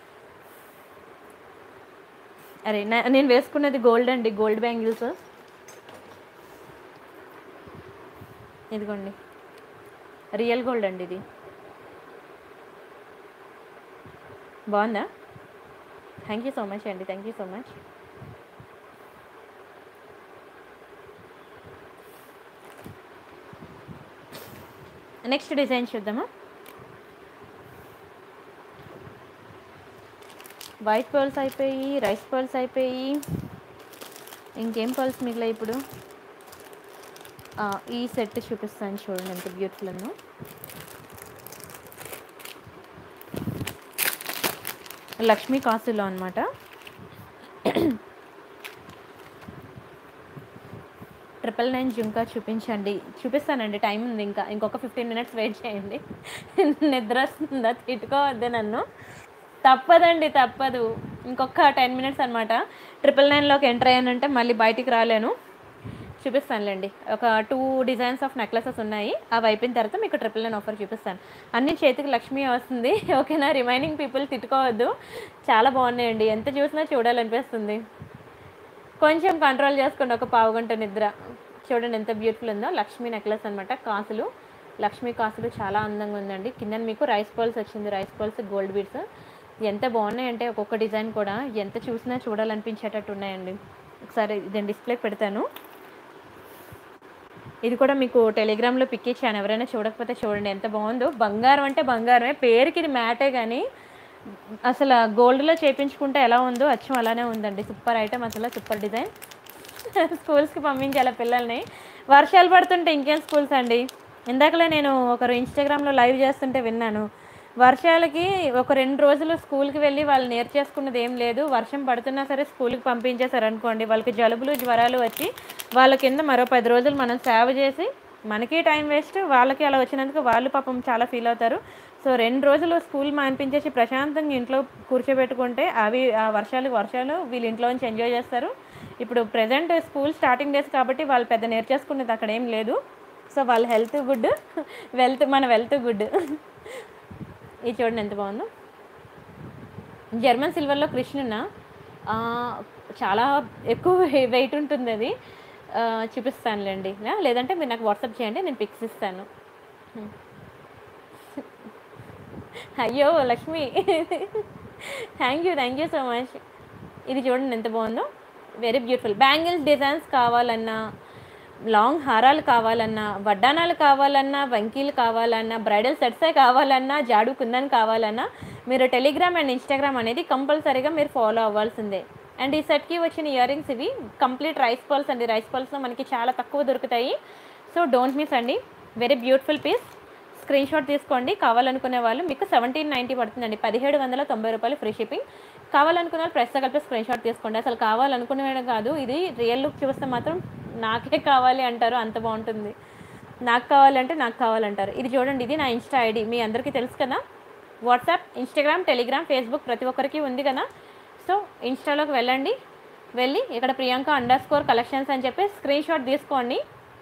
అరే నేను వేసుకున్నది గోల్డ్ అండి, గోల్డ్ బ్యాంగిల్స్. ఇదిగోండి, రియల్ గోల్డ్ అండి. ఇది బాగుందా? థ్యాంక్ యూ సో మచ్ అండి, thank you so much. Next design చూద్దామా. వైట్ పర్ల్స్ అయిపోయి, రైస్ పర్ల్స్ అయిపోయి, ఇంకేం పర్ల్స్ మిగిలాయి ఇప్పుడు. ఈ సెట్ చూపిస్తాను చూడండి ఎంత బ్యూటిఫుల్ ఉందో. లక్ష్మీ కాసులో అనమాట. ట్రిపుల్ నైన్ జుంకా చూపించండి. చూపిస్తానండి, టైం ఉంది ఇంకా. ఇంకొక ఫిఫ్టీన్ మినిట్స్ వెయిట్ చేయండి. నిద్ర వస్తుందా? తిట్టుకోవద్దు నన్ను. తప్పదండి, తప్పదు. ఇంకొక టెన్ మినిట్స్ అనమాట. ట్రిపుల్ నైన్లోకి ఎంటర్ అయ్యానంటే మళ్ళీ బయటికి రాలేను. చూపిస్తానులేండి. ఒక టూ డిజైన్స్ ఆఫ్ నెక్లెసెస్ ఉన్నాయి. అవి అయిపోయిన తర్వాత మీకు ట్రిపుల్ నైన్ ఆఫర్ చూపిస్తాను. అన్ని చేతికి లక్ష్మి వస్తుంది, ఓకేనా? రిమైనింగ్ పీపుల్ తిట్టుకోవద్దు. చాలా బాగున్నాయండి, ఎంత చూసినా చూడాలనిపిస్తుంది. కొంచెం కంట్రోల్ చేసుకోండి, ఒక పావు గంట నిద్ర. చూడండి ఎంత బ్యూటిఫుల్ ఉందో. లక్ష్మీ నెక్లెస్ అనమాట, కాసులు, లక్ష్మీ కాసులు చాలా అందంగా ఉందండి. కింద మీకు రైస్ పర్ల్స్ వచ్చింది, రైస్ పర్ల్స్ గోల్డ్ బీడ్స్. ఎంత బాగున్నాయంటే ఒక్కొక్క డిజైన్ కూడా ఎంత చూసినా చూడాలనిపించేటట్టు ఉన్నాయండి. ఒకసారి నేను డిస్ప్లే పెడతాను. ఇది కూడా మీకు టెలిగ్రామ్లో పిక్ ఇచ్చాను, ఎవరైనా చూడకపోతే చూడండి ఎంత బాగుందో. బంగారం అంటే బంగారమే, పేరుకి ఇది మ్యాటే, కానీ అసలు గోల్డ్లో చేయించుకుంటే ఎలా ఉందో అచ్చం అలానే ఉందండి. సూపర్ ఐటమ్, అసలు సూపర్ డిజైన్. స్కూల్స్కి పంపించాలి పిల్లల్ని. వర్షాలు పడుతుంటే ఇంకేం స్కూల్స్ అండి. ఇందాకలే నేను ఒకరు ఇన్స్టాగ్రామ్లో లైవ్ చేస్తుంటే విన్నాను, వర్షాలకి ఒక రెండు రోజులు స్కూల్కి వెళ్ళి వాళ్ళు నేర్చేసుకున్నది ఏం లేదు, వర్షం పడుతున్నా సరే స్కూల్కి పంపించేశారు అనుకోండి, వాళ్ళకి జలుబులు జ్వరాలు వచ్చి వాళ్ళ కింద మరో పది రోజులు మనం సేవ చేసి మనకి టైం వేస్ట్, వాళ్ళకి అలా వచ్చినందుకు వాళ్ళు పాపం చాలా ఫీల్ అవుతారు. సో రెండు రోజులు స్కూల్ మానిపించేసి ప్రశాంతంగా ఇంట్లో కూర్చోబెట్టుకుంటే అవి ఆ వర్షాలు వర్షాలు వీళ్ళు ఇంట్లో నుంచి ఎంజాయ్ చేస్తారు. ఇప్పుడు ప్రజెంట్ స్కూల్ స్టార్టింగ్ డేస్ కాబట్టి వాళ్ళు పెద్ద నేర్చేసుకునేది అక్కడ ఏం లేదు. సో వాళ్ళ హెల్త్ గుడ్, వెల్త్ మన వెల్త్ గుడ్. ఇది చూడండి ఎంత బాగుందో. జర్మన్ సిల్వర్లో కృష్ణున్న చాలా ఎక్కువ వెయిట్ ఉంటుంది అది. చూపిస్తానులేండి, లేదంటే మీరు నాకు వాట్సాప్ చేయండి, నేను పిక్స్ ఇస్తాను. అయ్యో Lakshmi, thank you thank you so much. ఇది చూడండి ఎంత బాగుందో, వెరీ బ్యూటిఫుల్. బ్యాంగిల్స్ డిజైన్స్ కావాలన్నా, లాంగ్ హారాలు కావాలన్నా, వడ్డానాలు కావాలన్నా, వంకీలు కావాలన్నా, బ్రైడల్ సెట్సే కావాలన్నా, జాడు కుందన్ కావాలన్నా మీరు టెలిగ్రామ్ అండ్ ఇన్స్టాగ్రామ్ అనేది కంపల్సరీగా మీరు ఫాలో అవ్వాల్సిందే. అండ్ ఈ సెట్కి వచ్చిన ఇయర్ రింగ్స్ ఇవి కంప్లీట్ రైస్ పర్ల్స్ అండి. రైస్ పర్ల్స్లో మనకి చాలా తక్కువ దొరుకుతాయి. సో డోంట్ మిస్ అండి, very beautiful piece. Screenshot తీసుకోండి. కావాలనుకునే వాళ్ళు మీకు సెవెంటీన్ నైంటీ పడుతుందండి, పదిహేడు వందల తొంభై రూపాయలు ఫ్రీ షిప్పింగ్. కావాలనుకున్న వాళ్ళు ప్రెస్తో కలిపి స్క్రీన్ షాట్ తీసుకోండి. అసలు కావాలనుకునే కాదు, ఇది రియల్ లుక్ చూస్తే మాత్రం నాకే కావాలి అంటారు, అంత బాగుంటుంది. నాకు కావాలంటే నాకు కావాలంటారు. ఇది చూడండి, ఇది నా ఇన్స్టా ఐడి, మీ అందరికీ తెలుసు కదా. వాట్సాప్, ఇన్స్టాగ్రామ్, టెలిగ్రామ్, ఫేస్బుక్ ప్రతి ఒక్కరికి ఉంది కదా. సో ఇన్స్టాలోకి వెళ్ళండి, వెళ్ళి ఇక్కడ ప్రియాంక అండర్ స్కోర్ కలెక్షన్స్ అని చెప్పి స్క్రీన్ షాట్ తీసుకోండి.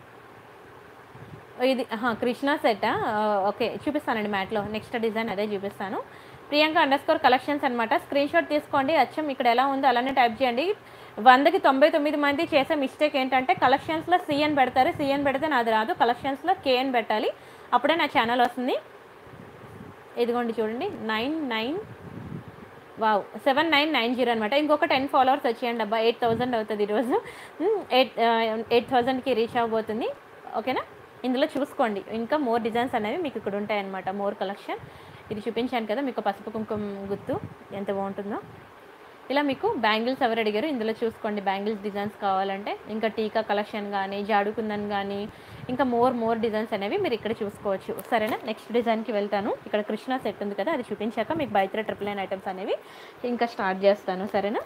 ఇది కృష్ణ సెట్, ఓకే చూపిస్తానండి మ్యాట్లో. నెక్స్ట్ డిజైన్ అదే చూపిస్తాను. ప్రియాంక అండర్ స్కోర్ కలెక్షన్స్ అనమాట. స్క్రీన్ షాట్ తీసుకోండి. అచ్చం ఇక్కడ ఎలా ఉందో అలానే టైప్ చేయండి. వందకి తొంభై తొమ్మిది మంది చేసే మిస్టేక్ ఏంటంటే కలెక్షన్స్లో సిఎన్ పెడతారు, సిఎన్ పెడితే నాది రాదు, కలెక్షన్స్లో కేఎన్ పెట్టాలి, అప్పుడే నా ఛానల్ వస్తుంది. ఇదిగోండి చూడండి, nine nine wow seven nine nine zero అనమాట. ఇంకొక టెన్ ఫాలోవర్స్ వచ్చేయండి అబ్బా, ఎయిట్ థౌజండ్ అవుతుంది ఈరోజు. ఎయిట్ ఎయిట్ థౌజండ్కి రీచ్ అవ్వబోతుంది, ఓకేనా. ఇందులో చూసుకోండి, ఇంకా మోర్ డిజైన్స్ అనేవి మీకు ఇక్కడ ఉంటాయన్నమాట, మోర్ కలెక్షన్. ఇది చూపించాను కదా మీకు పసుపు కుంకుమ గుర్తు, ఎంత బాగుంటుందో. ఇలా మీకు బ్యాంగిల్స్ ఎవరు అడిగారు ఇందులో చూసుకోండి, బ్యాంగిల్స్ డిజైన్స్ కావాలంటే. ఇంకా టీకా కలెక్షన్ కానీ, జాడుకుందన్ కానీ, ఇంకా మోర్ మోర్ డిజైన్స్ అనేవి మీరు ఇక్కడ చూసుకోవచ్చు, సరేనా. నెక్స్ట్ డిజైన్కి వెళ్తాను. ఇక్కడ కృష్ణ సెట్ ఉంది కదా, అది చూపించాక మీకు బయట ట్రిపుల్ నైన్ ఐటమ్స్ అనేవి ఇంకా స్టార్ట్ చేస్తాను, సరేనా.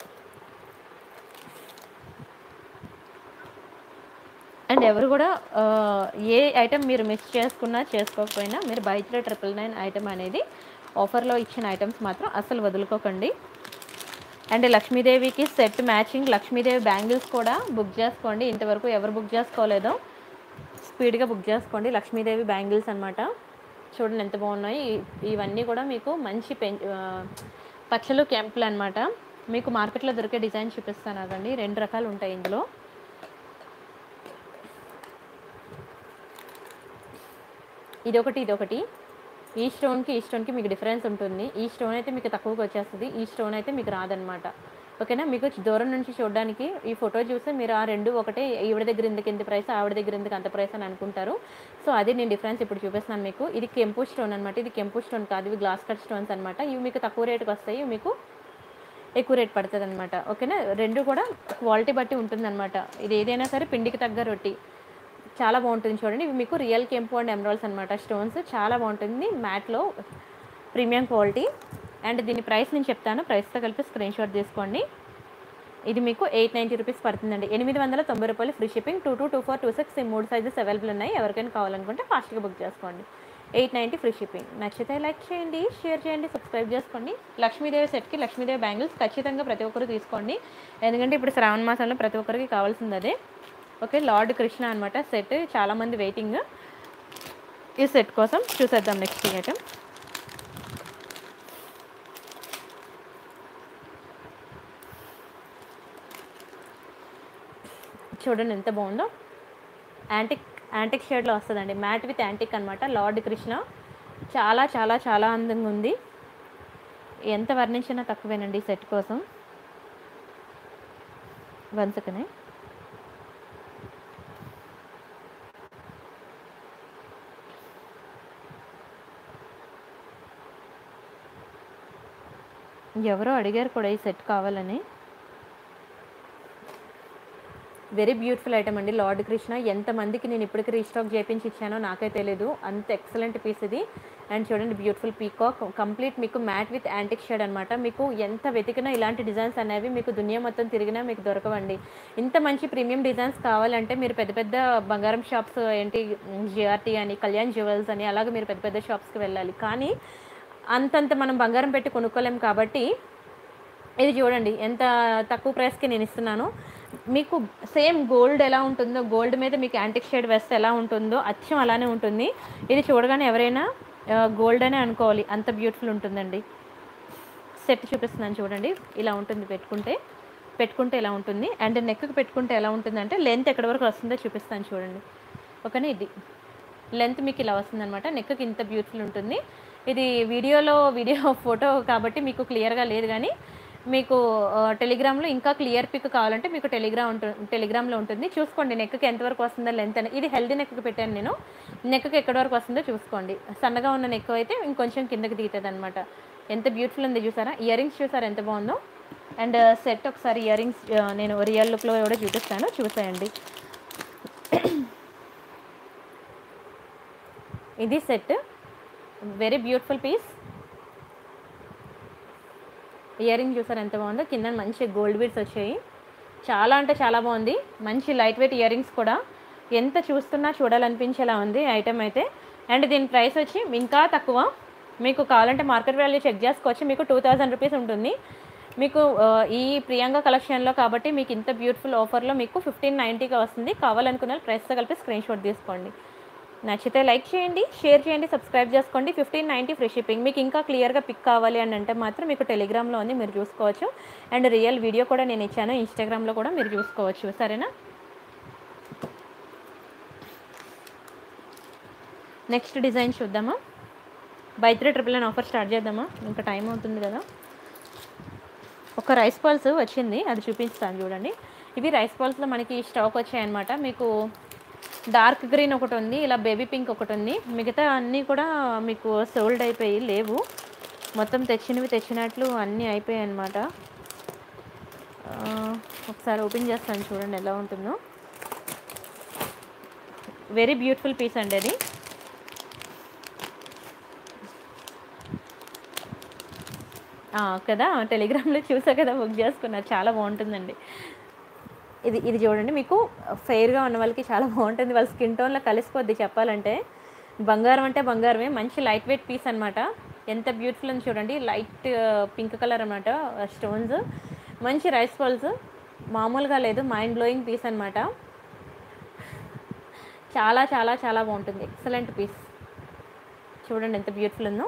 అండ్ ఎవరు కూడా ఏ ఐటమ్ మీరు మిస్ చేసుకున్నా చేసుకోకపోయినా మీరు బయట ట్రిపుల్ నైన్ ఐటమ్ అనేది ఆఫర్లో ఇచ్చిన ఐటమ్స్ మాత్రం అసలు వదులుకోకండి. అండ్ లక్ష్మీదేవికి సెట్ మ్యాచింగ్ లక్ష్మీదేవి బ్యాంగిల్స్ కూడా బుక్ చేసుకోండి. ఇంతవరకు ఎవరు బుక్ చేసుకోలేదో స్పీడ్గా బుక్ చేసుకోండి. లక్ష్మీదేవి బ్యాంగిల్స్ అనమాట, చూడండి ఎంత బాగున్నాయి. ఇవన్నీ కూడా మీకు మంచి పెం పచ్చలు కెంపులు అనమాట. మీకు మార్కెట్లో దొరికే డిజైన్ చూపిస్తాను అదండి, రెండు రకాలు ఉంటాయి ఇందులో. ఇదొకటి ఇదొకటి. ఈ స్టోన్కి ఈ స్టోన్కి మీకు డిఫరెన్స్ ఉంటుంది. ఈ స్టోన్ అయితే మీకు తక్కువగా వచ్చేస్తుంది, ఈ స్టోన్ అయితే మీకు రాదనమాట, ఓకేనా. మీకు దూరం నుంచి చూడడానికి ఈ ఫోటో చూస్తే మీరు ఆ రెండు ఒకటే, ఈవిడ దగ్గర ఎందుకు ఎంత ప్రైస్, ఆవిడ దగ్గర ఎందుకు అంత ప్రైస్ అని అనుకుంటారు. సో అది నేను డిఫరెన్స్ ఇప్పుడు చూపిస్తాను మీకు. ఇది కెంపు స్టోన్ అనమాట, ఇది కెంపు స్టోన్ కాదు, ఇవి గ్లాస్ కట్ స్టోన్స్ అనమాట. ఇవి మీకు తక్కువ రేటుకి వస్తాయి, మీకు ఎక్కువ రేట్ పడుతుంది అనమాట, ఓకేనా. రెండు కూడా క్వాలిటీ బట్టి ఉంటుందన్నమాట. ఇది ఏదైనా సరే పిండికి తగ్గ రొట్టి, చాలా బాగుంటుంది చూడండి. ఇవి మీకు రియల్ కెంపు అండ్ ఎమరాల్డ్స్ అనమాట, స్టోన్స్ చాలా బాగుంటుంది, మ్యాట్లో ప్రీమియం క్వాలిటీ. అండ్ దీని ప్రైస్ నేను చెప్తాను, ప్రైస్తో కలిపి స్క్రీన్ షాట్ తీసుకోండి. ఇది మీకు ఎయిట్ నైంటీ రూపీస్ పడుతుందండి. ఎనిమిది వందల తొంభై రూపాయలు free shipping. Two two two four two six ఈ మూడు సైజెస్ అవైలబుల్ ఉన్నాయి. ఎవరికైనా కావాలనుకుంటే ఫాస్ట్గా బుక్ చేసుకోండి. Eight ninety free shipping. నచ్చితే లైక్ చేయండి, షేర్ చేయండి, సబ్స్క్రైబ్ చేసుకోండి. లక్ష్మీదేవి సెట్కి లక్ష్మీదేవి బ్యాంగిల్స్ ఖచ్చితంగా ప్రతి ఒక్కరు తీసుకోండి. ఎందుకంటే ఇప్పుడు శ్రావణ మాసంలో ప్రతి ఒక్కరికి కావాల్సింది అదే. ఓకే, లార్డ్ కృష్ణ అనమాట సెట్. చాలామంది వెయిటింగ్ ఈ సెట్ కోసం. చూసేద్దాం నెక్స్ట్ ఐటమ్. చూడండి ఎంత బాగుందో. యాంటిక్ యాంటిక్ షేడ్లో వస్తుందండి. మ్యాట్ విత్ యాంటిక్ అనమాట. లార్డ్ కృష్ణ చాలా చాలా చాలా అందంగా ఉంది. ఎంత వర్ణించినా తక్కువేనండి ఈ సెట్ కోసం. One second. ఎవరో అడిగారు కూడా ఈ సెట్ కావాలని. వెరీ బ్యూటిఫుల్ ఐటమ్ అండి లార్డ్ కృష్ణ. ఎంతమందికి నేను ఇప్పటికి రీస్టాక్ చేయించి ఇచ్చానో నాకే తెలియదు, అంత ఎక్సలెంట్ పీస్ ఇది. అండ్ చూడండి బ్యూటిఫుల్ పీకాక్ కంప్లీట్ మీకు మ్యాట్ విత్ యాంటిక్ షేడ్ అనమాట. మీకు ఎంత వెతికినా ఇలాంటి డిజైన్స్ అనేవి మీకు దునియా మొత్తం తిరిగినా మీకు దొరకవండి. ఇంత మంచి ప్రీమియం డిజైన్స్ కావాలంటే మీరు పెద్ద పెద్ద బంగారం షాప్స్ ఏంటి జిఆర్టీ అని, కళ్యాణ్ జ్యువెల్స్ అని, అలాగే మీరు పెద్ద పెద్ద షాప్స్కి వెళ్ళాలి. కానీ అంతంత మనం బంగారం పెట్టి కొనుక్కోలేం. కాబట్టి ఇది చూడండి ఎంత తక్కువ ప్రైస్కి నేను ఇస్తున్నాను మీకు. సేమ్ గోల్డ్ ఎలా ఉంటుందో, గోల్డ్ మీద మీకు యాంటిక్ షేడ్ వేస్తే ఎలా ఉంటుందో అచ్చం అలానే ఉంటుంది. ఇది చూడగానే ఎవరైనా గోల్డ్ అనే అనుకోవాలి, అంత బ్యూటిఫుల్ ఉంటుందండి. సెట్ చూపిస్తున్నాను చూడండి. ఇలా ఉంటుంది పెట్టుకుంటే పెట్టుకుంటే ఇలా ఉంటుంది. అండ్ నెక్కి పెట్టుకుంటే ఎలా ఉంటుందంటే లెంత్ ఎక్కడి వరకు వస్తుందో చూపిస్తాను చూడండి. ఓకేనా, ఇది లెంత్ మీకు ఇలా వస్తుంది అనమాట. నెక్కి ఇంత బ్యూటిఫుల్ ఉంటుంది. ఇది వీడియోలో వీడియో ఫోటో కాబట్టి మీకు క్లియర్గా లేదు, కానీ మీకు టెలిగ్రామ్లో ఇంకా క్లియర్ పిక్ కావాలంటే మీకు టెలిగ్రామ్ ఉంటుంది, టెలిగ్రామ్లో ఉంటుంది. చూసుకోండి నెక్కి ఎంతవరకు వస్తుందో లెంత్ అని. ఇది హెల్దీ నెక్కి పెట్టాను నేను. నెక్కి ఎక్కడి వరకు వస్తుందో చూసుకోండి. సన్నగా ఉన్న నెక్ అయితే ఇంకొంచెం కిందకి దిగుతుంది అనమాట. ఎంత బ్యూటిఫుల్ ఉంది చూసారా. ఇయర్ రింగ్స్ చూసారా ఎంత బాగుందో. అండ్ సెట్ ఒకసారి ఇయర్ రింగ్స్ నేను రియల్ లుక్లో కూడా చూపిస్తాను, చూసేయండి. ఇది set, very beautiful piece. Earring చూసారు ఎంత బాగుందో. కింద మంచి గోల్డ్ బీడ్స్ వచ్చాయి. చాలా అంటే చాలా బాగుంది. మంచి లైట్ వెయిట్ ఇయర్ రింగ్స్ కూడా. ఎంత చూస్తున్నా చూడాలనిపించేలా ఉంది ఐటమ్ అయితే. అండ్ దీని ప్రైస్ వచ్చి ఇంకా తక్కువ. మీకు కావాలంటే మార్కెట్ వాల్యూ చెక్ చేసుకోవచ్చు. మీకు టూ థౌజండ్ రూపీస్ ఉంటుంది. మీకు ఈ ప్రియాంక కలెక్షన్లో కాబట్టి మీకు ఇంత బ్యూటిఫుల్ ఆఫర్లో మీకు ఫిఫ్టీన్ నైంటీగా వస్తుంది. కావాలనుకున్న ప్రైస్తో కలిపి స్క్రీన్ షాట్ తీసుకోండి. నచ్చితే లైక్ చేయండి, షేర్ చేయండి, సబ్స్క్రైబ్ చేసుకోండి. Fifteen ninety free shipping. మీకు ఇంకా క్లియర్గా పిక్ కావాలి అని అంటే మాత్రం మీకు టెలిగ్రామ్లో ఉంది, మీరు చూసుకోవచ్చు. అండ్ రియల్ వీడియో కూడా నేను ఇచ్చాను, ఇన్స్టాగ్రామ్లో కూడా మీరు చూసుకోవచ్చు. సరేనా. నెక్స్ట్ డిజైన్ చూద్దామా. Buy three triple nine offer start చేద్దామా, ఇంకా టైం అవుతుంది కదా. ఒక రైస్ పల్స్ వచ్చింది, అది చూపిస్తాను చూడండి. ఇవి రైస్ పల్స్లో మనకి స్టాక్ వచ్చాయన్నమాట. మీకు డార్క్ గ్రీన్ ఒకటి ఉంది, ఇలా బేబీ పింక్ ఒకటి ఉంది. మిగతా అన్నీ కూడా మీకు సోల్డ్ అయిపోయి లేవు. మొత్తం తెచ్చినవి తెచ్చినట్లు అన్నీ అయిపోయాయి అన్నమాట. ఒకసారి ఓపెన్ చేస్తాను చూడండి ఎలా ఉంటుందో. వెరీ బ్యూటిఫుల్ పీస్ అండి అది. కదా టెలిగ్రామ్లో చూసా కదా, బుక్ చేసుకున్నారు. చాలా బాగుంటుందండి ఇది. ఇది చూడండి మీకు ఫెయిర్గా ఉన్న వాళ్ళకి చాలా బాగుంటుంది. వాళ్ళ స్కిన్ టోన్లో కలిసిపోద్ది చెప్పాలంటే. బంగారం అంటే బంగారమే. మంచి లైట్ వెయిట్ పీస్ అనమాట. ఎంత బ్యూటిఫుల్ అని చూడండి. లైట్ పింక్ కలర్ అనమాట స్టోన్స్. మంచి రైస్ పల్స్, మామూలుగా లేదు, మైండ్ బ్లోయింగ్ పీస్ అనమాట. చాలా చాలా చాలా బాగుంటుంది. Excellent piece. చూడండి ఎంత బ్యూటిఫుల్ ఉందో.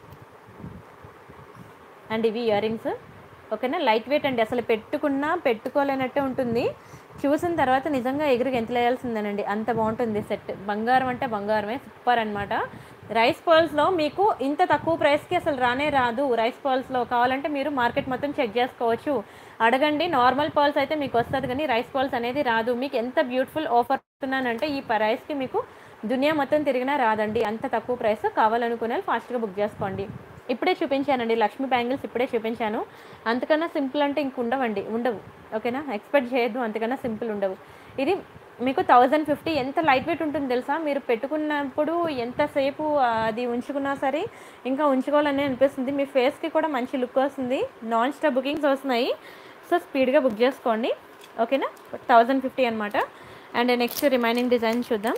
అండ్ ఇవి ఇయర్ రింగ్స్. ఓకేనా, లైట్ వెయిట్ అండి. అసలు పెట్టుకున్నా పెట్టుకోలేనట్టే ఉంటుంది. చూసిన తర్వాత నిజంగా ఎగురు గెంతలేయాల్సిందేనండి, అంత బాగుంటుంది సెట్. బంగారం అంటే బంగారమే, సూపర్ అనమాట. రైస్ పర్ల్స్లో మీకు ఇంత తక్కువ ప్రైస్కి అసలు రానే రాదు. రైస్ పర్ల్స్లో కావాలంటే మీరు మార్కెట్ మొత్తం చెక్ చేసుకోవచ్చు, అడగండి. నార్మల్ పర్ల్స్ అయితే మీకు వస్తుంది, కానీ రైస్ పర్ల్స్ అనేది రాదు. మీకు ఎంత బ్యూటిఫుల్ ఆఫర్ ఇస్తున్నానంటే ఈ ప్రైస్కి మీకు దునియా మొత్తం తిరిగినా రాదండి, అంత తక్కువ ప్రైస్. కావాలనుకునే ఫాస్ట్గా బుక్ చేసుకోండి. ఇప్పుడే చూపించానండి లక్ష్మీ బ్యాంగిల్స్, ఇప్పుడే చూపించాను. అంతకన్నా సింపుల్ అంటే ఇంక ఉండవండి, ఉండవు. ఓకేనా, ఎక్స్పెక్ట్ చేయొద్దు, అంతకన్నా సింపుల్ ఉండవు. ఇది మీకు థౌజండ్ ఫిఫ్టీ. ఎంత లైట్ వెయిట్ ఉంటుంది తెలుసా. మీరు పెట్టుకున్నప్పుడు ఎంతసేపు అది ఉంచుకున్నా సరే ఇంకా ఉంచుకోవాలని అనిపిస్తుంది. మీ ఫేస్కి కూడా మంచి లుక్ వస్తుంది. నాన్ స్టాప్ బుకింగ్స్ వస్తున్నాయి. సో స్పీడ్గా బుక్ చేసుకోండి, ఓకేనా. థౌజండ్ ఫిఫ్టీ అనమాట. అండ్ నెక్స్ట్ రిమైనింగ్ డిజైన్ చూద్దాం.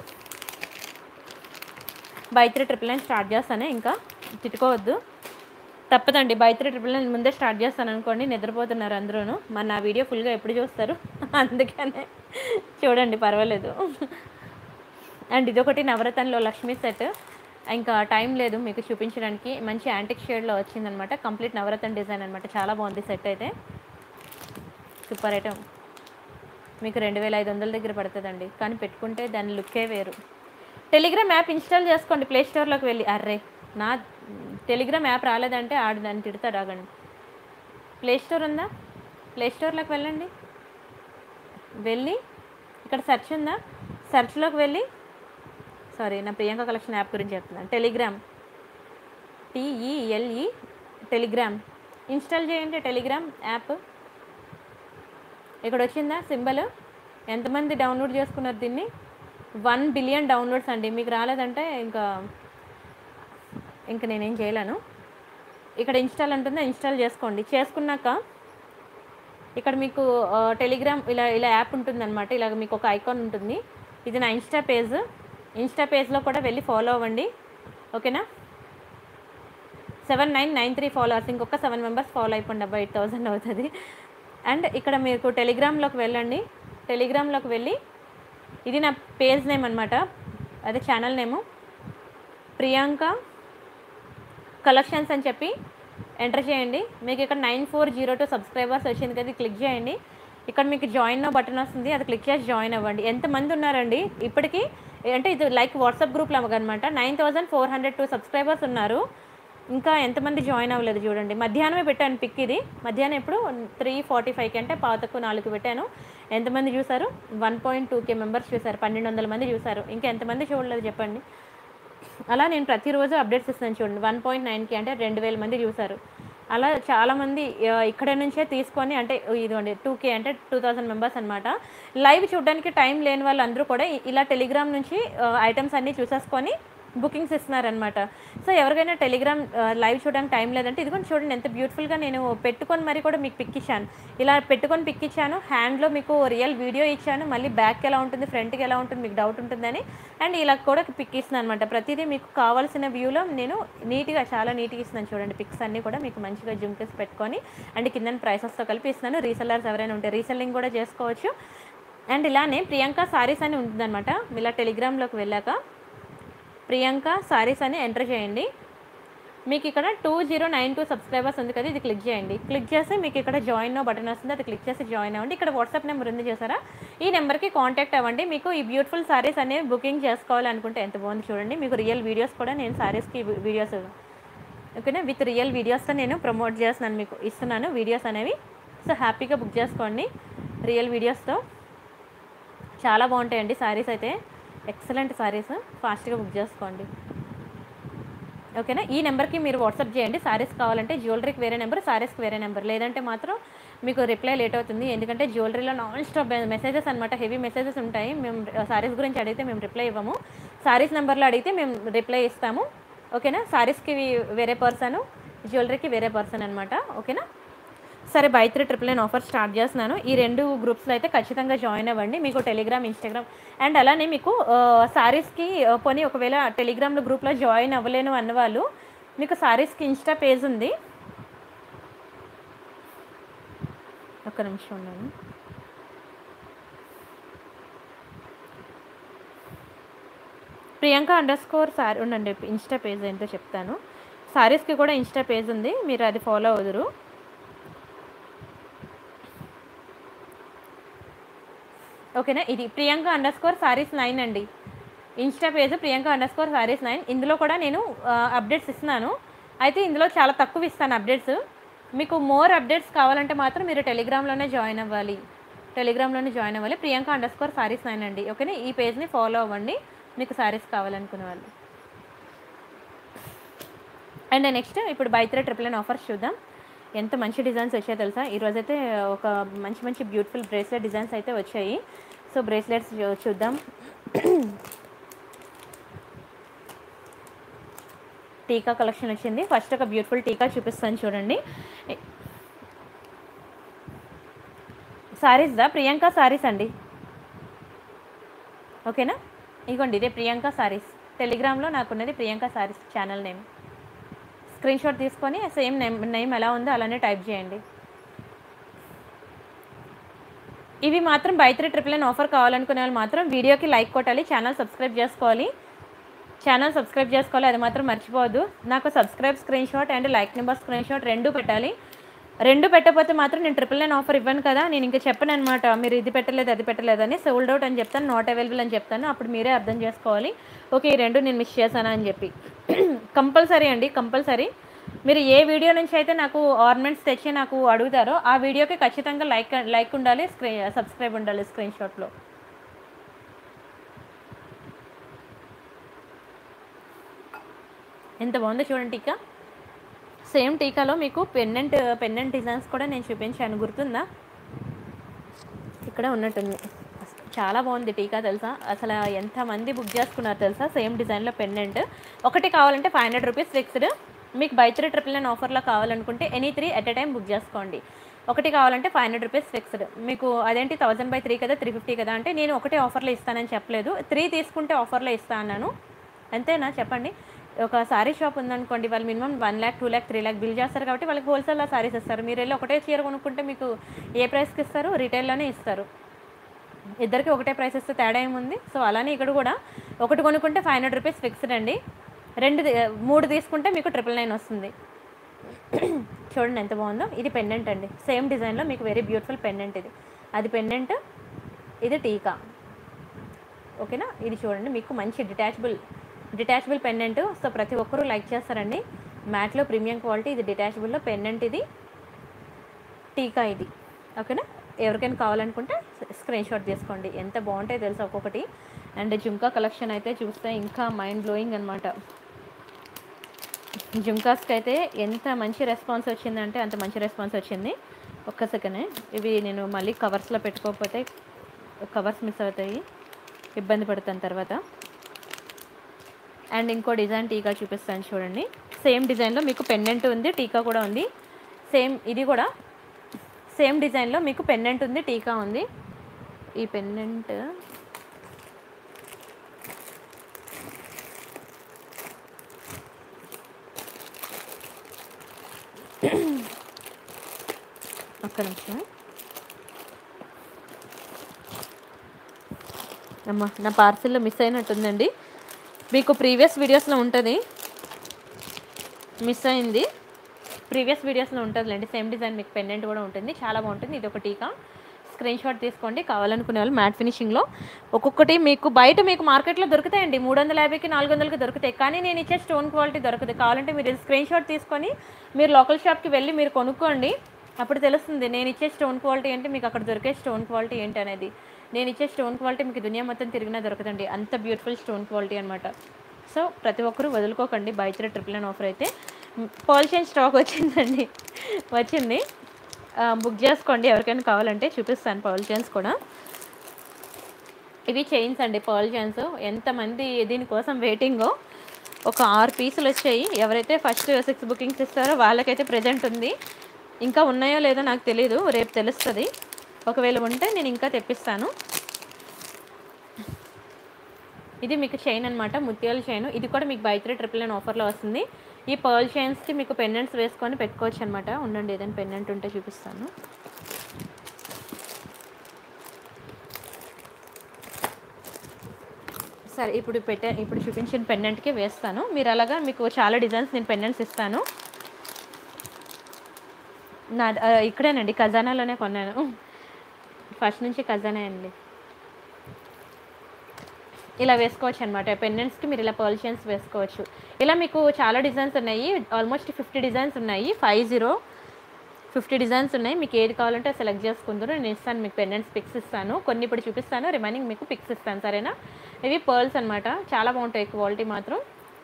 Buy three triple nine start చేస్తాను, ఇంకా తిట్టుకోవద్దు, తప్పదండి. బై త్రీ ట్రిపుల్ నైన్ ముందే స్టార్ట్ చేస్తాను అనుకోండి, నిద్రపోతున్నారు అందరూ. మరి నా వీడియో ఫుల్గా ఎప్పుడు చూస్తారు, అందుకనే చూడండి, పర్వాలేదు. అండ్ ఇదొకటి నవరత్నంలో లక్ష్మీ సెట్, ఇంకా టైం లేదు మీకు చూపించడానికి. మంచి యాంటిక్ షేడ్లో వచ్చిందనమాట, కంప్లీట్ నవరత్న డిజైన్ అనమాట. చాలా బాగుంది సెట్ అయితే, సూపర్ ఐటమ్. మీకు రెండు వేల ఐదు వందల దగ్గర పడుతుందండి, కానీ పెట్టుకుంటే దాని లుక్కే వేరు. టెలిగ్రామ్ యాప్ ఇన్స్టాల్ చేసుకోండి ప్లే స్టోర్లోకి వెళ్ళి. అర్రే నా టెలిగ్రామ్ యాప్ రాలేదంటే ఆడు దాన్ని తిడతాడు, ఆగండి. ప్లే స్టోర్ ఉందా, ప్లే స్టోర్లోకి వెళ్ళండి. వెళ్ళి ఇక్కడ సెర్చ్ ఉందా, సెర్చ్లోకి వెళ్ళి, సారీ నా ప్రియాంక కలెక్షన్ యాప్ గురించి చెప్తున్నాను. టెలిగ్రామ్, టీఈఎల్ఈ టెలిగ్రామ్ ఇన్స్టాల్ చేయండి. టెలిగ్రామ్ యాప్ ఇక్కడ వచ్చిందా సింబల్. ఎంతమంది డౌన్లోడ్ చేసుకున్నారు దీన్ని? వన్ బిలియన్ డౌన్లోడ్స్ అండి. మీకు రాలేదంటే ఇంకా ఇంకా నేనేం చేయలేను. ఇక్కడ ఇన్స్టాల్ అంటుందా, ఇన్స్టాల్ చేసుకోండి. చేసుకున్నాక ఇక్కడ మీకు టెలిగ్రామ్ ఇలా ఇలా యాప్ ఉంటుందన్నమాట. ఇలా మీకు ఒక ఐకాన్ ఉంటుంది. ఇది నా ఇన్స్టా పేజ్. ఇన్స్టా పేజ్లో కూడా వెళ్ళి ఫాలో అవ్వండి, ఓకేనా. Seven nine nine three followers, ఇంకొక సెవెన్ మెంబర్స్ ఫాలో అయిపోండి అబ్బా, ఎయిట్ థౌజండ్ అవుతుంది. అండ్ ఇక్కడ మీకు టెలిగ్రామ్లోకి వెళ్ళండి. టెలిగ్రామ్లోకి వెళ్ళి, ఇది నా పేజ్ నేమ్ అనమాట, అదే ఛానల్ నేము, ప్రియాంక కలెక్షన్స్ అని చెప్పి ఎంటర్ చేయండి. మీకు ఇక్కడ nine four zero two subscribers వచ్చింది కదా, క్లిక్ చేయండి. ఇక్కడ మీకు జాయిన్ బటన్ వస్తుంది, అది క్లిక్ చేసి జాయిన్ అవ్వండి. ఎంతమంది ఉన్నారండి ఇప్పటికీ అంటే ఇది లైక్ వాట్సాప్ గ్రూప్లో అనమాట. Nine thousand four hundred two subscribers ఉన్నారు. ఇంకా ఎంతమంది జాయిన్ అవ్వలేదు చూడండి. మధ్యాహ్నమే పెట్టాను పిక్, ఇది మధ్యాహ్నం ఎప్పుడు త్రీ ఫార్టీ ఫైవ్కి అంటే పాతకు నాలుగు పెట్టాను. ఎంతమంది చూసారు? One point two K members చూసారు, పన్నెండు వందల మంది చూసారు. ఇంకా ఎంతమంది చూడలేదు చెప్పండి. అలా నేను ప్రతిరోజు అప్డేట్స్ ఇస్తాను చూడండి. వన్ పాయింట్ నైన్కి అంటే రెండు వేల మంది చూసారు. అలా చాలామంది ఇక్కడ నుంచే తీసుకొని, అంటే ఇదిగోండి టూ కే అంటే టూ థౌజండ్ మెంబర్స్ అనమాట. లైవ్ చూడడానికి టైం లేని వాళ్ళు అందరూ కూడా ఇలా టెలిగ్రామ్ నుంచి ఐటమ్స్ అన్నీ చూసేసుకొని బుకింగ్స్ ఇస్తున్నారనమాట. సో ఎవరికైనా టెలిగ్రామ్ లైవ్ చూడడానికి టైం లేదంటే ఇదిగోండి చూడండి ఎంత బ్యూటిఫుల్గా నేను పెట్టుకొని మరి కూడా మీకు పిక్ ఇచ్చాను. ఇలా పెట్టుకొని పిక్ ఇచ్చాను, హ్యాండ్లో మీకు రియల్ వీడియో ఇచ్చాను, మళ్ళీ బ్యాక్ ఎలా ఉంటుంది ఫ్రంట్కి ఎలా ఉంటుంది మీకు డౌట్ ఉంటుందని. అండ్ ఇలా కూడా పిక్ ఇస్తున్నాను అనమాట. ప్రతిదీ మీకు కావాల్సిన వ్యూలో నేను నీట్గా చాలా నీట్గా ఇస్తున్నాను చూడండి. పిక్స్ అన్నీ కూడా మీకు మంచిగా జూమ్ చేసి పెట్టుకొని అండ్ కింద ప్రైసెస్తో కలిపి ఇస్తున్నాను. రీసెల్లర్స్ ఎవరైనా ఉంటే రీసెల్లింగ్ కూడా చేసుకోవచ్చు. అండ్ ఇలానే ప్రియాంక సారీస్ అని ఉంటుందన్నమాట. ఇలా టెలిగ్రామ్లోకి వెళ్ళాక ప్రియాంక సారీస్ అని ఎంటర్ చేయండి. మీకు ఇక్కడ two zero nine two subscribers ఉంది కదా, ఇది క్లిక్ చేయండి. క్లిక్ చేసి మీకు ఇక్కడ జాయిన్ బటన్ వస్తుంది, అది క్లిక్ చేసి జాయిన్ అవ్వండి. ఇక్కడ వాట్సాప్ నెంబర్ ఉంది చేసారా, ఈ నెంబర్కి కాంటాక్ట్ అవ్వండి. మీకు ఈ బ్యూటిఫుల్ సారీస్ అనేవి బుకింగ్ చేసుకోవాలనుకుంటే ఎంత బాగుంది చూడండి. మీకు రియల్ వీడియోస్ కూడా నేను సారీస్కి వీడియోస్, ఓకేనా, విత్ రియల్ వీడియోస్తో నేను ప్రమోట్ చేస్తున్నాను, మీకు ఇస్తున్నాను వీడియోస్ అనేవి. సో హ్యాపీగా బుక్ చేసుకోండి రియల్ వీడియోస్తో. చాలా బాగుంటాయండి సారీస్ అయితే, ఎక్సలెంట్ సారీస్. ఫాస్ట్గా బుక్ చేసుకోండి, ఓకేనా. ఈ నెంబర్కి మీరు వాట్సాప్ చేయండి సారీస్ కావాలంటే. జ్యువెలరీకి వేరే నెంబర్, సారీస్కి వేరే నెంబర్. లేదంటే మాత్రం మీకు రిప్లై లేట్ అవుతుంది, ఎందుకంటే జ్యువెలరీలో నాన్ స్టాప్ మెసేజెస్ అనమాట, హెవీ మెసేజెస్ ఉంటాయి. మేము సారీస్ గురించి అడిగితే మేము రిప్లై ఇవ్వము, సారీస్ నెంబర్లో అడిగితే మేము రిప్లై ఇస్తాము, ఓకేనా. సారీస్కి వేరే పర్సన్, జ్యువెలరీకి వేరే పర్సన్ అనమాట, ఓకేనా. సరే, buy three triple nine offer start చేస్తున్నాను. ఈ రెండు గ్రూప్స్లో అయితే ఖచ్చితంగా జాయిన్ అవ్వండి. మీకు టెలిగ్రామ్, ఇన్స్టాగ్రామ్ అండ్ అలానే మీకు సారీస్కి పోనీ ఒకవేళ టెలిగ్రామ్లో గ్రూప్లో జాయిన్ అవ్వలేను అన్నవాళ్ళు, మీకు సారీస్కి ఇన్స్టా పేజ్ ఉంది. ఒక్క నిమిషం ఉన్నాను. ప్రియాంక అండర్ స్కోర్ సారీ ఉండండి, ఇన్స్టా పేజ్ ఏంటో చెప్తాను. సారీస్కి కూడా ఇన్స్టా పేజ్ ఉంది, మీరు అది ఫాలో అవుదురు, ఓకేనా. ఇది Priyanka underscore saris nine అండి, insta page Priyanka underscore saris nine. ఇందులో కూడా నేను అప్డేట్స్ ఇస్తున్నాను, అయితే ఇందులో చాలా తక్కువ ఇస్తాను అప్డేట్స్. మీకు మోర్ అప్డేట్స్ కావాలంటే మాత్రం మీరు టెలిగ్రామ్లోనే జాయిన్ అవ్వాలి, టెలిగ్రామ్లోనే జాయిన్ అవ్వాలి. Priyanka underscore saris nine అండి, ఓకేనా. ఈ పేజ్ని ఫాలో అవ్వండి మీకు సారీస్ కావాలనుకునే వాళ్ళు. అండ్ నెక్స్ట్ ఇప్పుడు buy three triple nine offers చూద్దాం. ఎంత మంచి డిజైన్స్ వచ్చాయో తెలుసా. ఈరోజైతే ఒక మంచి మంచి బ్యూటిఫుల్ బ్రేస్లెట్ డిజైన్స్ అయితే వచ్చాయి. సో బ్రేస్లెట్స్ చూద్దాం. టీకా కలెక్షన్ వచ్చింది. ఫస్ట్ ఒక బ్యూటిఫుల్ టీకా చూపిస్తాను చూడండి. సారీస్దా ప్రియాంక సారీస్ అండి, ఓకేనా. ఇగోండి ఇదే ప్రియాంక సారీస్, టెలిగ్రామ్లో నాకున్నది Priyanka saris channel name. Screenshot తీసుకొని సేమ్ నేమ్ నేమ్ ఎలా ఉందో అలానే టైప్ చేయండి. ఇవి మాత్రం buy three triple nine offer కావాలనుకునే వాళ్ళు మాత్రం వీడియోకి లైక్ కొట్టాలి, ఛానల్ సబ్స్క్రైబ్ చేసుకోవాలి, ఛానల్ సబ్స్క్రైబ్ చేసుకోవాలి, అది మాత్రం మర్చిపోవద్దు. నాకు subscribe screenshot and like number screenshot రెండు పెట్టాలి. రెండు పెట్టకపోతే మాత్రం నేను ట్రిపుల్ నైన్ ఆఫర్ ఇవ్వను కదా, నేను ఇంకా చెప్పను అనమాట. మీరు ఇది పెట్టలేదు అది పెట్టలేదని, సోల్డ్ అవుట్ అని చెప్తాను, నాట్ అవైలబుల్ అని చెప్తాను. అప్పుడు మీరే అర్థం చేసుకోవాలి, ఓకే ఈ రెండు నేను మిస్ చేశాను అని చెప్పి. కంపల్సరీ అండి, కంపల్సరీ మీరు ఏ వీడియో నుంచి అయితే నాకు ఆర్నమెంట్స్ తెచ్చి నాకు అడుగుతారో ఆ వీడియోకి ఖచ్చితంగా లైక్ లైక్ ఉండాలి, స్క్రీన్ సబ్స్క్రైబ్ ఉండాలి స్క్రీన్ షాట్లో. ఎంత బాగుందో చూడండి టీకా. సేమ్ టీకాలో మీకు పెన్నెంట్ పెన్నెంట్ డిజైన్స్ కూడా నేను చూపించాను, గుర్తుందా? ఇక్కడ ఉన్నట్టుంది. చాలా బాగుంది టీకా తెలుసా, అసలు ఎంతమంది బుక్ చేసుకున్నారు తెలుసా? సేమ్ డిజైన్లో పెన్నెంట్ ఒకటి కావాలంటే ఫైవ్ హండ్రెడ్ రూపీస్ ఫిక్స్డ్. మీకు బై త్రీ ట్రిపుల్ నైన్ ఆఫర్లో కావాలనుకుంటే any three at a time book చేసుకోండి. ఒకటి కావాలంటే ఫైవ్ హండ్రెడ్ రూపీస్ ఫిక్స్డ్. మీకు అదేంటి థౌసండ్ బై త్రీ కదా, త్రీ ఫిఫ్టీ కదా అంటే నేను ఒకటే ఆఫర్లో ఇస్తానని చెప్పలేదు, త్రీ తీసుకుంటే ఆఫర్లో ఇస్తా అన్నాను, అంతేనా చెప్పండి. ఒక సారీ షాప్ ఉందనుకోండి, వాళ్ళు minimum one lakh two lakh three lakh bill చేస్తారు కాబట్టి వాళ్ళకి హోల్సేల్లో సారీస్ ఇస్తారు. మీరు వెళ్ళి ఒకటే చీర కొనుక్కుంటే మీకు ఏ ప్రైస్కి ఇస్తారు? రీటైల్లోనే ఇస్తారు. ఇద్దరికి ఒకటే ప్రైస్ ఇస్తే తేడా ఏముంది? సో అలానే ఇక్కడ కూడా ఒకటి కొనుక్కుంటే ఫైవ్ హండ్రెడ్ రూపీస్ ఫిక్స్డ్ అండి, రెండు మూడు తీసుకుంటే మీకు ట్రిపుల్ నైన్ వస్తుంది. చూడండి ఎంత బాగుందో. ఇది పెండెంట్ అండి, సేమ్ డిజైన్లో మీకు వెరీ బ్యూటిఫుల్ పెండెంట్. ఇది అది పెండెంట్, ఇది టీకా, ఓకేనా. ఇది చూడండి మీకు మంచి డిటాచబుల్ డిటాచబుల్ పెండెంట్. సో ప్రతి ఒక్కరూ లైక్ చేస్తారండి. మ్యాట్లో ప్రీమియం క్వాలిటీ, ఇది డిటాచబుల్లో పెండెంట్, ఇది టీకా, ఇది ఓకేనా. ఎవరికైనా కావాలనుకుంటే స్క్రీన్ షాట్ తీసుకోండి. ఎంత బాగుంటాయి తెలుసా ఒక్కొక్కటి. అండ్ జుంకా కలెక్షన్ అయితే చూస్తే ఇంకా మైండ్ బ్లోయింగ్ అనమాట. జుంకాస్కి అయితే ఎంత మంచి రెస్పాన్స్ వచ్చిందంటే అంత మంచి రెస్పాన్స్ వచ్చింది. ఒక్క సెకండ్, ఇవి నేను మళ్ళీ కవర్స్లో పెట్టుకోకపోతే కవర్స్ మిస్ అవుతాయి, ఇబ్బంది పడతాను తర్వాత. అండ్ ఇంకో డిజైన్ టీకా చూపిస్తాను చూడండి. సేమ్ డిజైన్లో మీకు పెండెంట్ ఉంది, టీకా కూడా ఉంది. సేమ్ ఇది కూడా సేమ్ డిజైన్లో మీకు పెండెంట్ ఉంది, టీకా ఉంది. ఈ పెండెంట్ ఒక్క నిమిషం అమ్మా, నా పార్సిల్లో మిస్ అయినట్టుందండి. మీకు ప్రీవియస్ వీడియోస్లో ఉంటుంది, మిస్ అయింది, ప్రీవియస్ వీడియోస్లో ఉంటుందిలేండి. సేమ్ డిజైన్ మీకు పెండెంట్ కూడా ఉంటుంది, చాలా బాగుంటుంది. ఇది ఒక టీకా, స్క్రీన్ షాట్ తీసుకోండి కావాలనుకునే వాళ్ళు. మ్యాట్ ఫినిషింగ్లో ఒక్కొక్కటి మీకు బయట మీకు మార్కెట్లో దొరుకుతాయండి, మూడు వందల యాభైకి నాలుగు వందలకి దొరుకుతాయి, కానీ నేను ఇచ్చే స్టోన్ క్వాలిటీ దొరకదు. కావాలంటే మీరు స్క్రీన్ షాట్ తీసుకొని మీరు లోకల్ షాప్కి వెళ్ళి మీరు కొనుక్కోండి, అప్పుడు తెలుస్తుంది నేను ఇచ్చే స్టోన్ క్వాలిటీ ఏంటి, మీకు అక్కడ దొరికే స్టోన్ క్వాలిటీ ఏంటి అనేది. నేను ఇచ్చే స్టోన్ క్వాలిటీ మీకు దునియా మొత్తం తిరిగినా దొరకదండి, అంత బ్యూటిఫుల్ స్టోన్ క్వాలిటీ అనమాట. సో ప్రతి ఒక్కరూ వదులుకోకండి. Buy three triple nine offer అయితే పర్ల్ చైన్ స్టాక్ వచ్చిందండి, వచ్చింది, బుక్ చేసుకోండి ఎవరికైనా కావాలంటే. చూపిస్తాను పర్ల్ చైన్స్ కూడా. ఇవి చైన్స్ అండి, పర్ల్ చైన్స్. ఎంతమంది దీనికోసం వెయిటింగో. ఒక ఆరు పీసులు వచ్చాయి. ఎవరైతే ఫస్ట్ సిక్స్ బుకింగ్స్ ఇస్తారో వాళ్ళకైతే ప్రెజెంట్ ఉంది. ఇంకా ఉన్నాయో లేదో నాకు తెలీదు, రేపు తెలుస్తుంది. ఒకవేళ ఉంటే నేను ఇంకా తెప్పిస్తాను. ఇది మీకు చైన్ అనమాట, ముత్యాల చైన్. ఇది కూడా మీకు బై త్రీ ట్రిపుల్ నైన్ ఆఫర్లో వస్తుంది. ఈ పర్ల్ చైన్స్కి మీకు పెండెంట్స్ వేసుకొని పెట్టుకోవచ్చు అనమాట. ఉండండి, ఏదైనా పెండెంట్ ఉంటే చూపిస్తాను. సరే, ఇప్పుడు పెట్టే ఇప్పుడు చూపించిన పెండెంట్కి వేస్తాను. మీరు అలాగా మీకు చాలా డిజైన్స్ నేను పెండెంట్స్ ఇస్తాను. నా ఇక్కడేనండి, ఖజానాలోనే కొన్నాను, ఫస్ట్ నుంచి ఖజానా అండి. ఇలా వేసుకోవచ్చు అనమాట. పెండెంట్స్కి మీరు ఇలా పర్ల్ చైన్స్ వేసుకోవచ్చు. ఇలా మీకు చాలా డిజైన్స్ ఉన్నాయి, ఆల్మోస్ట్ ఫిఫ్టీ డిజైన్స్ ఉన్నాయి, ఫైవ్ జీరో ఫిఫ్టీ డిజైన్స్ ఉన్నాయి. మీకు ఏది కావాలంటే సెలెక్ట్ చేసుకుందరు, నేను ఇస్తాను. మీకు పెండెంట్స్ పిక్స్ ఇస్తాను, కొన్ని ఇప్పుడు చూపిస్తాను, రిమైనింగ్ మీకు పిక్స్ ఇస్తాను, సరేనా. ఇవి పర్ల్స్ అనమాట, చాలా బాగుంటాయి, క్వాలిటీ మాత్రం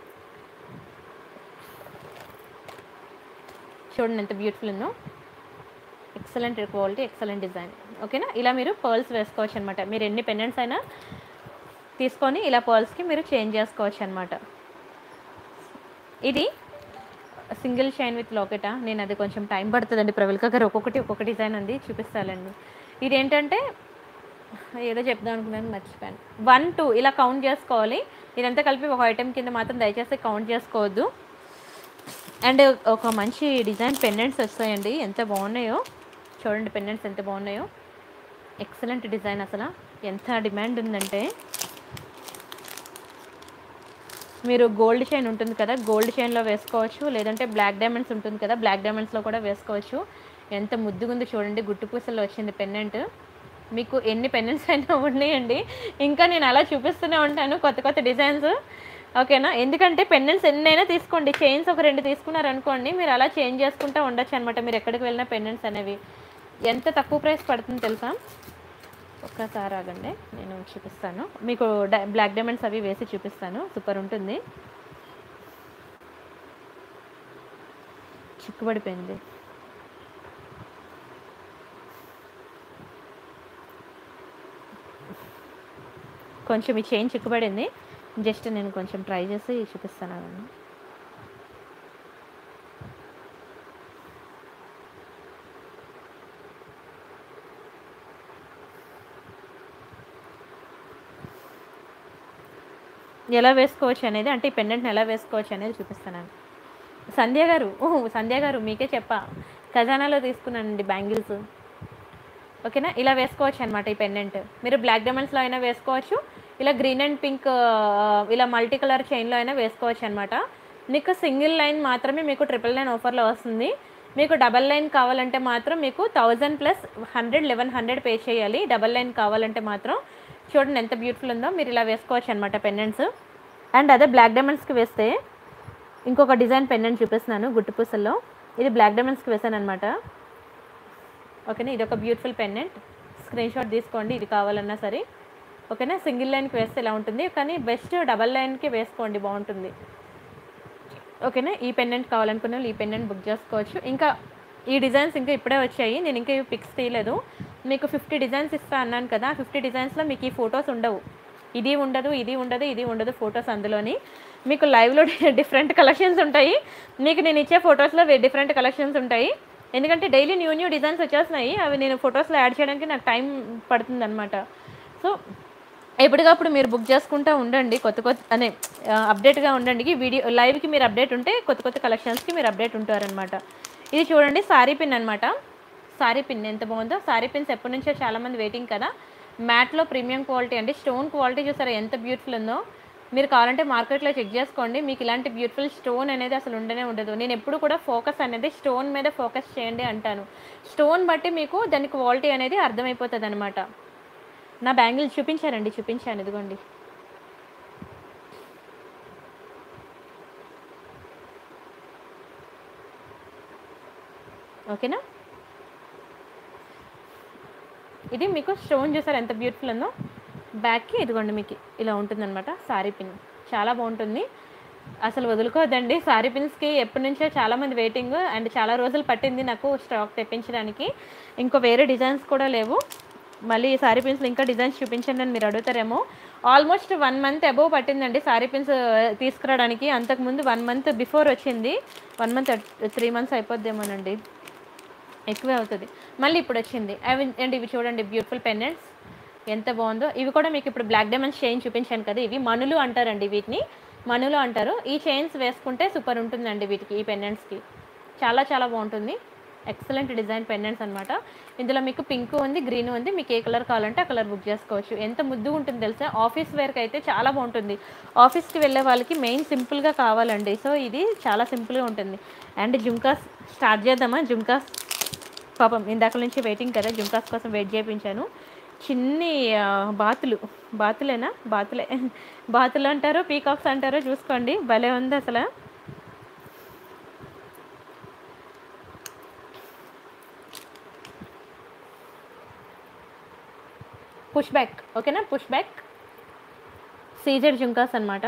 చూడండి ఎంత బ్యూటిఫుల్ ఉందో. ఎక్సలెంట్ క్వాలిటీ, ఎక్సలెంట్ డిజైన్, ఓకేనా. ఇలా మీరు పర్ల్స్ వేసుకోవచ్చు అనమాట. మీరు ఎన్ని పెండెంట్స్ అయినా తీసుకొని ఇలా పర్ల్స్కి మీరు చేంజ్ చేసుకోవచ్చు అనమాట. ఇది సింగిల్ చైన్ విత్ లాకెటా, నేను అది కొంచెం టైం పడుతుందండి ప్రవళిక గారు, ఒక్కొక్కటి ఒక్కొక్క డిజైన్ ఉంది, చూపిస్తానండి. ఇదేంటంటే ఏదో చెప్దాం అనుకున్నాను మర్చిపోయాను. వన్ టూ ఇలా కౌంట్ చేసుకోవాలి. ఇదంతా కలిపి ఒక ఐటెం కింద మాత్రం దయచేసి కౌంట్ చేసుకోవద్దు. అండ్ ఒక మంచి డిజైన్ పెండెంట్స్ వస్తాయండి, ఎంత బాగున్నాయో చూడండి. పెండెంట్స్ ఎంత బాగున్నాయో, ఎక్సలెంట్ డిజైన్. అసలు ఎంత డిమాండ్ ఉందంటే, మీరు గోల్డ్ చైన్ ఉంటుంది కదా, గోల్డ్ చైన్లో వేసుకోవచ్చు, లేదంటే బ్లాక్ డైమండ్స్ ఉంటుంది కదా, బ్లాక్ డైమండ్స్లో కూడా వేసుకోవచ్చు. ఎంత ముద్దుగుంది చూడండి. గుట్టు పూసల్లో వచ్చింది పెండెంట్. మీకు ఎన్ని పెండెంట్స్ అయినా ఉన్నాయండి, ఇంకా నేను అలా చూపిస్తూనే ఉంటాను కొత్త కొత్త డిజైన్స్, ఓకేనా. ఎందుకంటే పెండెంట్స్ ఎన్నైనా తీసుకోండి, చైన్స్ ఒక రెండు తీసుకున్నారనుకోండి, మీరు అలా చేంజ్ చేసుకుంటూ ఉండొచ్చు అనమాట. మీరు ఎక్కడికి వెళ్ళినా పెండెంట్స్ అనేవి ఎంత తక్కువ ప్రైస్ పడుతుంది తెలుసా. ఒక్కసారి ఆగండి, నేను చూపిస్తాను మీకు. బ్లాక్ డైమండ్స్ అవి వేసి చూపిస్తాను, సూపర్ ఉంటుంది. చిక్కుబడిపోయింది. కొంచెం ఈ చైన్ చిక్కుబడింది, జస్ట్ నేను కొంచెం ట్రై చేసి చూపిస్తాను అవన్నీ. ఎలా వేసుకోవచ్చు అనేది, అంటే ఈ పెండెంట్ని ఎలా వేసుకోవచ్చు అనేది చూపిస్తాను. సంధ్య గారు, ఓహో సంధ్య గారు మీకే చెప్పా, ఖజానాలో తీసుకున్నానండి బ్యాంగిల్స్, ఓకేనా. ఇలా వేసుకోవచ్చు అనమాట ఈ పెండెంట్. మీరు బ్లాక్ డైమండ్స్లో అయినా వేసుకోవచ్చు, ఇలా గ్రీన్ అండ్ పింక్ ఇలా మల్టీ కలర్ చైన్లో అయినా వేసుకోవచ్చు అనమాట. మీకు సింగిల్ లైన్ మాత్రమే మీకు ట్రిపుల్ నైన్ ఆఫర్లో వస్తుంది. మీకు డబల్ లైన్ కావాలంటే మాత్రం మీకు thousand plus hundred eleven hundred pay చేయాలి. డబల్ లైన్ కావాలంటే మాత్రం చూడండి ఎంత బ్యూటిఫుల్ ఉందో. మీరు ఇలా వేసుకోవచ్చు అనమాట పెండెంట్స్. అండ్ అదే బ్లాక్ డైమండ్స్కి వేస్తే ఇంకొక డిజైన్ పెండెంట్ చూపిస్తున్నాను గుట్టు పూసల్లో. ఇది బ్లాక్ డైమండ్స్కి వేసాను అనమాట, ఓకేనా. ఇది ఒక బ్యూటిఫుల్ పెండెంట్, స్క్రీన్ షాట్ తీసుకోండి ఇది కావాలన్నా సరే, ఓకేనా. సింగిల్ లైన్కి వేస్తే ఇలా ఉంటుంది, కానీ బెస్ట్ డబల్ లైన్కి వేసుకోండి, బాగుంటుంది, ఓకేనా. ఈ పెండెంట్ కావాలనుకున్న వాళ్ళు ఈ పెండెంట్ బుక్ చేసుకోవచ్చు. ఇంకా ఈ డిజైన్స్ ఇంకా ఇప్పుడే వచ్చాయి, నేను ఇంకా ఇవి పిక్స్ తీయలేదు. మీకు ఫిఫ్టీ డిజైన్స్ ఇస్తా అన్నాను కదా, ఫిఫ్టీ డిజైన్స్లో మీకు ఈ ఫొటోస్ ఉండవు, ఇది ఉండదు ఇది ఉండదు ఇది ఉండదు ఫొటోస్. అందులోని మీకు లైవ్లో డిఫరెంట్ కలెక్షన్స్ ఉంటాయి, మీకు నేను ఇచ్చే ఫొటోస్లో డిఫరెంట్ కలెక్షన్స్ ఉంటాయి. ఎందుకంటే డైలీ న్యూ న్యూ డిజైన్స్ వచ్చేస్తున్నాయి, అవి నేను ఫొటోస్లో యాడ్ చేయడానికి నాకు టైం పడుతుంది అనమాట. సో ఎప్పటికప్పుడు మీరు బుక్ చేసుకుంటూ ఉండండి, కొత్త కొత్త అనే అప్డేట్గా ఉండండి. వీడియో లైవ్కి మీరు అప్డేట్ ఉంటే కొత్త కొత్త కలెక్షన్స్కి మీరు అప్డేట్ ఉంటారనమాట. ఇది చూడండి సారీ పిన్ అనమాట. సారీ పిన్ ఎంత బాగుందో. సారీ పిన్స్ ఎప్పటి నుంచో చాలామంది వెయిటింగ్ కదా. మ్యాట్లో ప్రీమియం క్వాలిటీ అండి, స్టోన్ క్వాలిటీ చూసారా ఎంత బ్యూటిఫుల్ ఉందో. మీరు కావాలంటే మార్కెట్లో చెక్ చేసుకోండి, మీకు ఇలాంటి బ్యూటిఫుల్ స్టోన్ అనేది అసలు ఉండనే ఉండదు. నేను ఎప్పుడు కూడా ఫోకస్ అనేది స్టోన్ మీద ఫోకస్ చేయండి అంటాను. స్టోన్ బట్టి మీకు దాని క్వాలిటీ అనేది అర్థమైపోతుంది అనమాట. నా బ్యాంగిల్స్ చూపించానండి, చూపించాను ఇదిగోండి. ఓకేనా. ఇది మీకు స్టోన్ చూసారు ఎంత బ్యూటిఫుల్ ఉందో. బ్యాక్కి ఇదిగోండి మీకు ఇలా ఉంటుందన్నమాట సారీ పిన్, చాలా బాగుంటుంది, అసలు వదులుకోవద్దండి. సారీ పిన్స్కి ఎప్పటి నుంచో చాలామంది వెయిటింగ్, అండ్ చాలా రోజులు పట్టింది నాకు స్టాక్ తెప్పించడానికి. ఇంకో వేరే డిజైన్స్ కూడా లేవు. మళ్ళీ సారీ పిన్స్లో ఇంకా డిజైన్స్ చూపించండి అని మీరు అడుగుతారేమో. ఆల్మోస్ట్ వన్ మంత్ అబోవ్ పట్టిందండి సారీ పిన్స్ తీసుకురావడానికి. అంతకుముందు వన్ మంత్ బిఫోర్ వచ్చింది, వన్ మంత్ త్రీ మంత్స్ అయిపోద్దేమోనండి, ఎక్కువే అవుతుంది. మళ్ళీ ఇప్పుడు వచ్చింది. అవి అండ్ ఇవి చూడండి బ్యూటిఫుల్ పెండెంట్స్ ఎంత బాగుందో. ఇవి కూడా మీకు ఇప్పుడు బ్లాక్ డైమండ్స్ చైన్ చూపించాను కదా, ఇవి మనులు అంటారండి, వీటిని మనులు అంటారు. ఈ చైన్స్ వేసుకుంటే సూపర్ ఉంటుందండి వీటికి, ఈ పెండెంట్స్కి చాలా చాలా బాగుంటుంది. ఎక్సలెంట్ డిజైన్ పెండెంట్స్ అనమాట. ఇందులో మీకు పింక్ ఉంది, గ్రీన్ ఉంది, మీకు ఏ కలర్ కావాలంటే ఆ కలర్ బుక్ చేసుకోవచ్చు. ఎంత ముద్దుగా ఉంటుంది తెలుసా. ఆఫీస్ వేర్కి అయితే చాలా బాగుంటుంది, ఆఫీస్కి వెళ్ళే వాళ్ళకి మెయిన్ సింపుల్గా కావాలండి. సో ఇది చాలా సింపుల్గా ఉంటుంది. అండ్ జుమ్కాస్ స్టార్ట్ చేద్దామా. జుమ్కాస్ పాపం ఇందాక నుంచి వెయిటింగ్ కదా, జుమ్కాస్ కోసం వెయిట్ చేయించాను. చిన్ని బాతులు, బాతులేనా బాతులే బాతులు అంటారో పీకాక్స్ అంటారో చూసుకోండి, భలే ఉంది అసలు. పుష్ బ్యాక్, ఓకేనా. పుష్ బ్యాక్ సీజెడ్ జుంకాస్ అనమాట.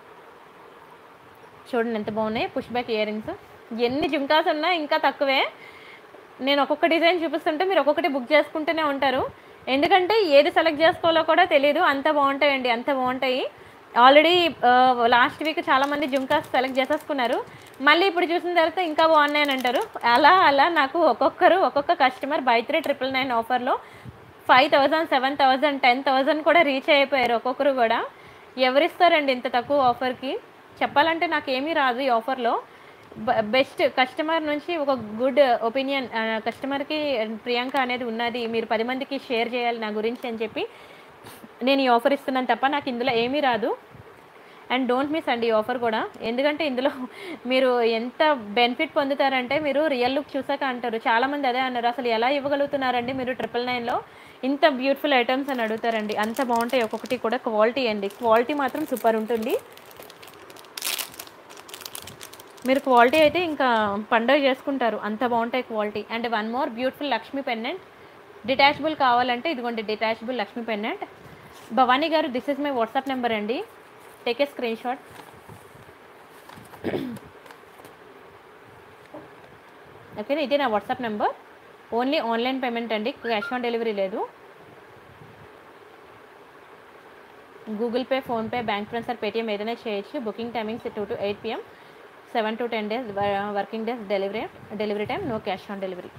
చూడండి ఎంత బాగున్నాయి పుష్ బ్యాక్ ఇయర్ రింగ్స్. ఎన్ని జుంకాస్ ఉన్నా ఇంకా తక్కువే. నేను ఒక్కొక్క డిజైన్ చూపిస్తుంటే మీరు ఒక్కొక్కటి బుక్ చేసుకుంటూనే ఉంటారు, ఎందుకంటే ఏది సెలెక్ట్ చేసుకోవాలో కూడా తెలియదు, అంత బాగుంటాయండి, అంత బాగుంటాయి. ఆల్రెడీ లాస్ట్ వీక్ చాలామంది జుంకాస్ సెలెక్ట్ చేసేసుకున్నారు, మళ్ళీ ఇప్పుడు చూసిన తర్వాత ఇంకా బాగున్నాయని అంటారు. అలా అలా నాకు ఒక్కొక్కరు ఒక్కొక్క customer buy three triple nine ఆఫర్లో five thousand seven thousand ten thousand కూడా రీచ్ అయిపోయారు ఒక్కొక్కరు కూడా. ఎవరిస్తారండి ఇంత తక్కువ ఆఫర్కి? చెప్పాలంటే నాకేమీ రాదు ఈ ఆఫర్లో. బెస్ట్ కస్టమర్ నుంచి ఒక గుడ్ ఒపీనియన్ కస్టమర్కి ప్రియాంక అనేది ఉన్నది, మీరు పది మందికి షేర్ చేయాలి నా గురించి అని చెప్పి నేను ఈ ఆఫర్ ఇస్తున్నాను తప్ప నాకు ఇందులో ఏమీ రాదు. అండ్ డోంట్ మిస్ అండి ఈ ఆఫర్ కూడా, ఎందుకంటే ఇందులో మీరు ఎంత బెనిఫిట్ పొందుతారంటే మీరు రియల్ లుక్ చూసాక అంటారు. చాలామంది అదే అన్నారు, అసలు ఎలా ఇవ్వగలుగుతున్నారండి మీరు ట్రిపుల్ నైన్లో ఇంత బ్యూటిఫుల్ ఐటమ్స్ అని అడుగుతారండి. అంత బాగుంటాయి ఒక్కొక్కటి కూడా. క్వాలిటీ అండి, క్వాలిటీ మాత్రం సూపర్ ఉంటుంది. మీరు క్వాలిటీ అయితే ఇంకా పండుగ చేసుకుంటారు, అంత బాగుంటాయి quality. And one more beautiful Lakshmi pendant, detachable కావాలంటే ఇదిగోండి డిటాచబుల్ లక్ష్మీ పెండెంట్. భవానీ గారు, this is my WhatsApp number అండి, టేక్ ఏ స్క్రీన్ షాట్. ఓకేనా, ఇది నా WhatsApp number. Only online payment అండి, క్యాష్ ఆన్ డెలివరీ లేదు. Google Pay, PhonePe, bank transfer, Paytm ఏదైనా చేయొచ్చు. Booking timings two to eight PM, seven to ten days working days delivery delivery time, no cash on delivery.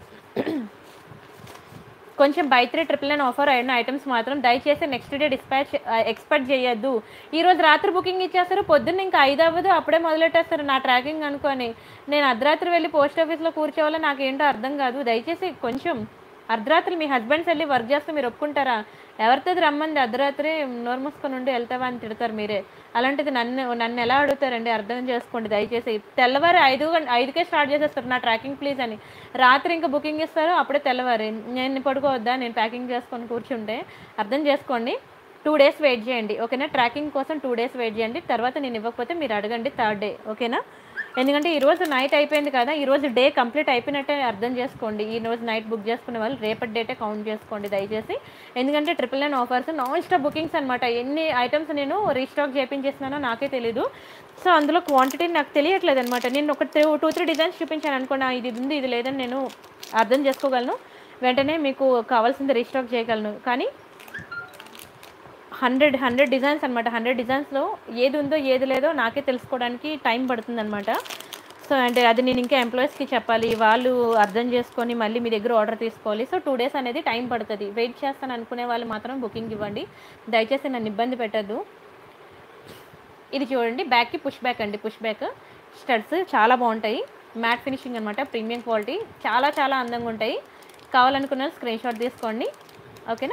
కొంచెం by three triple nine offer అయిన ఐటమ్స్ మాత్రం దయచేసి నెక్స్ట్ డే డిస్పాచ్ ఎక్స్పెక్ట్ చేయొద్దు. ఈరోజు రాత్రి బుకింగ్ ఇచ్చేస్తారు, పొద్దున్న ఇంకా ఐదు అవ్వదు అప్పుడే మొదలెట్టేస్తారు నా ట్రాకింగ్ అనుకొని. నేను అర్ధరాత్రి వెళ్ళి పోస్ట్ ఆఫీస్లో కూర్చోవాలో నాకేంటో అర్థం కాదు. దయచేసి కొంచెం అర్ధరాత్రి మీ హస్బెండ్స్ వెళ్ళి వర్క్ చేస్తే మీరు ఒప్పుకుంటారా? ఎవరితో రమ్మంది అర్ధరాత్రి నోరు మూసుకొని ఉండి వెళ్తావా అని తిడతారు మీరే. అలాంటిది నన్ను నన్ను ఎలా అడుగుతారండి? అర్థం చేసుకోండి దయచేసి. తెల్లవారు ఐదు ఐదుకే స్టార్ట్ చేసేస్తారు నా ట్రాకింగ్ ప్లీజ్ అని. రాత్రి ఇంకా బుకింగ్ ఇస్తారు, అప్పుడే తెల్లవారు. నేను పడుకోవద్దా నేను ప్యాకింగ్ చేసుకొని కూర్చుంటే? అర్థం చేసుకోండి. టూ డేస్ వెయిట్ చేయండి ఓకేనా, ట్రాకింగ్ కోసం టూ డేస్ వెయిట్ చేయండి. తర్వాత నేను ఇవ్వకపోతే మీరు అడగండి థర్డ్ డే ఓకేనా. ఎందుకంటే ఈరోజు నైట్ అయిపోయింది కదా, ఈరోజు డే కంప్లీట్ అయిపోయినట్టే అర్థం చేసుకోండి. ఈరోజు నైట్ బుక్ చేసుకునే వాళ్ళు రేపటి డేటే కౌంట్ చేసుకోండి దయచేసి. ఎందుకంటే triple nine offers non stop bookings అనమాట. ఎన్ని ఐటమ్స్ నేను రీస్టాక్ చేయించేస్తున్నానో నాకే తెలీదు. సో అందులో క్వాంటిటీ నాకు తెలియట్లేదు అనమాట. నేను ఒక టూ టూ త్రీ డిజైన్స్ చూపించాను అనుకోండి, ఇది ఉంది ఇది లేదని నేను అర్థం చేసుకోగలను, వెంటనే మీకు కావాల్సింది రీస్టాక్ చేయగలను. కానీ హండ్రెడ్ హండ్రెడ్ డిజైన్స్ అనమాట. హండ్రెడ్ డిజైన్స్లో ఏది ఉందో ఏది లేదో నాకే తెలుసుకోవడానికి టైం పడుతుంది అనమాట. సో అంటే అది నేను ఇంకా ఎంప్లాయీస్కి చెప్పాలి, వాళ్ళు అర్థం చేసుకొని మళ్ళీ మీ దగ్గర ఆర్డర్ తీసుకోవాలి. సో టూ డేస్ అనేది టైం పడుతుంది. వెయిట్ చేస్తాను అనుకునే వాళ్ళు మాత్రం బుకింగ్ ఇవ్వండి దయచేసి, నన్ను ఇబ్బంది పెట్టద్దు. ఇది చూడండి, బ్యాక్కి పుష్ బ్యాక్ అండి, పుష్ బ్యాక్ స్టడ్స్ చాలా బాగుంటాయి. మ్యాట్ ఫినిషింగ్ అనమాట, ప్రీమియం క్వాలిటీ, చాలా చాలా అందంగా ఉంటాయి. కావాలనుకున్న స్క్రీన్ షాట్ తీసుకోండి ఓకేనా.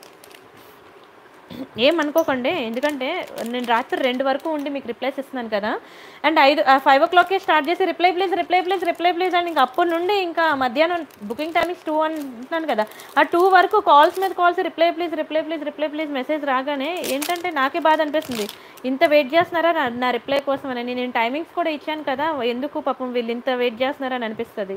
ఏమనుకోకండి, ఎందుకంటే నేను రాత్రి రెండు వరకు ఉండి మీకు రిప్లైస్ ఇస్తున్నాను కదా. అండ్ ఐదు ఫైవ్ ఓ క్లాక్కే స్టార్ట్ చేసి reply please reply please reply please అని ఇంకా అప్పటి నుండి ఇంకా మధ్యాహ్నం బుకింగ్ టైమింగ్స్ టూ అంటున్నాను కదా, ఆ టూ వరకు కాల్స్ మీద calls reply please reply please reply please message రాగానే ఏంటంటే నాకే బాధ అనిపిస్తుంది, ఇంత వెయిట్ చేస్తున్నారా నా నా రిప్లై కోసం అని. నేను టైమింగ్స్ కూడా ఇచ్చాను కదా, ఎందుకు పాపం వీళ్ళు ఇంత వెయిట్ చేస్తున్నారని అనిపిస్తుంది.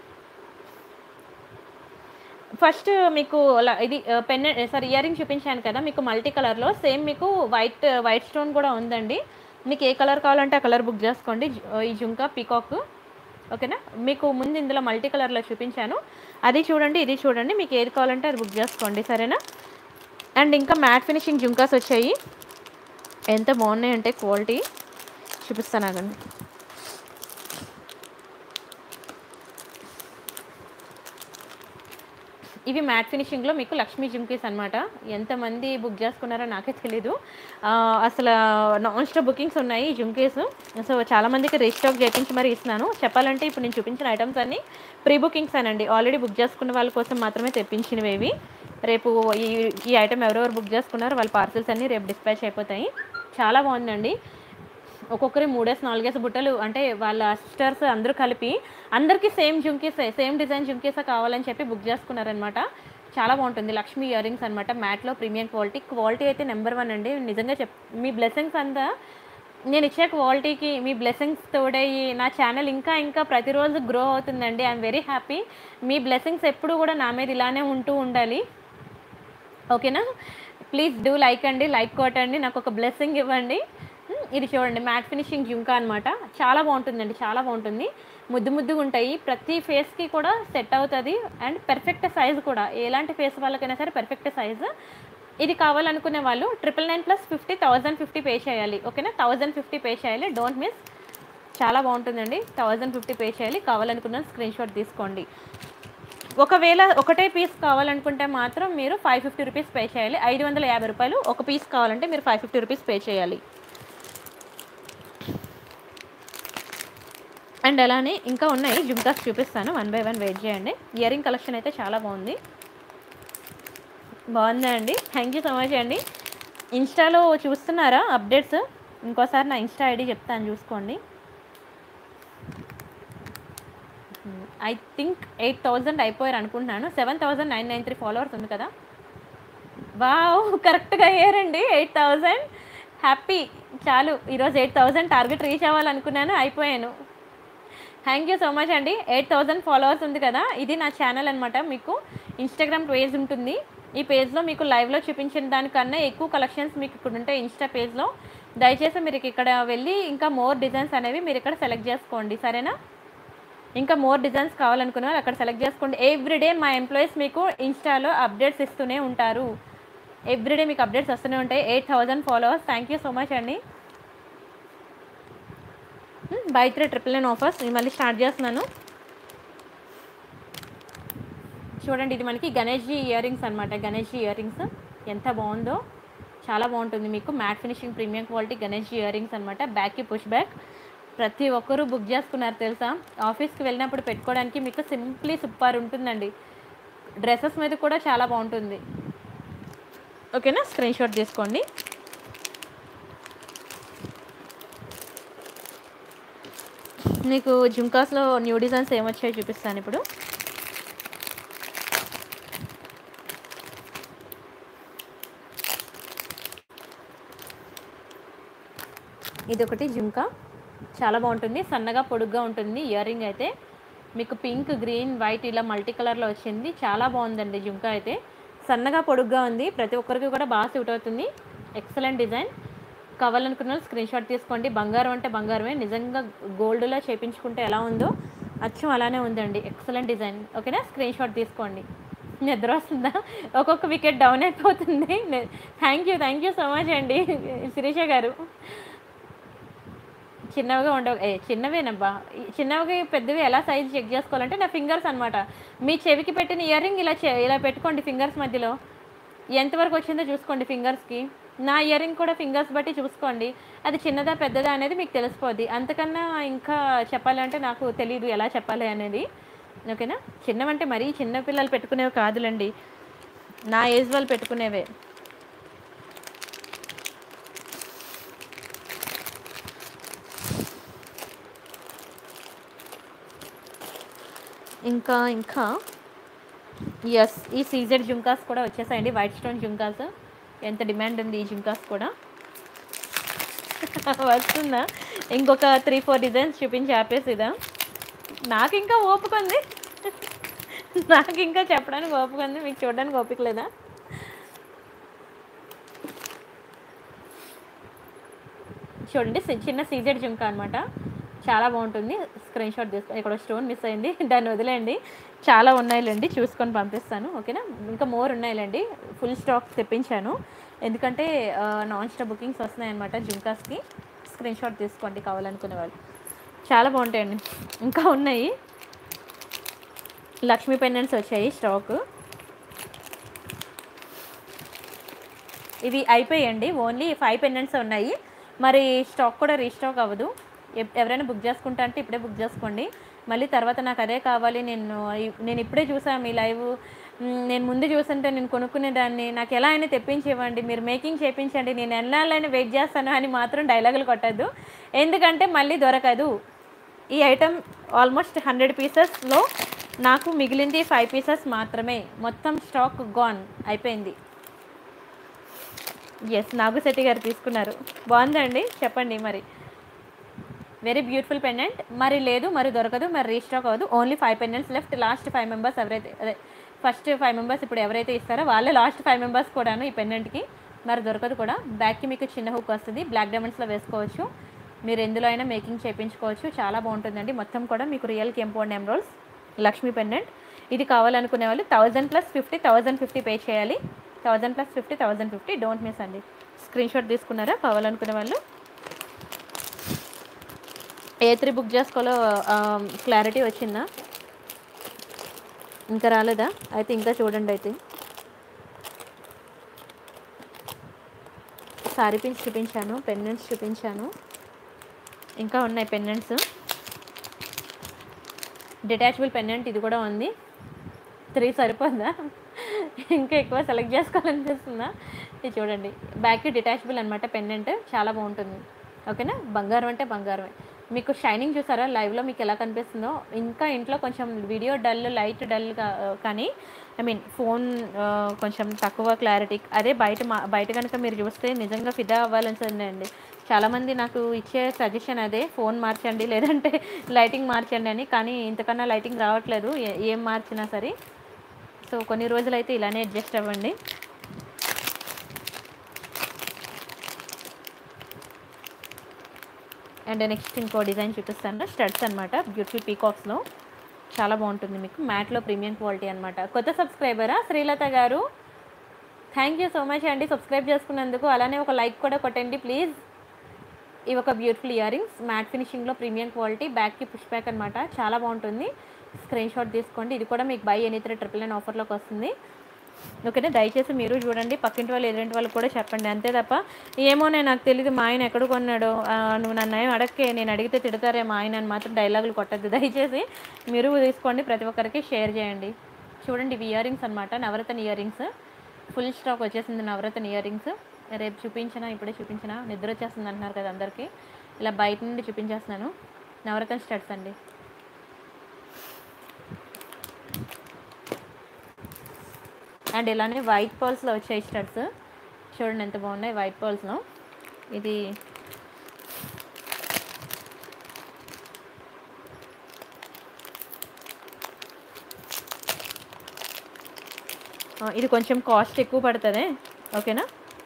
ఫస్ట్ మీకు ఇది పెన్ సారీ ఇయర్ రింగ్ చూపించాను కదా మీకు మల్టీ కలర్లో, సేమ్ మీకు వైట్ వైట్ స్టోన్ కూడా ఉందండి. మీకు ఏ కలర్ కావాలంటే ఆ కలర్ బుక్ చేసుకోండి. ఈ జుంకా పీకాక్ ఓకేనా. మీకు ముందు ఇందులో మల్టీ కలర్లో చూపించాను, అది చూడండి ఇది చూడండి, మీకు ఏది కావాలంటే అది బుక్ చేసుకోండి సరేనా. అండ్ ఇంకా మ్యాట్ ఫినిషింగ్ జుంకాస్ వచ్చాయి, ఎంత బాగున్నాయంటే క్వాలిటీ చూపిస్తాను ఆగండి. ఇవి మ్యాట్ ఫినిషింగ్లో మీకు లక్ష్మీ జుంకీస్ అనమాట. ఎంతమంది బుక్ చేసుకున్నారో నాకే తెలీదు, అసలు నాన్ స్టాప్ బుకింగ్స్ ఉన్నాయి ఈ జుంకీస్. సో చాలామందికి రీస్టాక్ చేయించి మరి ఇస్తున్నాను. చెప్పాలంటే ఇప్పుడు నేను చూపించిన ఐటమ్స్ అన్నీ ప్రీ బుకింగ్స్ అనండి, ఆల్రెడీ బుక్ చేసుకున్న వాళ్ళ కోసం మాత్రమే తెప్పించినవి ఇవి. రేపు ఈ ఈ ఐటమ్ ఎవరెవరు బుక్ చేసుకున్నారో వాళ్ళ పార్సల్స్ అన్నీ రేపు డిస్పాచ్ అయిపోతాయి. చాలా బాగుందండి. ఒక్కొక్కరి మూడేసి నాలుగేసి బుట్టలు అంటే వాళ్ళ సిస్టర్స్ అందరూ కలిపి అందరికీ సేమ్ జుంకీసే సేమ్ డిజైన్ జుంకీసే కావాలని చెప్పి బుక్ చేసుకున్నారనమాట. చాలా బాగుంటుంది. లక్ష్మీ ఇయర్ రింగ్స్ అనమాట, మ్యాట్లో ప్రీమియం క్వాలిటీ. క్వాలిటీ అయితే నెంబర్ వన్ అండి నిజంగా. చెప్ మీ బ్లెస్సింగ్స్ అంతా నేను ఇచ్చే క్వాలిటీకి మీ బ్లెస్సింగ్స్ తోడయ్యి నా ఛానల్ ఇంకా ఇంకా ప్రతిరోజు గ్రో అవుతుందండి. I'm very happy. మీ బ్లెస్సింగ్స్ ఎప్పుడు కూడా నా మీద ఇలానే ఉంటూ ఉండాలి ఓకేనా. ప్లీజ్ డూ లైక్ అండి, లైక్ కొట్టండి, నాకు ఒక బ్లెస్సింగ్ ఇవ్వండి. ఇది చూడండి మ్యాట్ ఫినిషింగ్ జుంకా అనమాట, చాలా బాగుంటుందండి, చాలా బాగుంటుంది. ముద్దు ముద్దుగా ఉంటాయి, ప్రతి ఫేస్కి కూడా సెట్ అవుతుంది. అండ్ పెర్ఫెక్ట్ సైజు కూడా, ఎలాంటి ఫేస్ వాళ్ళకైనా సరే పెర్ఫెక్ట్ సైజు. ఇది కావాలనుకునే వాళ్ళు triple nine plus fifty thousand fifty pay చేయాలి ఓకేనా. థౌజండ్ ఫిఫ్టీ పే చేయాలి, డోంట్ మిస్. చాలా బాగుంటుందండి, థౌజండ్ ఫిఫ్టీ పే చేయాలి. కావాలనుకున్న స్క్రీన్ షాట్ తీసుకోండి. ఒకవేళ ఒకటే పీస్ కావాలనుకుంటే మాత్రం మీరు ఫైవ్ ఫిఫ్టీ రూపీస్ పే చేయాలి. ఐదు వందల యాభై రూపాయలు ఒక పీస్ కావాలంటే మీరు ఫైవ్ ఫిఫ్టీ రూపీస్ పే చేయాలి. అండ్ అలానే ఇంకా ఉన్నాయి జుమ్కాస్ చూపిస్తాను, వన్ బై వన్ వెయిట్ చేయండి. ఇయర్ రింగ్ కలెక్షన్ అయితే చాలా బాగుంది. బాగుందా అండి? థ్యాంక్ యూ సో మచ్ అండి. ఇన్స్టాలో చూస్తున్నారా అప్డేట్స్? ఇంకోసారి నా ఇన్స్టా ఐడి చెప్తాను చూసుకోండి. ఐ థింక్ ఎయిట్ థౌజండ్ అయిపోయారు అనుకుంటున్నాను. Seven thousand nine nine three followers ఉంది కదా. వావ్, కరెక్ట్గా అయ్యారండి ఎయిట్ థౌజండ్. హ్యాపీ. చాలు, ఈరోజు ఎయిట్ థౌజండ్ టార్గెట్ రీచ్ అవ్వాలనుకున్నాను, అయిపోయాను. థ్యాంక్ యూ సో మచ్ అండి. ఎయిట్ థౌజండ్ ఫాలోవర్స్ ఉంది కదా, ఇది నా ఛానల్ అనమాట. మీకు ఇన్స్టాగ్రామ్ పేజ్ ఉంటుంది. ఈ పేజ్లో మీకు లైవ్లో చూపించిన దానికన్నా ఎక్కువ కలెక్షన్స్ మీకు ఇక్కడ ఉంటాయి ఇన్స్టా పేజ్లో. దయచేసి మీరు ఇక్కడ వెళ్ళి ఇంకా మోర్ డిజైన్స్ అనేవి మీరు ఇక్కడ సెలెక్ట్ చేసుకోండి, సరేనా? ఇంకా మోర్ డిజైన్స్ కావాలనుకున్న వాళ్ళు అక్కడ సెలెక్ట్ చేసుకోండి. ఎవ్రీడే మా ఎంప్లాయీస్ మీకు ఇన్స్టాలో అప్డేట్స్ ఇస్తూనే ఉంటారు. ఎవ్రీడే మీకు అప్డేట్స్ వస్తూనే ఉంటాయి. Eight thousand followers, thank you so much అండి. Buy three triple nine offers నేను మళ్ళీ స్టార్ట్ చేస్తున్నాను. చూడండి, ఇది మనకి గణేష్జీ ఇయర్ రింగ్స్ అనమాట. గణేష్జీ ఇయర్ రింగ్స్ ఎంత బాగుందో, చాలా బాగుంటుంది. మీకు matte finishing premium quality Ganeshji ear rings అనమాట. బ్యాక్కి పుష్ బ్యాక్. ప్రతి ఒక్కరూ బుక్ చేసుకున్నారు తెలుసా. ఆఫీస్కి వెళ్ళినప్పుడు పెట్టుకోవడానికి మీకు సింప్లీ సూపర్ ఉంటుందండి. డ్రెస్సెస్ మీద కూడా చాలా బాగుంటుంది. ఓకేనా, స్క్రీన్ షాట్ తీసుకోండి. మీకు జుమ్కాస్లో న్యూ డిజైన్స్ ఏమొచ్చాయో చూపిస్తాను ఇప్పుడు. ఇది ఒకటి జుమ్కా, చాలా బాగుంటుంది. సన్నగా పొడుగ్గా ఉంటుంది ఇయర్ రింగ్ అయితే. మీకు పింక్, గ్రీన్, వైట్ ఇలా మల్టీ కలర్లో వచ్చింది. చాలా బాగుందండి జుమ్కా అయితే. సన్నగా పొడుగ్గా ఉంది, ప్రతి ఒక్కరికి కూడా బాగా సూట్ అవుతుంది. Excellent design. కావాలనుకున్న వాళ్ళు స్క్రీన్ షాట్ తీసుకోండి. బంగారం అంటే బంగారమే, నిజంగా గోల్డ్లో చేయించుకుంటే ఎలా ఉందో అచ్చం అలానే ఉందండి. Excellent design. ఓకేనా, స్క్రీన్ షాట్ తీసుకోండి. నిద్ర వస్తుందా? ఒక్కొక్క వికెట్ డౌన్ అయిపోతుంది. Thank you thank you so much అండి శిరీష గారు. చిన్నవిగా ఉండవు, ఏ చిన్నవేనబ్బా. చిన్నవి పెద్దవి ఎలా సైజ్ చెక్ చేసుకోవాలంటే నా ఫింగర్స్ అనమాట. మీ చెవికి పెట్టిన ఇయర్ రింగ్ ఇలా ఇలా పెట్టుకోండి ఫింగర్స్ మధ్యలో. ఎంతవరకు వచ్చిందో చూసుకోండి ఫింగర్స్కి. నా ఇయర్ రింగ్ కూడా ఫింగర్స్ బట్టి చూసుకోండి, అది చిన్నదా పెద్దదా అనేది మీకు తెలిసిపోద్ది. అంతకన్నా ఇంకా చెప్పాలంటే నాకు తెలియదు ఎలా చెప్పాలి అనేది. ఓకేనా, చిన్నవంటే మరీ చిన్న పిల్లలు పెట్టుకునేవి కాదులండి, నా ఏజ్ వాళ్ళు పెట్టుకునేవే. ఇంకా ఇంకా ఎస్, ఈ సీజెడ్ జుమ్కాస్ కూడా వచ్చేసాయండి. వైట్ స్టోన్ జుమ్కాస్, ఎంత డిమాండ్ ఉంది ఈ జుమ్కాస్ కూడా. వస్తుందా? ఇంకొక త్రీ ఫోర్ డిజైన్స్ చూపించి ఆపేసిదా? నాకు ఇంకా ఓపిక ఉంది, నాకు ఇంకా చెప్పడానికి ఓపిక ఉంది, మీకు చూడడానికి ఓపిక లేదా? చూడండి, చిన్న సీజెడ్ జుమ్కా అనమాట, చాలా బాగుంటుంది. స్క్రీన్ షాట్ తీసుకో. ఇక్కడ స్టోన్ మిస్ అయింది, దాన్ని వదిలేయండి. చాలా ఉన్నాయిలేండి, చూసుకొని పంపిస్తాను. ఓకేనా, ఇంకా మోర్ ఉన్నాయిలేండి. ఫుల్ స్టాక్ తెప్పించాను, ఎందుకంటే నాన్ స్టాప్ బుకింగ్స్ వస్తున్నాయి అనమాట జుమ్కాస్కి. స్క్రీన్ షాట్ తీసుకోండి కావాలనుకునే వాళ్ళు. చాలా బాగుంటాయండి, ఇంకా ఉన్నాయి. లక్ష్మీ పెండెంట్స్ వచ్చాయి స్టాక్. ఇవి అయిపోయాయండి, ఓన్లీ ఫైవ్ పెండెంట్స్ ఉన్నాయి. మరి స్టాక్ కూడా రీస్టాక్ అవ్వదు. ఎవరైనా బుక్ చేసుకుంటా అంటే ఇప్పుడే బుక్ చేసుకోండి. మళ్ళీ తర్వాత నాకు అదే కావాలి, నేను నేను ఇప్పుడే చూసాను మీ లైవ్, నేను ముందు చూస్తుంటే నేను కొనుక్కునేదాన్ని, నాకు ఎలా అయినా తెప్పించేవ్వండి, మీరు మేకింగ్ చేయించండి, నేను ఎన్నాళ్ళైనా వెయిట్ చేస్తాను అని మాత్రం డైలాగులు కొట్టద్దు, ఎందుకంటే మళ్ళీ దొరకదు. ఈ ఐటెం ఆల్మోస్ట్ హండ్రెడ్ పీసెస్లో నాకు మిగిలింది ఫైవ్ పీసెస్ మాత్రమే. మొత్తం స్టాక్ గాన్ అయిపోయింది. ఎస్, నాగుశెట్టి గారు తీసుకున్నారు. బాగుందండి, చెప్పండి మరి. Very beautiful pendant. మరి లేదు, మరి దొరకదు, మరి రీస్టాక్ అవ్వదు. Only five pendants left. Last five members ఎవరైతే, అదే ఫస్ట్ ఫైవ్ మెంబర్స్ ఇప్పుడు ఎవరైతే ఇస్తారో వాళ్ళే లాస్ట్ ఫైవ్ మెంబర్స్ కూడాను ఈ పెండెంట్కి. మరి దొరకదు కూడా. బ్యాక్కి మీకు చిన్న హుక్ వస్తుంది, బ్లాక్ డైమండ్స్లో వేసుకోవచ్చు. మీరు ఎందులో అయినా మేకింగ్ చేయించుకోవచ్చు, చాలా బాగుంటుందండి. మొత్తం కూడా మీకు రియల్ కెంపౌండ్ ఎమరాల్డ్స్ లక్ష్మీ పెండెంట్. ఇది కావాలనుకునే వాళ్ళు thousand plus fifty thousand fifty pay చేయాలి. Thousand plus fifty thousand fifty don't miss అండి. స్క్రీన్ షాట్ తీసుకున్నారా కావాలనుకునే వాళ్ళు? ఏ త్రీ బుక్ చేసుకోవాలో క్లారిటీ వచ్చిందా? ఇంకా రాలేదా? అయితే ఇంకా చూడండి. అయితే సారీ పిన్స్ చూపించాను, పెండెంట్స్ చూపించాను, ఇంకా ఉన్నాయి పెండెంట్స్. డిటాచబుల్ పెండెంట్ ఇది కూడా ఉంది. త్రీ సరిపోద్దా? ఇంకా ఎక్కువ సెలెక్ట్ చేసుకోవాలనిపిస్తుందా? ఇది చూడండి, బ్యాక్కి డిటాచబుల్ అనమాట పెండెంట్, చాలా బాగుంటుంది. ఓకేనా, బంగారం అంటే బంగారమే. మీకు షైనింగ్ చూసారా లైవ్లో మీకు ఎలా కనిపిస్తుందో? ఇంకా ఇంట్లో కొంచెం వీడియో డల్, లైట్ డల్ కానీ ఐ మీన్ ఫోన్ కొంచెం తక్కువ క్లారిటీ, అదే బయట మా బయట కనుక మీరు చూస్తే నిజంగా ఫిదా అవ్వాల్సిందండి. చాలామంది నాకు ఇచ్చే సజెషన్ అదే, ఫోన్ మార్చండి లేదంటే లైటింగ్ మార్చండి అని. కానీ ఇంతకన్నా లైటింగ్ రావట్లేదు ఏం మార్చినా సరే. సో కొన్ని రోజులైతే ఇలానే అడ్జస్ట్ అవ్వండి. అండ్ నెక్స్ట్ ఇంకో డిజైన్ చూపిస్తాను, స్టడ్స్ అనమాట, బ్యూటిఫుల్ పీకాక్స్లో, చాలా బాగుంటుంది మీకు, మ్యాట్లో ప్రీమియం క్వాలిటీ అనమాట. కొత్త సబ్స్క్రైబరా శ్రీలత గారు, థ్యాంక్ యూ సో మచ్ అండి సబ్స్క్రైబ్ చేసుకున్నందుకు. అలానే ఒక లైక్ కూడా కొట్టండి ప్లీజ్. ఇవి ఒక బ్యూటిఫుల్ ఇయర్ రింగ్స్, మ్యాట్ ఫినిషింగ్లో ప్రీమియం క్వాలిటీ, బ్యాక్కి పుష్ బ్యాక్ అనమాట, చాలా బాగుంటుంది. స్క్రీన్ షాట్ తీసుకోండి. ఇది కూడా మీకు buy any three triple nine ఆఫర్లోకి వస్తుంది. ఓకేనా, దయచేసి మీరు చూడండి, పక్కింటి వాళ్ళు ఎదురింటి వాళ్ళకి కూడా చెప్పండి. అంతే తప్ప ఏమోనే నాకు తెలియదు మా ఆయన ఎక్కడ కొన్నాడో, నువ్వు నన్ను ఏం అడగకే, నేను అడిగితే తిడతారే మా ఆయన అని మాత్రం డైలాగులు కొట్టద్దు దయచేసి. మీరు తీసుకోండి, ప్రతి ఒక్కరికి షేర్ చేయండి. చూడండి ఇవి ఇయర్ రింగ్స్ అనమాట, Navaratna ear rings, full stock వచ్చేసింది నవరత్న ఇయర్ రింగ్స్. రేపు చూపించినా ఇప్పుడే చూపించినా నిద్ర వచ్చేస్తుంది అంటున్నారు కదా అందరికీ, ఇలా బయట నుండి చూపించేస్తున్నాను. నవరత్న స్టడ్స్ అండి. అండ్ ఇలానే వైట్ పర్ల్స్లో వచ్చాయి స్టడ్స్, చూడండి ఎంత బాగున్నాయి వైట్ పర్ల్స్లో. ఇది ఇది కొంచెం కాస్ట్ ఎక్కువ పడుతుంది. ఓకేనా,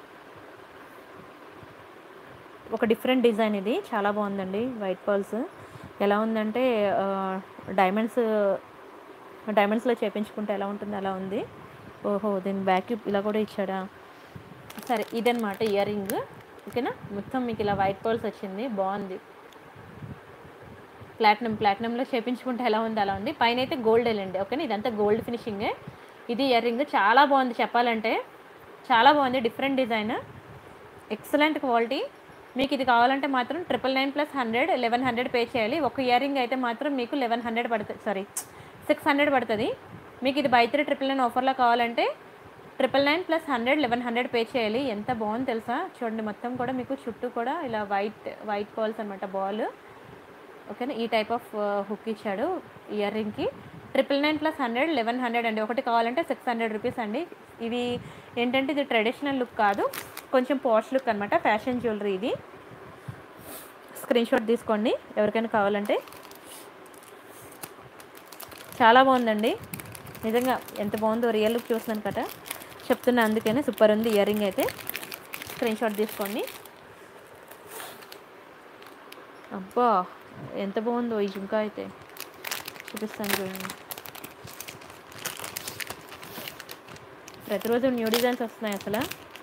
ఒక డిఫరెంట్ డిజైన్, ఇది చాలా బాగుందండి. వైట్ పర్ల్స్ ఎలా ఉందంటే డైమండ్స్ డైమండ్స్లో చేయించుకుంటే ఎలా ఉంటుంది అలా ఉంది. ఓహో, దీని బ్యాక్ ఇలా కూడా ఇచ్చాడా? సరే, ఇదన్నమాట ఇయర్ రింగ్. ఓకేనా, మొత్తం మీకు ఇలా వైట్ పర్ల్స్ వచ్చింది, బాగుంది. ప్లాటినం ప్లాటినంలో చేయించుకుంటే ఎలా ఉంది అలా ఉంది. పైన అయితే గోల్డ్ వెళ్ళండి. ఓకేనా, ఇదంతా గోల్డ్ ఫినిషింగే. ఇది ఇయర్ రింగ్ చాలా బాగుంది, చెప్పాలంటే చాలా బాగుంది. Different design, excellent quality. మీకు ఇది కావాలంటే మాత్రం triple nine plus hundred eleven hundred pay చేయాలి. ఒక ఇయర్ రింగ్ అయితే మాత్రం మీకు లెవెన్ హండ్రెడ్ పడుతుంది, సారీ సిక్స్ హండ్రెడ్ పడుతుంది. మీకు ఇది బై త్రీ ట్రిపుల్ నైన్ ఆఫర్లో కావాలంటే triple nine plus hundred eleven hundred pay చేయాలి. ఎంత బాగుంది తెలుసా? చూడండి మొత్తం కూడా మీకు చుట్టూ కూడా ఇలా వైట్ వైట్ పర్ల్స్ అనమాట, బాల్. ఓకేనా, ఈ టైప్ ఆఫ్ హుక్ ఇచ్చాడు ఇయర్ రింగ్కి. Triple nine plus hundred eleven hundred అండి. ఒకటి కావాలంటే సిక్స్ హండ్రెడ్ రూపీస్ అండి. ఇది ఏంటంటే ఇది ట్రెడిషనల్ లుక్ కాదు, కొంచెం పాష్ లుక్ అనమాట, ఫ్యాషన్ జ్యువెలరీ. ఇది స్క్రీన్ షాట్ తీసుకోండి ఎవరికైనా కావాలంటే. చాలా బాగుందండి నిజంగా, ఎంత బాగుందో రియల్ లుక్ చూస్తున్నాను కదా చెప్తున్నా, అందుకనే సూపర్ ఉంది ఇయర్ రింగ్ అయితే. స్క్రీన్ షాట్ తీసుకోండి. అబ్బా ఎంత బాగుందో ఈ జుంకా అయితే, చూపిస్తాను చూడండి. ప్రతిరోజు న్యూ డిజైన్స్ వస్తున్నాయి అసలు.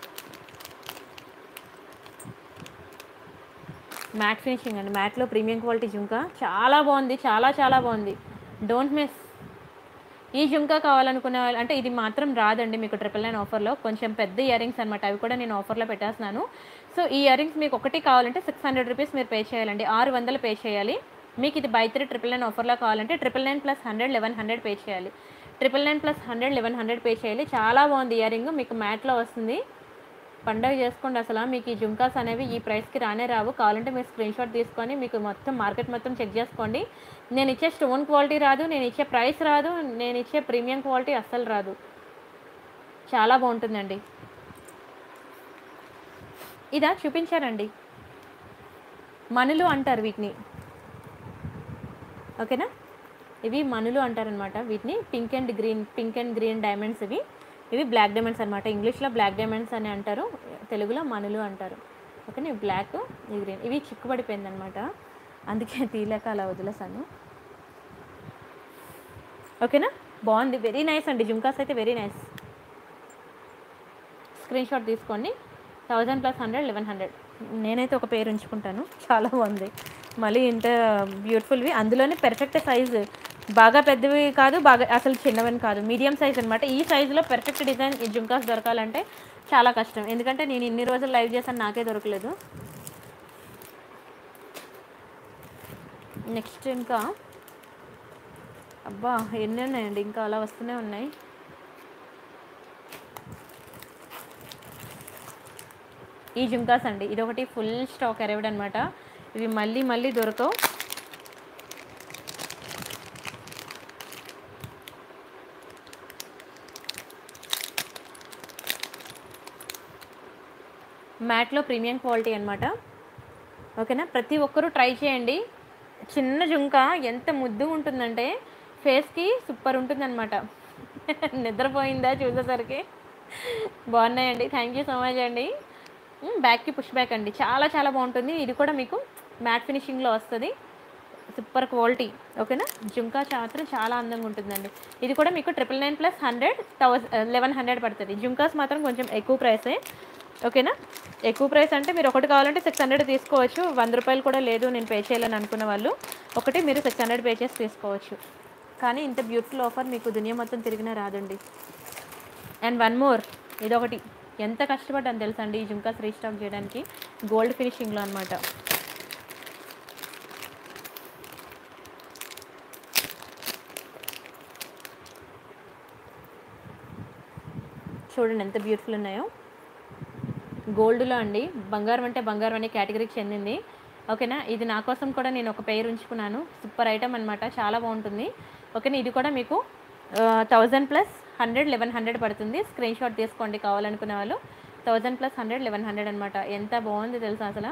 మ్యాట్ ఫినిషింగ్ అండి, మ్యాట్లో ప్రీమియం క్వాలిటీ జుంకా, చాలా బాగుంది, చాలా చాలా బాగుంది. Don't miss. ఈ జుంకా కావాలనుకునే వాళ్ళు అంటే ఇది మాత్రం రాదండి మీకు ట్రిపుల్ నైన్ ఆఫర్లో, కొంచెం పెద్ద ఇయర్ రింగ్స్ అనమాట, అవి కూడా నేను ఆఫర్లో పెట్టేస్తున్నాను. సో ఈ ఇయర్ రింగ్స్ మీకు ఒకటి కావాలంటే సిక్స్ హండ్రెడ్ రూపీస్ మీరు పే చేయాలండి, ఆరు వందలు పే చేయాలి. మీకు ఇది బై త్రీ ట్రిపుల్ నైన్ ఆఫర్లో కావాలంటే triple nine plus hundred eleven hundred pay చేయాలి. Triple nine plus hundred eleven hundred pay చేయాలి. చాలా బాగుంది ఇయర్ రింగ్, మీకు మ్యాట్లో వస్తుంది. పండగ చేసుకోండి అసలు. మీకు ఈ జుంకాస్ అనేవి ఈ ప్రైస్కి రానే రావు. కావాలంటే మీరు స్క్రీన్ షాట్ తీసుకొని మీకు మొత్తం మార్కెట్ మొత్తం చెక్ చేసుకోండి. నేను ఇచ్చే స్టోన్ క్వాలిటీ రాదు, నేను ఇచ్చే ప్రైస్ రాదు, నేను ఇచ్చే ప్రీమియం క్వాలిటీ అస్సలు రాదు. చాలా బాగుంటుందండి. ఇదా చూపించారండి, మనులు అంటారు వీటిని. ఓకేనా, ఇవి మనులు అంటారనమాట వీటిని. Pink and green pink and green diamonds ఇవి. ఇవి బ్లాక్ డైమండ్స్ అనమాట, ఇంగ్లీష్లో బ్లాక్ డైమండ్స్ అని అంటారు, తెలుగులో మనులు అంటారు. ఓకేనా, బ్లాక్ ఈ గ్రీన్. ఇవి చిక్కుబడిపోయింది అనమాట, అందుకే తీలేక అలా వదిలేసాను. ఓకేనా, బాగుంది, వెరీ నైస్ అండి జుంకాస్ అయితే వెరీ నైస్. స్క్రీన్ షాట్ తీసుకోండి. Thousand plus hundred eleven hundred నేనైతే ఒక పేరు ఉంచుకుంటాను, చాలా బాగుంది. మళ్ళీ ఇంత బ్యూటిఫుల్వి, అందులోనే పెర్ఫెక్ట్ సైజు బాగా పెద్దవి కాదు, బాగా అసలు చిన్నవని కాదు, మీడియం సైజ్ అనమాట. ఈ సైజులో పర్ఫెక్ట్ డిజైన్ ఈ జుంకాస్ దొరకాలంటే చాలా కష్టం, ఎందుకంటే నేను ఇన్ని రోజులు లైవ్ చేశాను, నాకే దొరకలేదు. నెక్స్ట్ ఇంకా అబ్బా ఎన్ని ఉన్నాయండి, ఇంకా అలా వస్తూనే ఉన్నాయి. ఈ జుంకాస్ అండి, ఇదొకటి ఫుల్ స్టాక్ అరైవ్డ్ అనమాట. ఇవి మళ్ళీ మళ్ళీ దొరకవు. మ్యాట్లో ప్రీమియం క్వాలిటీ అనమాట. ఓకేనా, ప్రతి ఒక్కరూ ట్రై చేయండి. చిన్న జుంక ఎంత ముద్దు ఉంటుందంటే ఫేస్కి సూపర్ ఉంటుందన్నమాట. నిద్రపోయిందా చూసేసరికి. బాగున్నాయండి, థ్యాంక్ యూ సో మచ్ అండి. బ్యాక్కి పుష్ బ్యాక్ అండి, చాలా చాలా బాగుంటుంది. ఇది కూడా మీకు మ్యాట్ ఫినిషింగ్లో వస్తుంది, సూపర్ క్వాలిటీ. ఓకేనా, జుంకా మాత్రం చాలా అందంగా ఉంటుందండి. ఇది కూడా మీకు triple nine plus hundred thousand eleven hundred పడుతుంది. జుంకాస్ మాత్రం కొంచెం ఎక్కువ ప్రైసే. ఓకేనా, ఎక్కువ ప్రైస్ అంటే మీరు ఒకటి కావాలంటే సిక్స్ హండ్రెడ్ తీసుకోవచ్చు. వంద రూపాయలు కూడా లేదు నేను పే చేయాలని అనుకున్న వాళ్ళు ఒకటి మీరు సిక్స్ హండ్రెడ్ పే చేసి తీసుకోవచ్చు. కానీ ఇంత బ్యూటిఫుల్ ఆఫర్ మీకు దునియా మొత్తం తిరిగినా రాదండి. అండ్ వన్ మోర్, ఇదొకటి ఎంత కష్టపడ్డాను తెలుసా అండి ఈ జుంకాస్ రీస్టాక్ చేయడానికి. గోల్డ్ ఫినిషింగ్లో అనమాట. చూడండి ఎంత బ్యూటిఫుల్ ఉన్నాయో. గోల్డ్లో అండి, బంగారం అంటే బంగారం అనే కేటగిరీకి చెందింది. ఓకేనా, ఇది నా కోసం కూడా నేను ఒక పేరు ఉంచుకున్నాను. సూపర్ ఐటమ్ అనమాట, చాలా బాగుంటుంది. ఓకేనా, ఇది కూడా మీకు thousand plus hundred eleven hundred పడుతుంది. స్క్రీన్ షాట్ తీసుకోండి కావాలనుకునే వాళ్ళు. Thousand plus hundred eleven hundred అనమాట. ఎంత బాగుంది తెలుసా అసలు.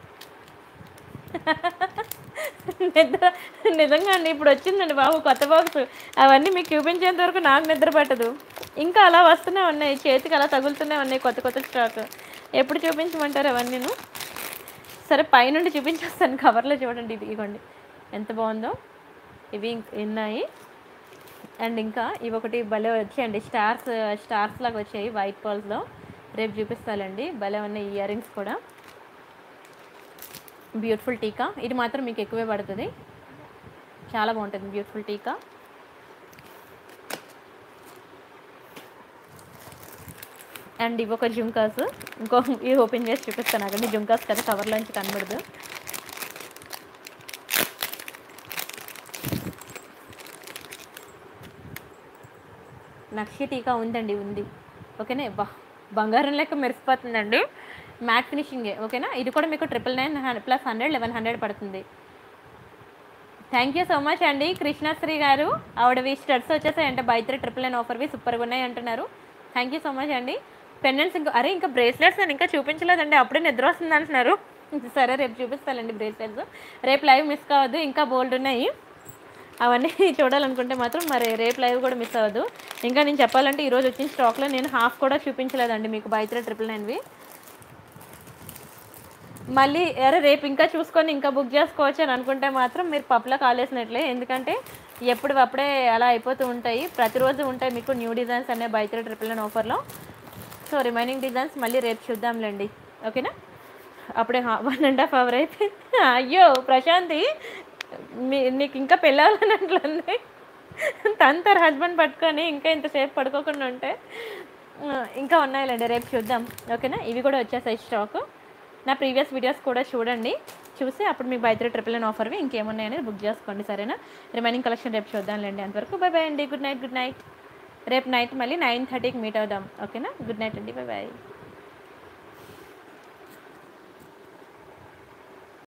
నిద్ర నిజంగా అండి, ఇప్పుడు వచ్చిందండి బాబు కొత్త బాక్స్. అవన్నీ మీకు చూపించేంత వరకు నాకు నిద్ర పట్టదు. ఇంకా అలా వస్తూనే ఉన్నాయి, చేతికి అలా తగులుతూనే ఉన్నాయి కొత్త కొత్త స్టాక్. ఎప్పుడు చూపించమంటారు అవన్నీ? సరే పైనుండి చూపించేస్తాను. కవర్లో చూడండి, ఇది ఇవ్వండి ఎంత బాగుందో. ఇవి ఉన్నాయి. అండ్ ఇంకా ఇవి ఒకటి భలే వచ్చాయండి, స్టార్స్ స్టార్స్ లాగా వచ్చాయి వైట్ పర్ల్స్లో. రేపు చూపిస్తానండి, భలే ఉన్నాయి ఇయర్ రింగ్స్ కూడా. బ్యూటిఫుల్ టీకా, ఇది మాత్రం మీకు ఎక్కువే పడుతుంది, చాలా బాగుంటుంది బ్యూటిఫుల్ టీకా. అండ్ ఇవి ఒక జుంకాస్, ఇంకో ఇవి ఓపెన్ చేసి చూపిస్తాను అక్కడ. జుంకాస్ కదా, కవర్లోంచి కనబడదు. నక్షి టీకా ఉందండి, ఉంది. ఓకేనా, బా బంగారం లెక్క మెరిసిపోతుందండి, మ్యాట్ ఫినిషింగే. ఓకేనా, ఇది కూడా మీకు triple nine plus hundred eleven hundred పడుతుంది. థ్యాంక్ యూ సో మచ్ అండి కృష్ణశ్రీ గారు. ఆవిడవి స్టడ్స్ వచ్చేసాయంటే బై త్రీ ట్రిపుల్ నైన్ ఆఫర్వి సూపర్గా ఉన్నాయి అంటున్నారు. థ్యాంక్ యూ సో మచ్ అండి. పెండెంట్స్ ఇంకా, అరే ఇంకా బ్రేస్లెట్స్ నేను ఇంకా చూపించలేదండి, అప్పుడే నిద్ర వస్తుంది అంటున్నారు. సరే రేపు చూపిస్తానండి బ్రేస్లెట్స్. రేపు లైవ్ మిస్ కావద్దు, ఇంకా బోల్డ్ ఉన్నాయి. అవన్నీ చూడాలనుకుంటే మాత్రం మరి రేపు లైవ్ కూడా మిస్ అవ్వదు. ఇంకా నేను చెప్పాలంటే ఈరోజు వచ్చిన స్టాక్లో నేను హాఫ్ కూడా చూపించలేదండి మీకు బై త్రీ ట్రిపుల్ నైన్వి. మళ్ళీ అరే రేపు ఇంకా చూసుకొని ఇంకా బుక్ చేసుకోవచ్చు అని అనుకుంటే మాత్రం మీరు పప్పులో కాలేసినట్లే, ఎందుకంటే ఎప్పుడు అప్పుడే అలా అయిపోతూ ఉంటాయి. ప్రతిరోజు ఉంటాయి మీకు న్యూ డిజైన్స్ అనే బై త్రీ ట్రిపుల్ నైన్ ఆఫర్లో. సో రిమైనింగ్ డిజైన్స్ మళ్ళీ రేపు చూద్దాంలేండి. ఓకేనా, అప్పుడే వన్ అండ్ హాఫ్ అవర్ అయితే. అయ్యో ప్రశాంతి, మీ నీకు ఇంకా పెళ్ళాలన్నట్లుంది. తనతో హస్బెండ్ పట్టుకొని ఇంకా ఇంతసేపు పడుకోకుండా ఉంటే. ఇంకా ఉన్నాయిలేండి, రేపు చూద్దాం. ఓకేనా, ఇవి కూడా వచ్చేసాయి స్టాక్. నా ప్రీవియస్ వీడియోస్ కూడా చూడండి, చూసి అప్పుడు మీకు బై త్రీ ట్రిపుల్ నైన్ ఆఫర్వి ఇంకేమున్నాయనేది బుక్ చేసుకోండి. సరేనా, రిమైనింగ్ కలెక్షన్ రేపు చూద్దాంలేండి. అంతవరకు బై బై అండి, గుడ్ నైట్. Good night. రేపు నైట్ మళ్ళీ నైన్ థర్టీకి మీట్ అవుదాం. ఓకేనా, గుడ్ నైట్ అండి, బై బాయ్.